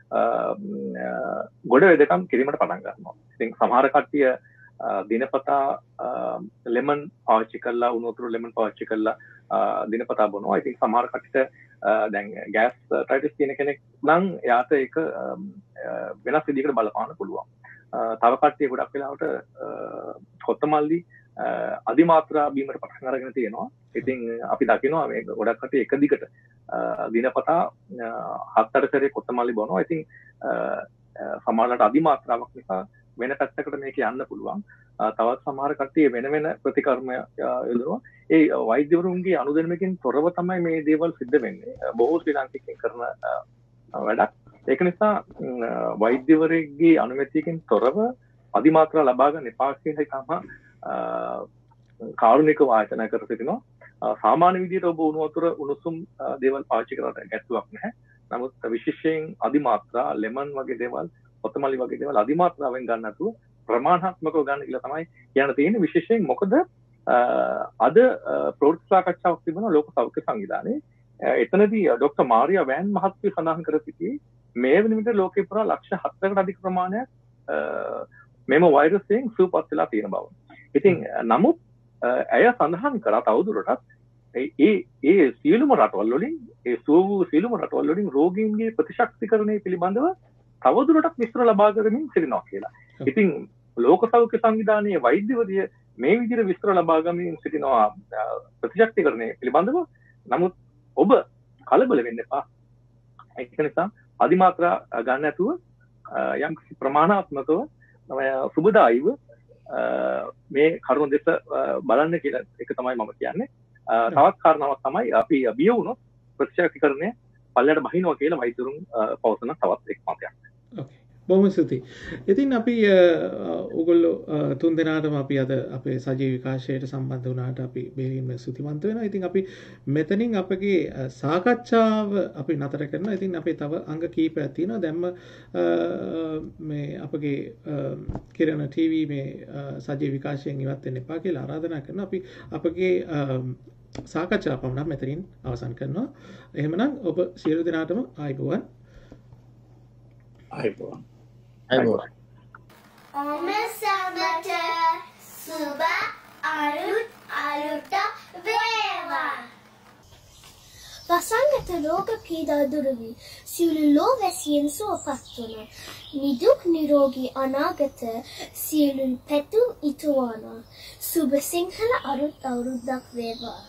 ගොඩ වෙදකම් කිරීමට පටන් ගන්නවා. ඉතින් සමහර කට්ටිය දිනපතා ලෙමන් පාවිච්චි කරලා උණු වතුර ලෙමන් පාවිච්චි කරලා දිනපතා බොනවා. ඉතින් සමහර කට්ටියට දැන් ගෑස් ටයිටිස් තියෙන කෙනෙක් නම් එයාට ඒක වෙනස් විදිහකට බලපාන්න පුළුවන්. තව කට්ටිය ගොඩක් වෙලාවට කොත්තමල්ලි අධිමාත්‍රා බීමට පටන් අරගෙන තියෙනවා. ඉතින් අපි දකිනවා මේ ගොඩක් කට්ටිය එක දිගට දිනපතා හත් අට සැරේ කොත්තමල්ලි බොනවා. ඉතින් සමහරවිට අධිමාත්‍රාවක් නිසා වෙන පැත්තකට මේක යන්න පුළුවන්. තවත් සමහර කට්ටිය වෙන වෙන ප්‍රතිකර්ම යොදනවා. ඒ වෛද්‍යවරුන්ගේ අනුදැනුමකින් තොරව තමයි මේ දේවල් සිද්ධ වෙන්නේ. බොහෝ ශ්‍රී ලාංකිකයන් කරන වැඩක්. ඒක නිසා වෛද්‍යවරයෙක්ගේ අනුමැතියකින් තොරව අධිමාත්‍රා ලබා ගන්න එපා කියන එක තමයි කාරුණික වාචන කර සිටිනවා. සාමාන්‍ය විදිහට ඔබ උණු වතුර උණුසුම් දේවල් පාවිච්චි කරලා ගැටුවක් නැහැ. නමුත් විශේෂයෙන් අධිමාත්‍රා ලෙමන් වගේ දේවල්, කොත්තමල්ලි වගේ දේවල් අධිමාත්‍රාවෙන් ගන්න නැතුව ප්‍රමාණාත්මකව ගන්න කියලා තමයි කියන්න තියෙන්නේ. විශේෂයෙන් මොකද අද ප්‍රවෘත්ති සාකච්ඡාවක් තිබුණා ලෝක සෞඛ්‍ය සංවිධානයේ. එතනදී ડોક્ટર මාරියා වෑන් මහත්මිය සඳහන් කර සිටියේ මේ වෙන විට ලෝකේ පුරා ලක්ෂ හතරකට අධික ප්‍රමාණයක් මෙම වෛරසයෙන් සුවපත් වෙලා තියෙන බව. ඉතින් නමුත් ඇය සඳහන් කරා තවදුරටත් ඒ ඒ සියලුම රටවල් වලින් ඒ සුව වූ සියලුම රටවල් වලින් රෝගීන්ගේ ප්‍රතිශක්තිකරණය පිළිබඳව තවදුරටත් විස්තර ලබා ගන්නමින් සිටිනවා කියලා. ඉතින් ලෝක සෞඛ්‍ය සංවිධානයේ වෛද්‍යවරිය මේ විදිහට විස්තර ලබා ගන්නමින් සිටිනවා ප්‍රතිශක්තිකරණය පිළිබඳව. නමුත් ඔබ කලබල වෙන්න එපා. ඒක නිසා අධිමාත්‍රා ගන්න නැතුව යම් ප්‍රමාණාත්මකව සුබදායිව මේ කරුණ දෙස බලන්න කියලා එක තමයි මම කියන්නේ. තවත් කාරණාවක් තමයි අපි බිය වුණොත් ප්‍රතිශක්තිකරණය පල්ලයට බහිනවා කියලා වෛද්‍යවරුන් පවසන තවත් එක් මතයක්. බොහොම ස්තුතියි. ඉතින් අපි ඔයගොල්ලෝ තුන් දෙනාටම අපි අද අපේ සජීව විකාශයට සම්බන්ධ වුණාට අපි බෙහෙවින්ම ස්තුතිවන්ත වෙනවා. ඉතින් අපි මෙතනින් අපගේ සාකච්ඡාව අපි නතර කරනවා. ඉතින් අපේ තව අංග කීපයක් තියෙනවා. දැන්ම මේ අපගේ කිරණ ටීවී මේ සජීව විකාශයෙන් ඉවත් වෙන්න එපා කියලා ආරාධනා කරනවා. අපි අපගේ සාකච්ඡාව පමණක් මෙතනින් අවසන් කරනවා. එහෙමනම් ඔබ සියලු දෙනාටම ආයුබෝවන්. ආයුබෝවන්. ආයුබෝවන්. ඔම සමට සුබ අලුත් අලුත වේවා. වසංගත රෝග පීඩා දුරු වී සියලු ලෝවැසියන් සුවපත් වන නිදුක් නිරෝගී අනාගත සියලු පැතුම් ඉටුවන සුබ සිංහල අලුත් අවුරුද්දක් වේවා.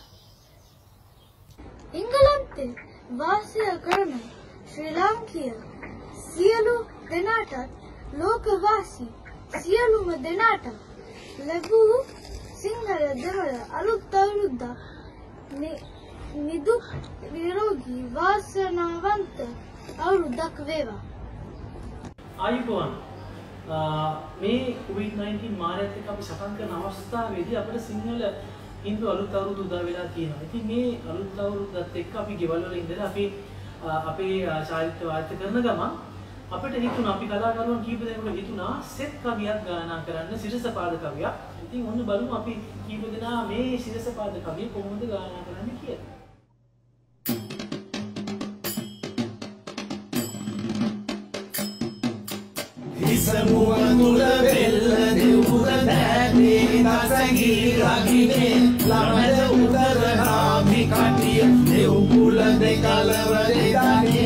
එංගලන්තේ වාසය කරන ශ්‍රී ලාංකික සියලු දෙනාටත් ලෝකවාසී සියලුම දෙනාට ලැබූ සිංහල දෙමළ අලුත් අවුරුද්දක් නිදුක් නිරෝගී වාසනාවන්ත අවුරුද්දක් වේවා. ආයුබෝවන් මේ කොවිඩ් නයින්ටීන් මාරයත් එක්ක අපි සටන් කරන අවස්ථාවේදී අපිට සිංහල හින්දු අලුත් අවුරුදු උදා වෙලා තියෙනවා. ඉතින් මේ අලුත් අවුරුද්දත් එක්ක අපි ගෙවල් වල ඉඳලා අපි අපේ චාරිත්‍ර වාර්තා කරන ගමන් අපිට හිතුණා අපි කලාකරුවන් කීප දෙනෙකුට හිතුණා සෙත් කවියක් ගායනා කරන්න සිරසපාද කවියක්. ඉතින් ඔන්න බලමු අපි කීප දෙනා මේ සිරසපාද කවිය කොහොමද ගායනා කරන්නේ කියලා. Isamua tula bella de ura dade tasagi ragine lamada udara naami katiya de upula de kalava de dane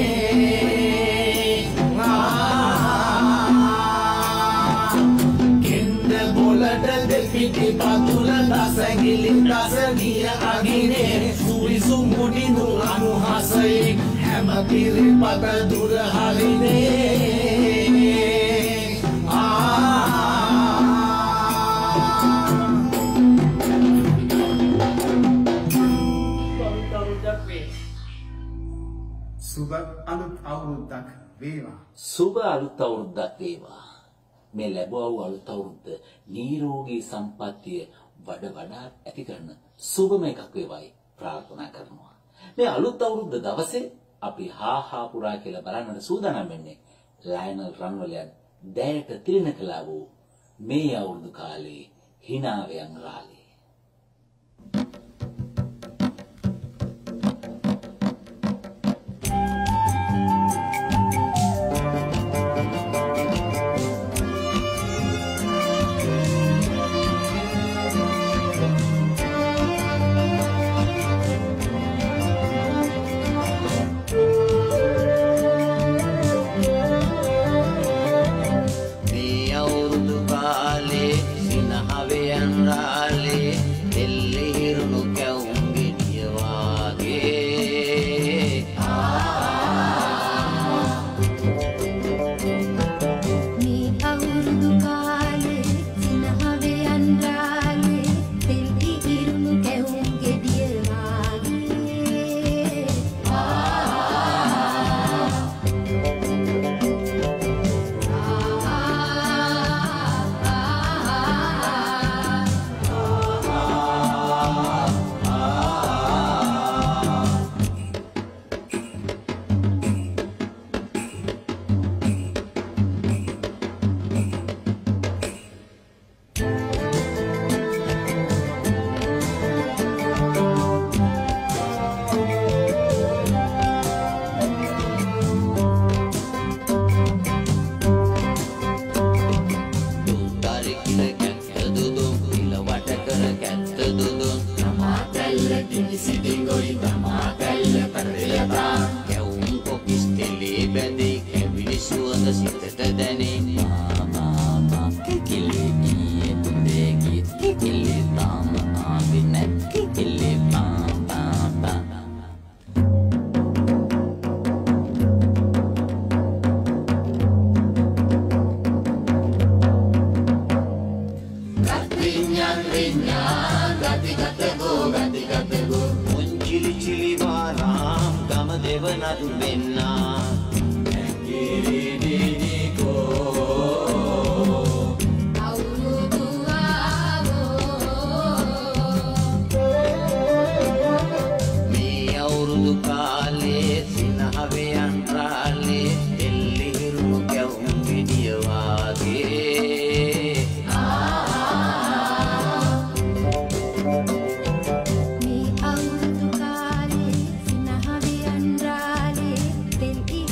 kenda bolata de piti patula tasagili tasagiya agine suri sumudi nu anuhasai hamatiri pata dura harine සුබ අලුත් අවුරුද්දක් වේවා. සුබ අලුත් අවුරුද්දක් වේවා. මේ ලැබුවා වූ අලුත් අවුරුද්ද නිරෝගී සම්පන්නිය වඩ වඩා ඇති කරන සුබම එකක් වේවායි ප්‍රාර්ථනා කරනවා. මේ අලුත් අවුරුද්ද දවසේ අපි හා හා පුරා කියලා බලන්නට සූදානම් වෙන්නේ ලයනල් රන්වලයන් දැයට තිලින කළා වූ මේ අවුරුදු කාලේ හිනාවයන් රාලේ. Thank you.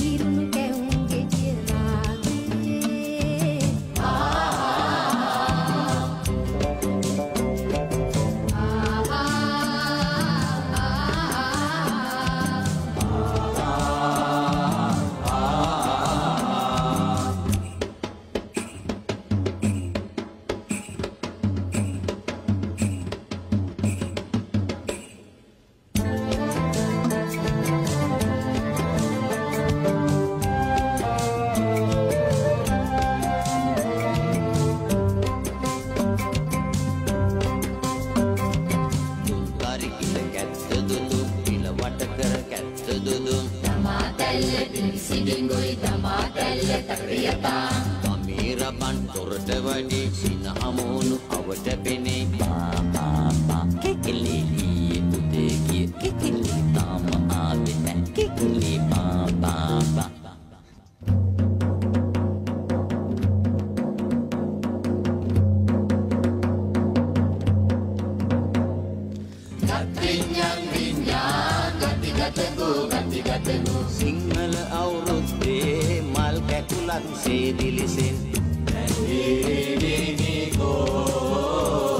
සිඳින්ගොයි තමා දැල්ලට ප්‍රියතා මීරබන් තොරට වඩේ සින අමෝනු අවට පෙනේ පා පා පා කිකිලි ඊයේ උදේ ගිය කිකිලි තාම ආවේ නැහැ කිකිලි පා පා පා සිංහල අවුරුද්දේ මල් කැකුලක් සේ දිලිසෙන්